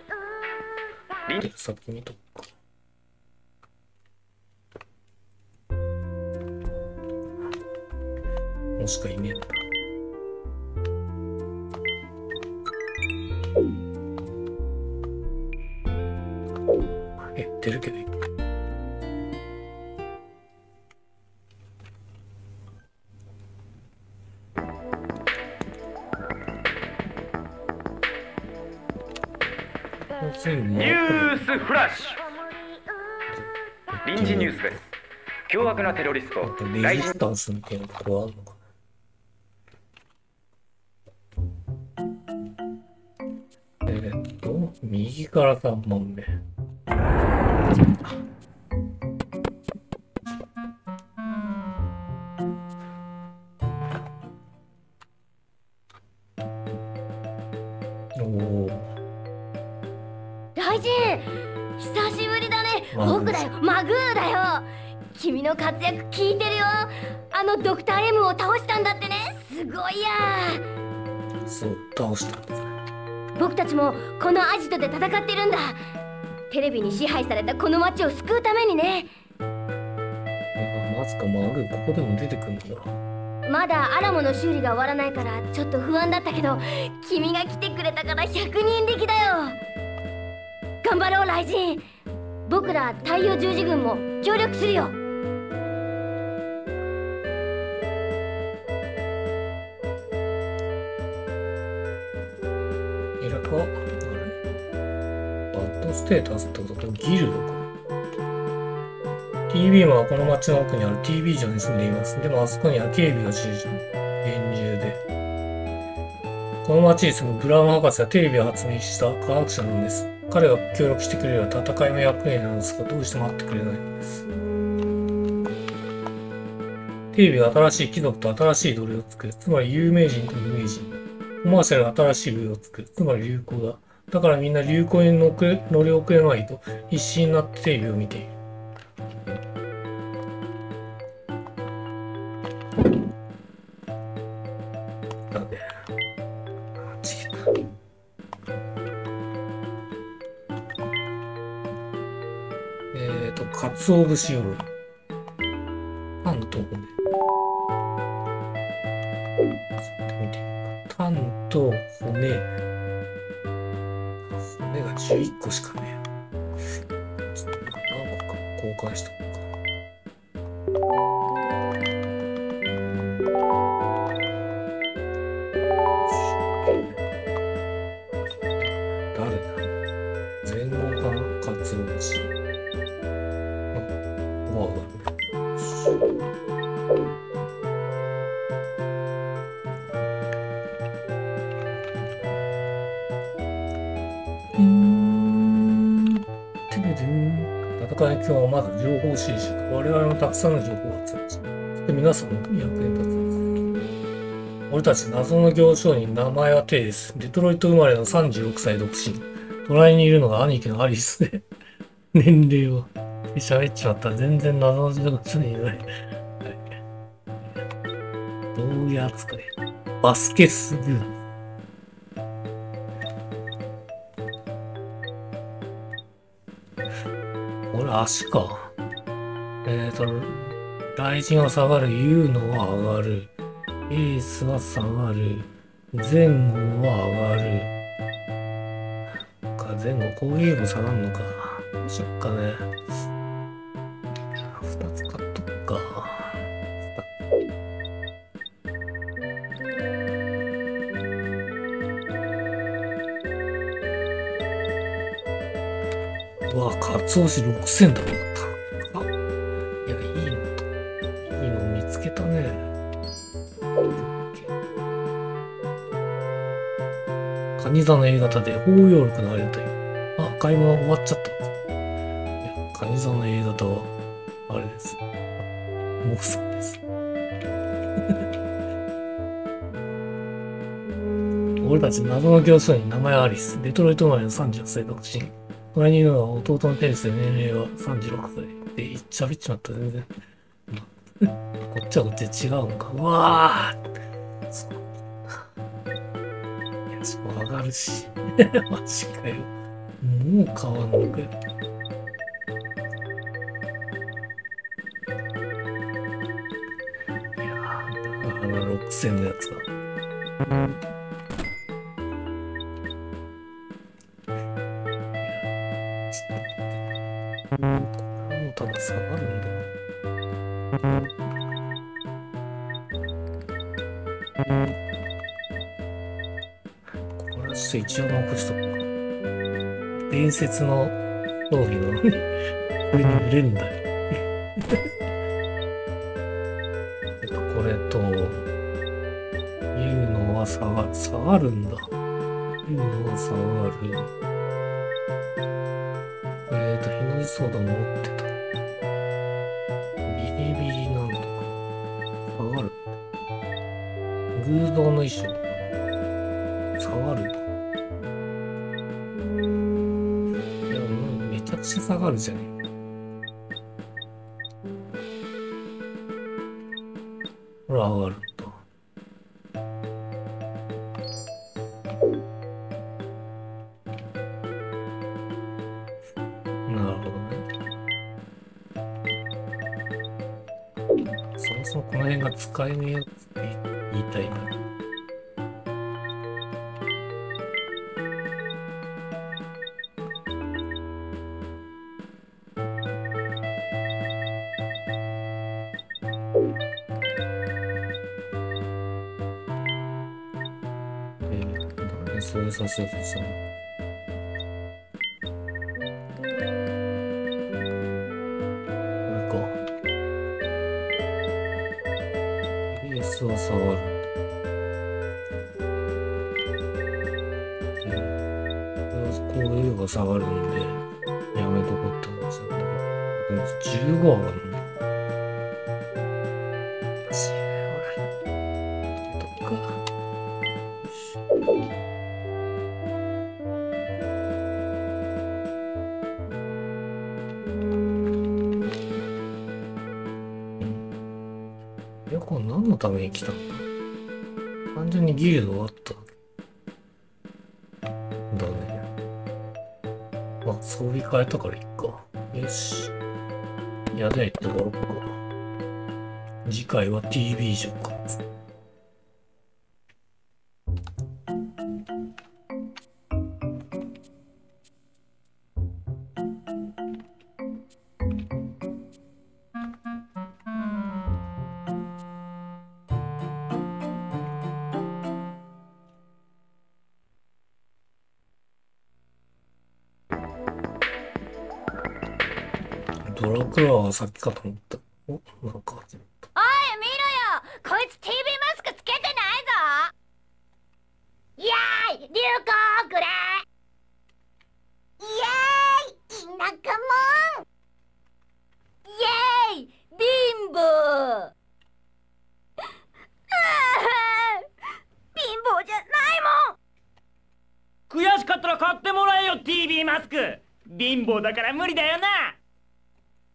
先見とくか。もしかいねえんだ。減ってるけどいい。 ニュースフラッシュ。臨時ニュースです。凶悪なテロリストレジスタンスみたいなとこはあるのかな。右から3番目。 ライジン、久しぶりだね。僕だよ、マグーだよ。君の活躍聞いてるよ。あのドクター M を倒したんだってね。すごいや。 そう、倒したんですね。 僕たちもこのアジトで戦ってるんだ。テレビに支配されたこの街を救うためにね。 まさかマグーここでも出てくるんだ。 まだアラモの修理が終わらないからちょっと不安だったけど、君が来てくれたから100人力だよ。頑張ろう雷神。僕ら太陽十字軍も協力するよ。 いるか？あれ？バッドステータスってこととギルドか。TV マンはこの町の奥にある TV 城に住んでいます。でもあそこには警備が厳重で。この町に住むブラウン博士はテレビを発明した科学者なんです。彼が協力してくれれば戦いの役目なんですが、どうしても会ってくれないんです。テレビが新しい貴族と新しい奴隷を作る。つまり有名人と無名人。コマーシャルが新しい部を作る。つまり流行だ。だからみんな流行に乗り遅れまいと必死になってテレビを見ている。なんでかつお節よりタンと骨。見てみるか。タンと骨。骨が11個しかねえ。ちょっと何個か交換しとこうか。誰だ？全能かな？かつお節。戦い今日はまず情報収集。我々もたくさんの情報を集めました。そして皆さんの役に立つんです。俺たち謎の行商人、名前はテイです。デトロイト生まれの36歳独身。隣にいるのが兄貴のアリスで年齢は喋っちまったら全然謎の人にいない。はい。どういう扱い？バスケスグー。これ足か。雷神は下がる、ユーノは上がる、エースは下がる、前後は上がる。前後攻撃力下がるのか。どうしよっかね。2つ買っとくか。うわ、カツオシ6000だった。いや、いいの見つけたね。カニ座の A 型で包容力のあれだよ。あ、買い物終わっちゃった。カニ座の A 型は、あれです。モフさんです。俺たち謎の教師に名前はアリス。デトロイト生まれの38歳独身。隣にいるのは弟のテニスで年齢は36歳。で、喋っちまった、全然。こっちはこっちで違うのか。うわぁいや、しかも上がるし。マジかよ。もう変わんのかよ。いやぁ、6000のやつが。ただ下がるんだ。これはちょっと一応残しとくか。伝説の商品なのに、これに売れるんだよ。これと、いうのは下がるんだ。いうのは下がる。日の字ソーダ持ってた。ビリビリなんだか。下がる。偶像の衣装。下がる。いや、もうめちゃくちゃ下がるじゃねえ。ほら、上がるんだ。なるほどね。そもそもこの辺が使えねえよって言いたいな。そうさせようとしたの。は下がる。こういうのが下がるんで、やめとこうって思うんですよね。15上がるんだ。これ何のために来たんだ？単純にギルドあっただね。まあ装備変えたからいっか。よし。やで行ってもらおうか。次回は TV じゃんか。ドラクラはさっきかと思った。お、なんか。おい、見ろよ。 こいつ TV マスクつけてないぞ。イエーイ、流行くれ。イエーイ、田舎もん。イエーイ、貧乏。貧乏じゃないもん。 悔しかったら買ってもらえよ TV マスク。貧乏だから無理だよな。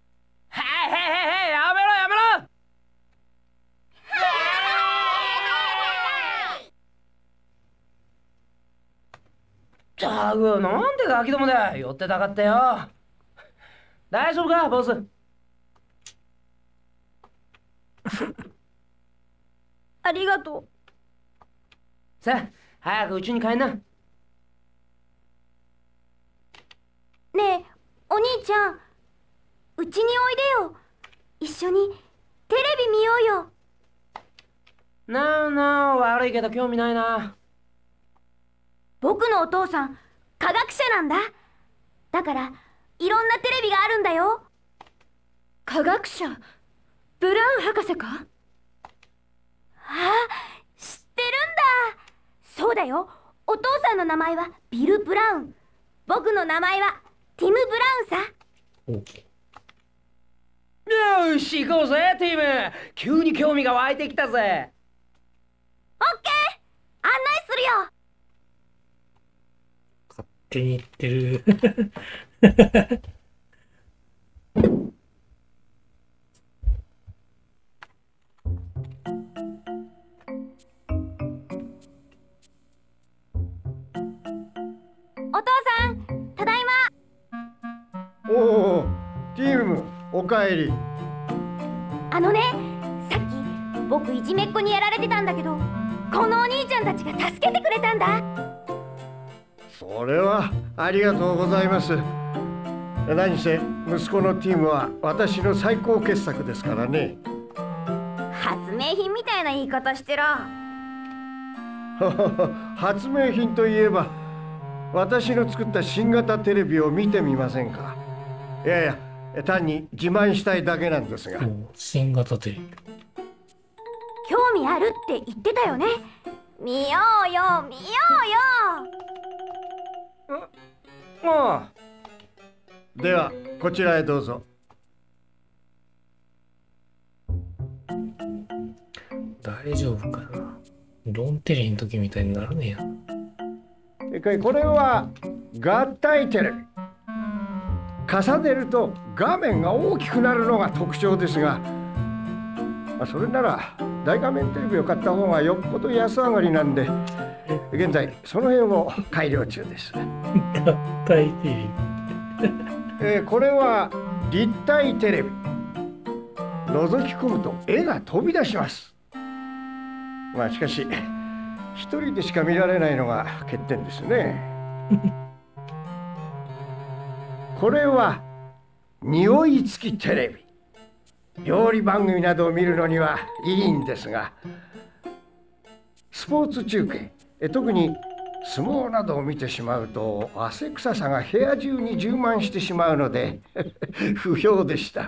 ったく、なんでガキどもだ。寄ってたかってよ。大丈夫か、ボス。 ありがとう。 さあ、早く家に帰んな。ねえ、お兄ちゃん、うちにおいでよ。一緒にテレビ見ようよ。 なあなあ、悪いけど興味ないな。 僕のお父さん、科学者なんだ。だから、いろんなテレビがあるんだよ。科学者？ブラウン博士か？ああ、知ってるんだ。そうだよ。お父さんの名前はビル・ブラウン。僕の名前はティム・ブラウンさ。 よし、行こうぜ、ティム。急に興味が湧いてきたぜ。 オッケー、案内するよ。 勝手に言ってる。 お父さん、ただいま。 おお、ティム、おかえり。 あのね、さっき僕いじめっ子にやられてたんだけど、このお兄ちゃんたちが助けてくれたんだ。 それはありがとうございます。何せ息子のティムは私の最高傑作ですからね。 発明品みたいな言い方してろ。 発明品といえば、私の作った新型テレビを見てみませんか。いやいや、単に自慢したいだけなんですが。 新型テレビ。 興味あるって言ってたよね。見ようよ、見ようよ。 ああ。では、こちらへどうぞ。 大丈夫かな。ロンテリーの時みたいにならねえや。 これは合体テレビ。重ねると画面が大きくなるのが特徴ですが、それなら大画面テレビを買った方がよっぽど安上がりなんで、現在その辺を改良中です。 合体テレビ。これは立体テレビ。覗き込むと絵が飛び出します。しかし一人でしか見られないのが欠点ですね。これは匂い付きテレビ。料理番組などを見るのにはいいんですが、スポーツ中継、特に相撲などを見てしまうと汗臭さが部屋中に充満してしまうので不評でした。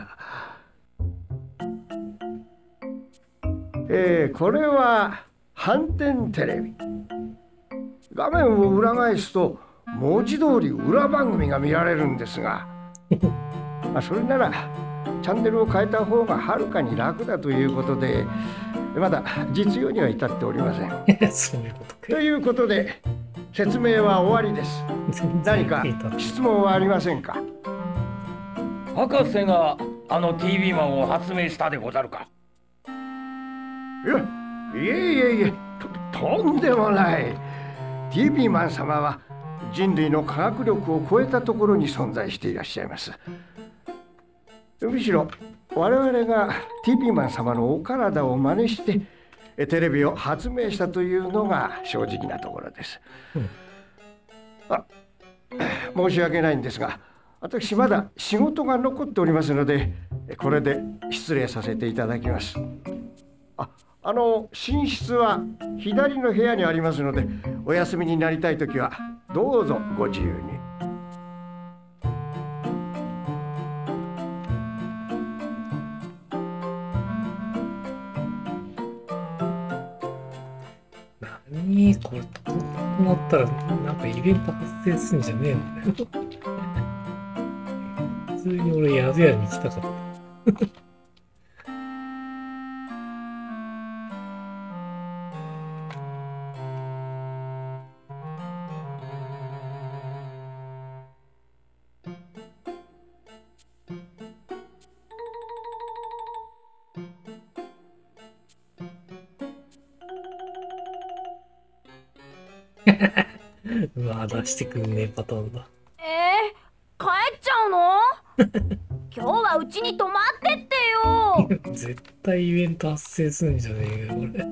これは反転テレビ。画面を裏返すと文字通り裏番組が見られるんですが、それならチャンネルを変えた方がはるかに楽だということで、まだ実用には至っておりません。 そういうことか。 ということで説明は終わりです。何か質問はありませんか。 博士があの TV マンを発明したでござるか。 いえ、とんでもない。TV マン様は人類の科学力を超えたところに存在していらっしゃいます。むしろ我々が TV マン様のお体を真似してテレビを発明したというのが正直なところです。申し訳ないんですが、私まだ仕事が残っておりますので、これで失礼させていただきます。寝室は左の部屋にありますので、お休みになりたいときはどうぞご自由に。 これこうなったらなんかイベント発生するんじゃねえの。普通に俺宿屋に来たかった。 うわ、出してくんねえパターンだ。 帰っちゃうの？今日はうちに泊まってってよ。 絶対イベント発生するんじゃねえかよ、これ。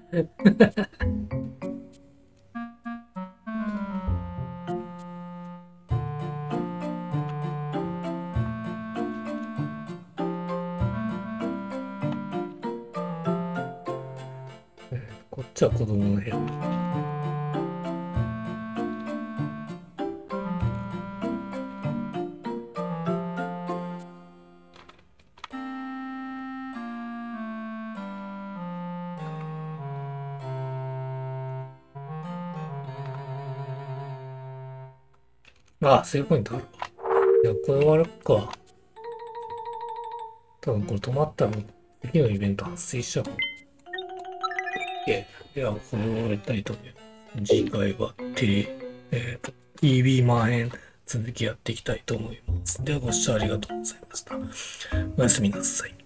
こっちは子供の部屋。あ、セーブポイントあるわ。いや、これ終わるか。多分これ止まったら次のイベント発生しちゃう。では、これを終えたいと思います。次回は、TV マン編続きやっていきたいと思います。では、ご視聴ありがとうございました。おやすみなさい。